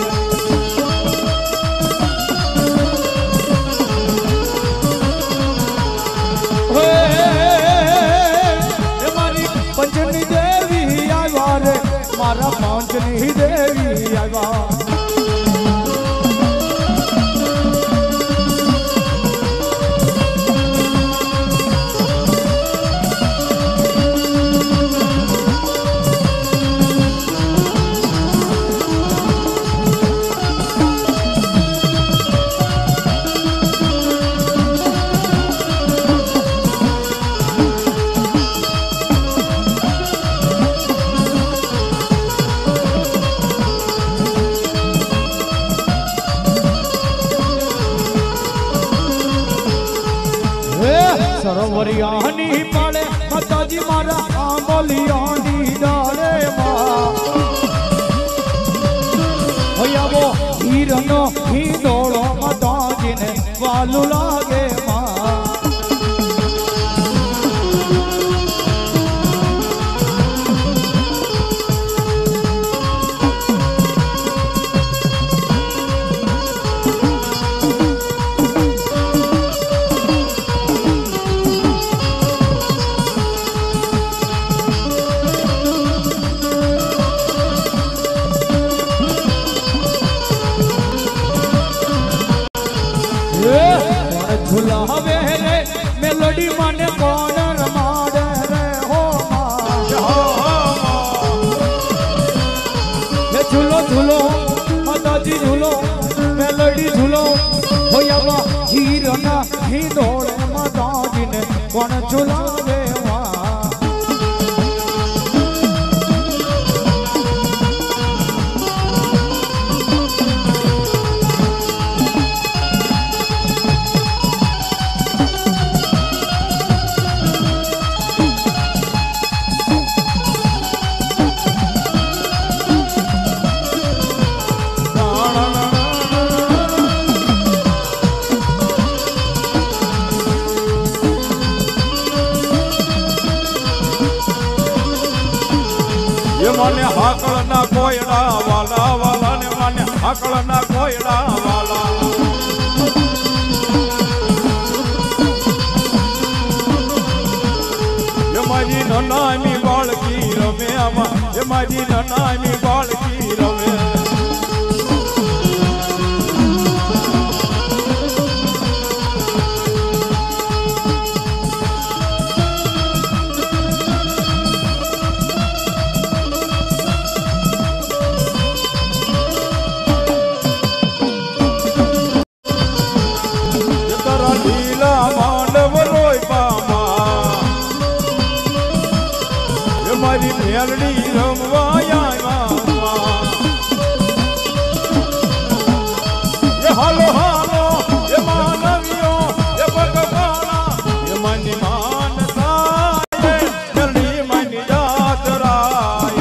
मारी पंचनी देवी आवा रे मारा पंचनी देवी आवा सरोवरियानी पाले माताजी मारा आंबोलियानी डाले माँ होया वो हीरनो ही दौड़ो माताजी ने वालू लागे माँ झुलावे रे मेलोडी माने कौन रमाड़े रे हो ये झूलो झूलो माताजी झूलो मेलोडी झूलो हो या वा हीरना ही दौड़े माताजी ने कौन झुलावे वहाँ माने हाकल ना कोयड़ा वाला वाला ने माने हाकल ना कोयड़ा वाला ये मारी नामी बाल की રમે આમાં એ મારી નાની બાળકી રમે મારી મેલડી રમવાયા એ હાલો હાલો એ માનવીઓ એ ભગવાના એ માની માનતા મેલડી માની જાતરાય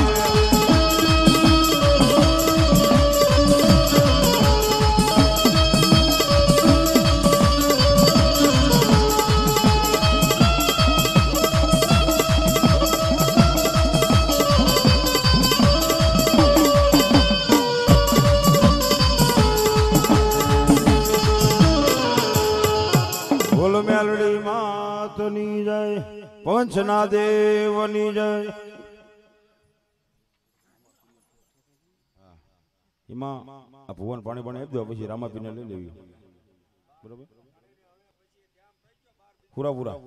મેલડી માતની જય પંચના દેવની જય એમાં આ ભુવન પાણી પાણી આપી દો પછી રામાપીને લઈ લેવી બરોબર પૂરા પૂરા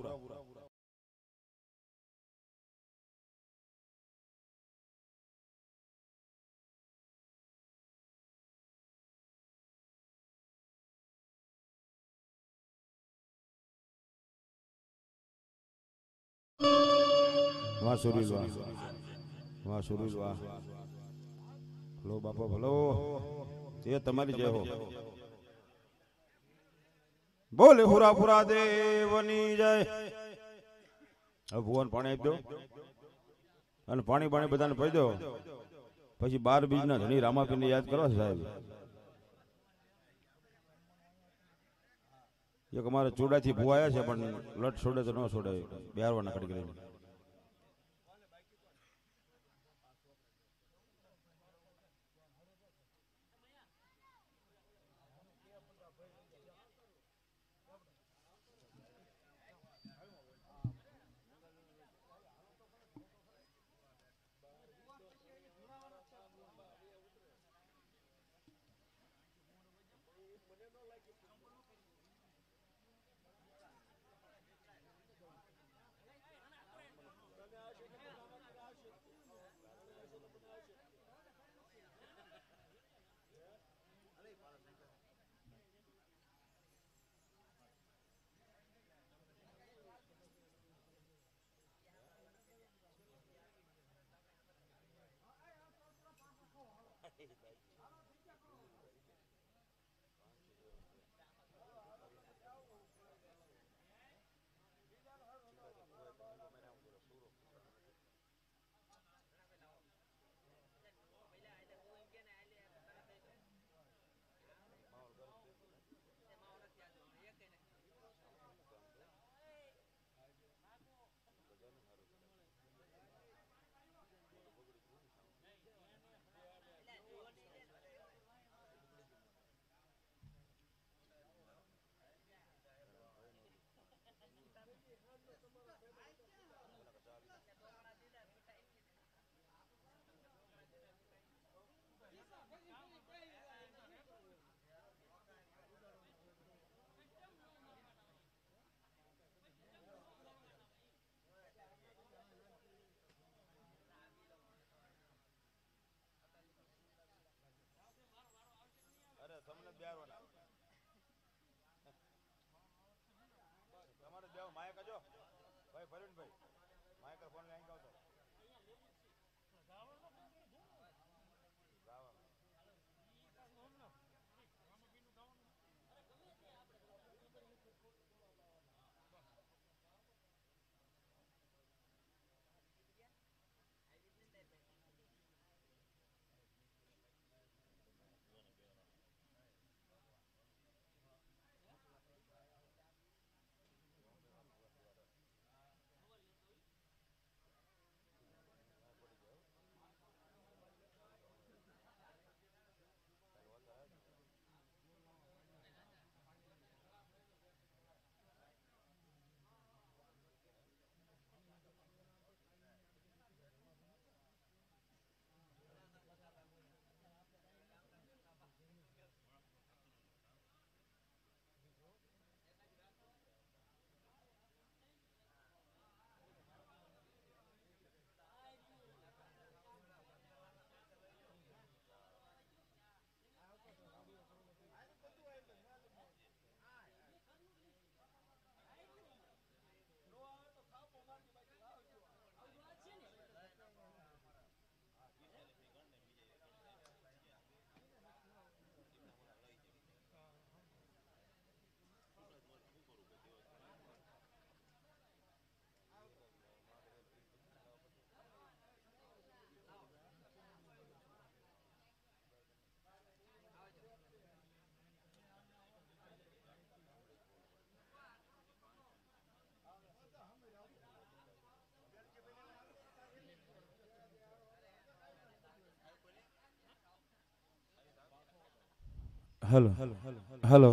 વાહ સુરીલ વાહ વાહ સુરીલ વાહ ભલો બાપા ભલો તે તમારી જય હો બોલે હુરા પુરા દેવની જય હવે ભુવન પાણી આપી દો અને પાણી પાણી બધાને પી દો પછી બાર બીજના ધણી રામાપીને યાદ કરવા સાહેબ એક અમારે ચૂડાથી ભુવાયા છે પણ લટ છોડે તો ન છોડે બિહારવાના કડી કરીને તમને બિહારવાના તમારે બેવ માયા કજો ભાઈ ફરીનભાઈ માયા ફોન લઈ આવતો हेलो हेलो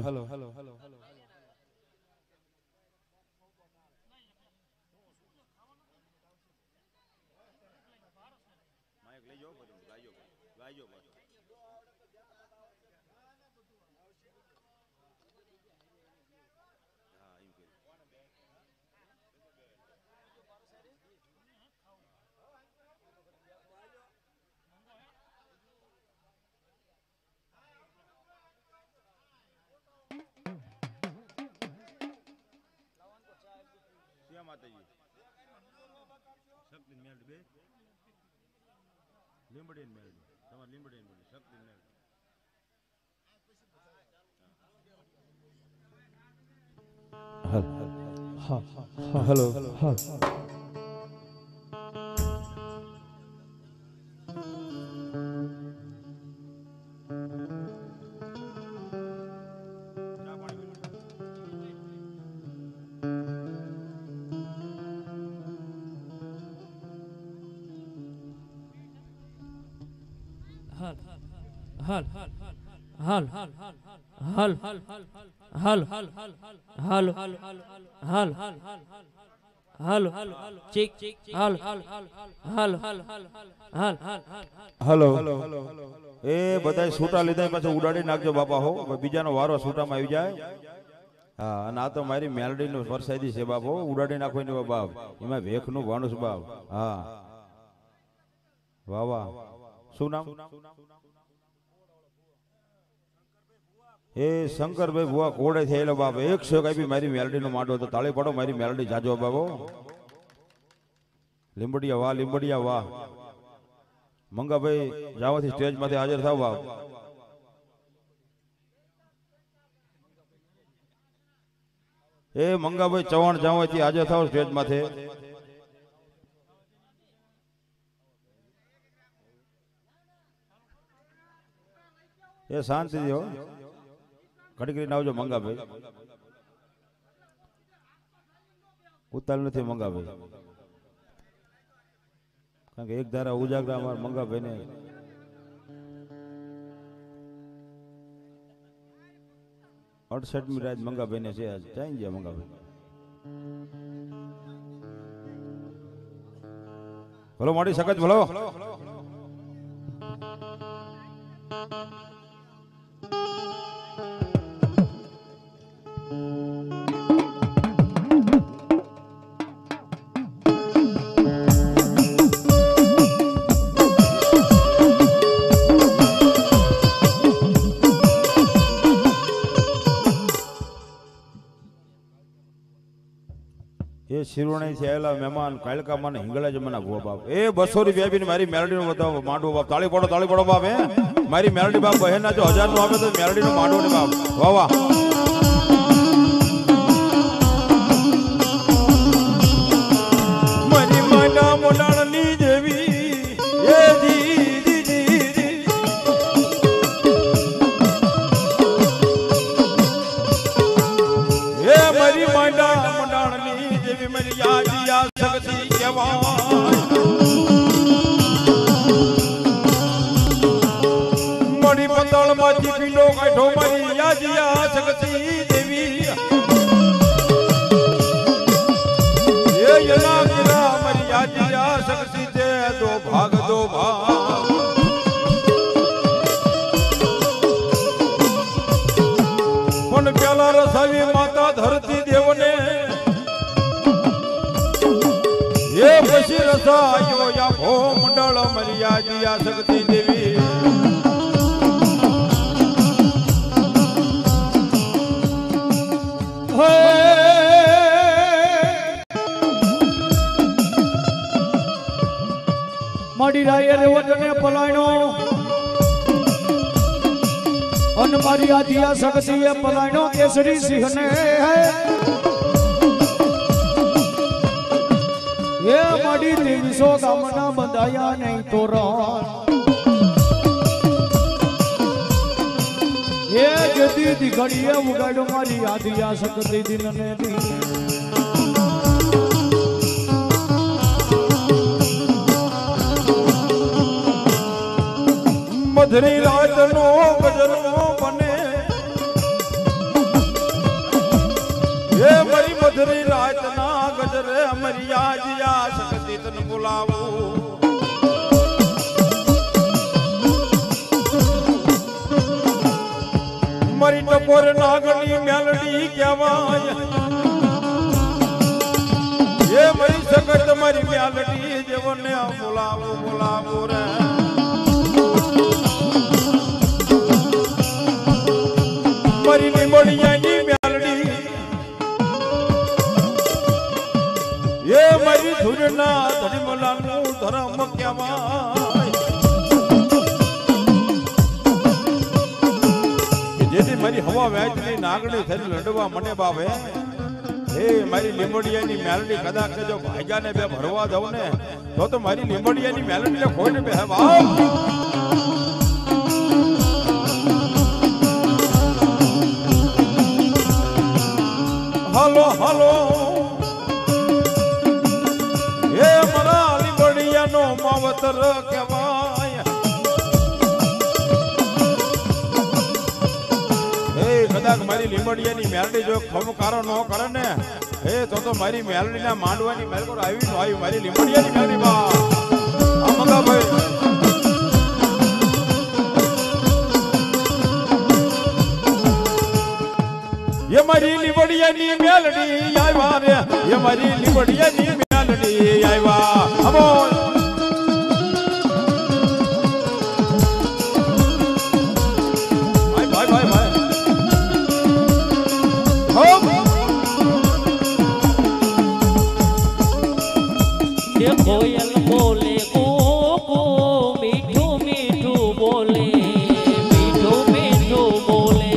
हेलो હાલ હાલ હાલ હાલ હાલ હાલ હાલ હાલ ચીક હાલ હાલ હાલ हेलो ए बधाई सूटा लीधा पाछा उडाड़ी नाखजो बापा हो बीजानो वारो सूटामां આવી જાય હા અને આ તો મારી મેલડી નો વરસાદી છે બાપ હો ઉડાડી નાખો ને બાપ એમાં વેખ નું વાણું છે બાપ હા વાહ વાહ શું નામ એ શંકરભાઈ ભુવા કોડે થયેલો બાપ એકસો કાપી મારી મેલડી નો માંડો તો તાળી પાડો મારી મેલડી જાજો બાબો લીંબડિયા વાહ લીંબડિયા વાહ મંગાભાઈ જાવાથી સ્ટેજ માંથી હાજર થાવ બાપ એ મંગાભાઈ ચવાણ જાવાથી હાજર થાવ સ્ટેજ માંથી એ શાંતિ દો ઘડી ઘડી આવજો મંગાભાઈ ઉતાર નથી મંગાભાઈ કારણ કે એક ધારા ઉજાગરા અમારા મંગાભાઈ ને અડસઠમી રાત મંગાભાઈ ને છે આજ ચાઈ ગયા મંગાભાઈ ભલો મારી સકત ભલો શિરોણી થી આવેલા મહેમાન કાલકા મને હિંગળા જમાના ભુવા બાપ એ બસો રૂપિયા આપીને મારી મેલડી નો બતાવો માંડવો બાપ તાળી પડો તાળી પડો બાપ હે મારી મેલડી બાપ બહેન ના જો હજાર નું આપે તો મેલડી નો માંડવો ને બાપ વાહ વાહ મારી માના મોડાણની દેવી એ જી જી જી એ મારી માના મોડાણની દેવી મારી યાદિયા શક્તિ કહેવાય મણી પતળ માંથી પીંડો કાઢો મારી યાદિયા શક્તિ દેવી એ યલા ગિરા મારી યાદિયા શક્તિ દે દો ભાગ દો ભાગ પણ પેલા રસાવી માતા ધરતી દેવને એ પછી રસાયો યા ભો મંડળ મરિયા દિયા શક્તિ દેવી મારી રાયર વતને પલાણો અન મારી આદિયા શક્તિએ પલાણો કેસરી સિંહને એ મારી ત્રીસો ગામના બંધાયા નહીં તોરણ એ જતી દીકરીએ ઉગાડ્યો મારી આદિયા શક્તિ દિનને દી મધરી રાત નો ગજરો બને પધરી રાતના ગજરે અમરિયા જીયા શક્તિ તન બોલાવું મારી ટપોર નાગની મેલડી કહેવાય એ મારી સગત મારી મેલડી જેવને બોલાવો બોલાવો રે મારી લીમડિયાની મેલડી એ મારી ધૂરના ધડીમલાનું ધર્મ કહેવાય જેથી મારી હવા વહેંચની નાગણી થઈને લડવા મને બાવે એ મારી લીંબડિયાની મેલડી કદાચ જો ભાગ્યાને બે ભરવા દઉં ને તો તો મારી લીંબડિયાની મેલડીને ખોઈને બે વાવ હાલો હાલો એ મારા લીંબડિયાનો માવતર કહેવાય કદાચ મારી લીંબડિયાની મેલડી જો ખમકારો ન કરે ને એ તો તો મારી મેલડીના માંડવાની મેલકોર આવી નો આવી મારી લીંબડિયાની મેલડી બા અમગા ભાઈ ये मारी लिबड़ियानी मेलडी आवा रे ये मारी लिबड़ियानी मेलडी आवा अमो भाई भाई भाई भाई हो ये कोयल बोले को को मीठू मीठू बोले मीठू मीठू बोले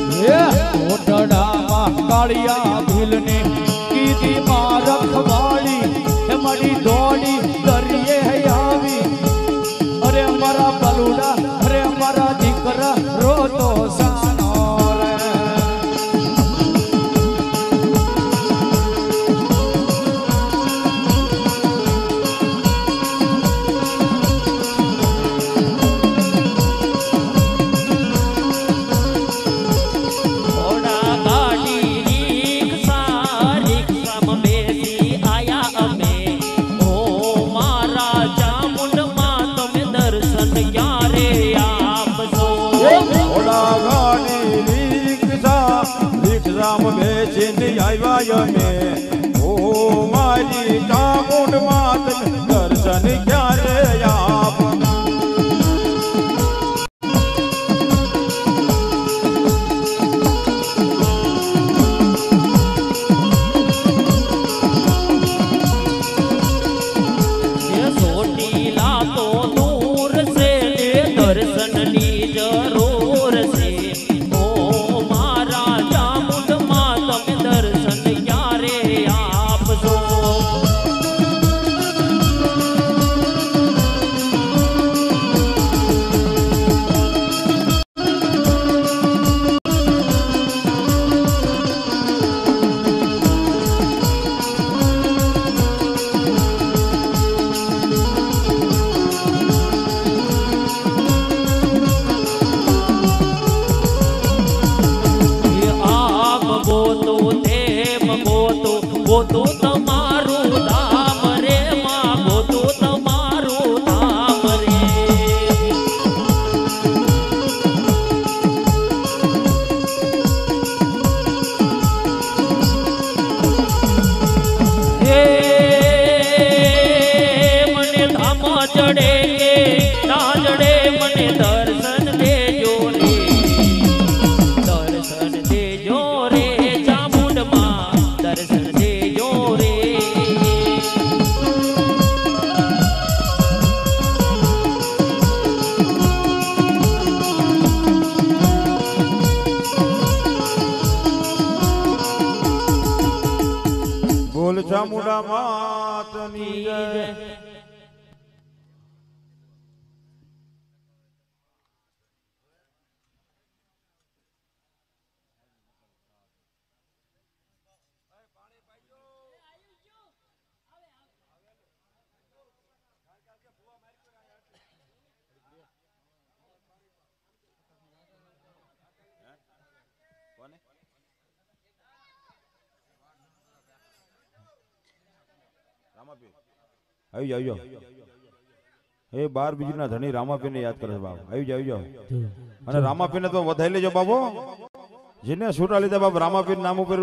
કાળિયા ભીલને કીધી માં રખવાળી મારા બલુડા અરે મારા દીકરા રોતો સાનો રે મે ઓ મારી ચામુંડ માત દર્શન ક્યારે આપ સોટીલા તો દૂર છે દર્શન ની જરૂર છે ઓ મારા ચામુંડ માં તમે દર્શન ક્યારે આપશો ગોતું તમારું ધામ રે માં ગોતું તમારું ધામ રે હે મને ધામ ચડે ના ચડે મને દર્શન દેજો રે દર્શન દેજો રે ચામુંડમાં દર્શન ચામુંડા માતની જય આવી જાવ આવી જાવ એ બાર બીજના ધણી રામાપીર ને યાદ કરે બાપ આવી જાવ આવી જાવ અને રામાપીર ને તો વધાઈ લેજો બાબો જેને છૂટા લીધા બાપ રામાપીર નામ ઉપર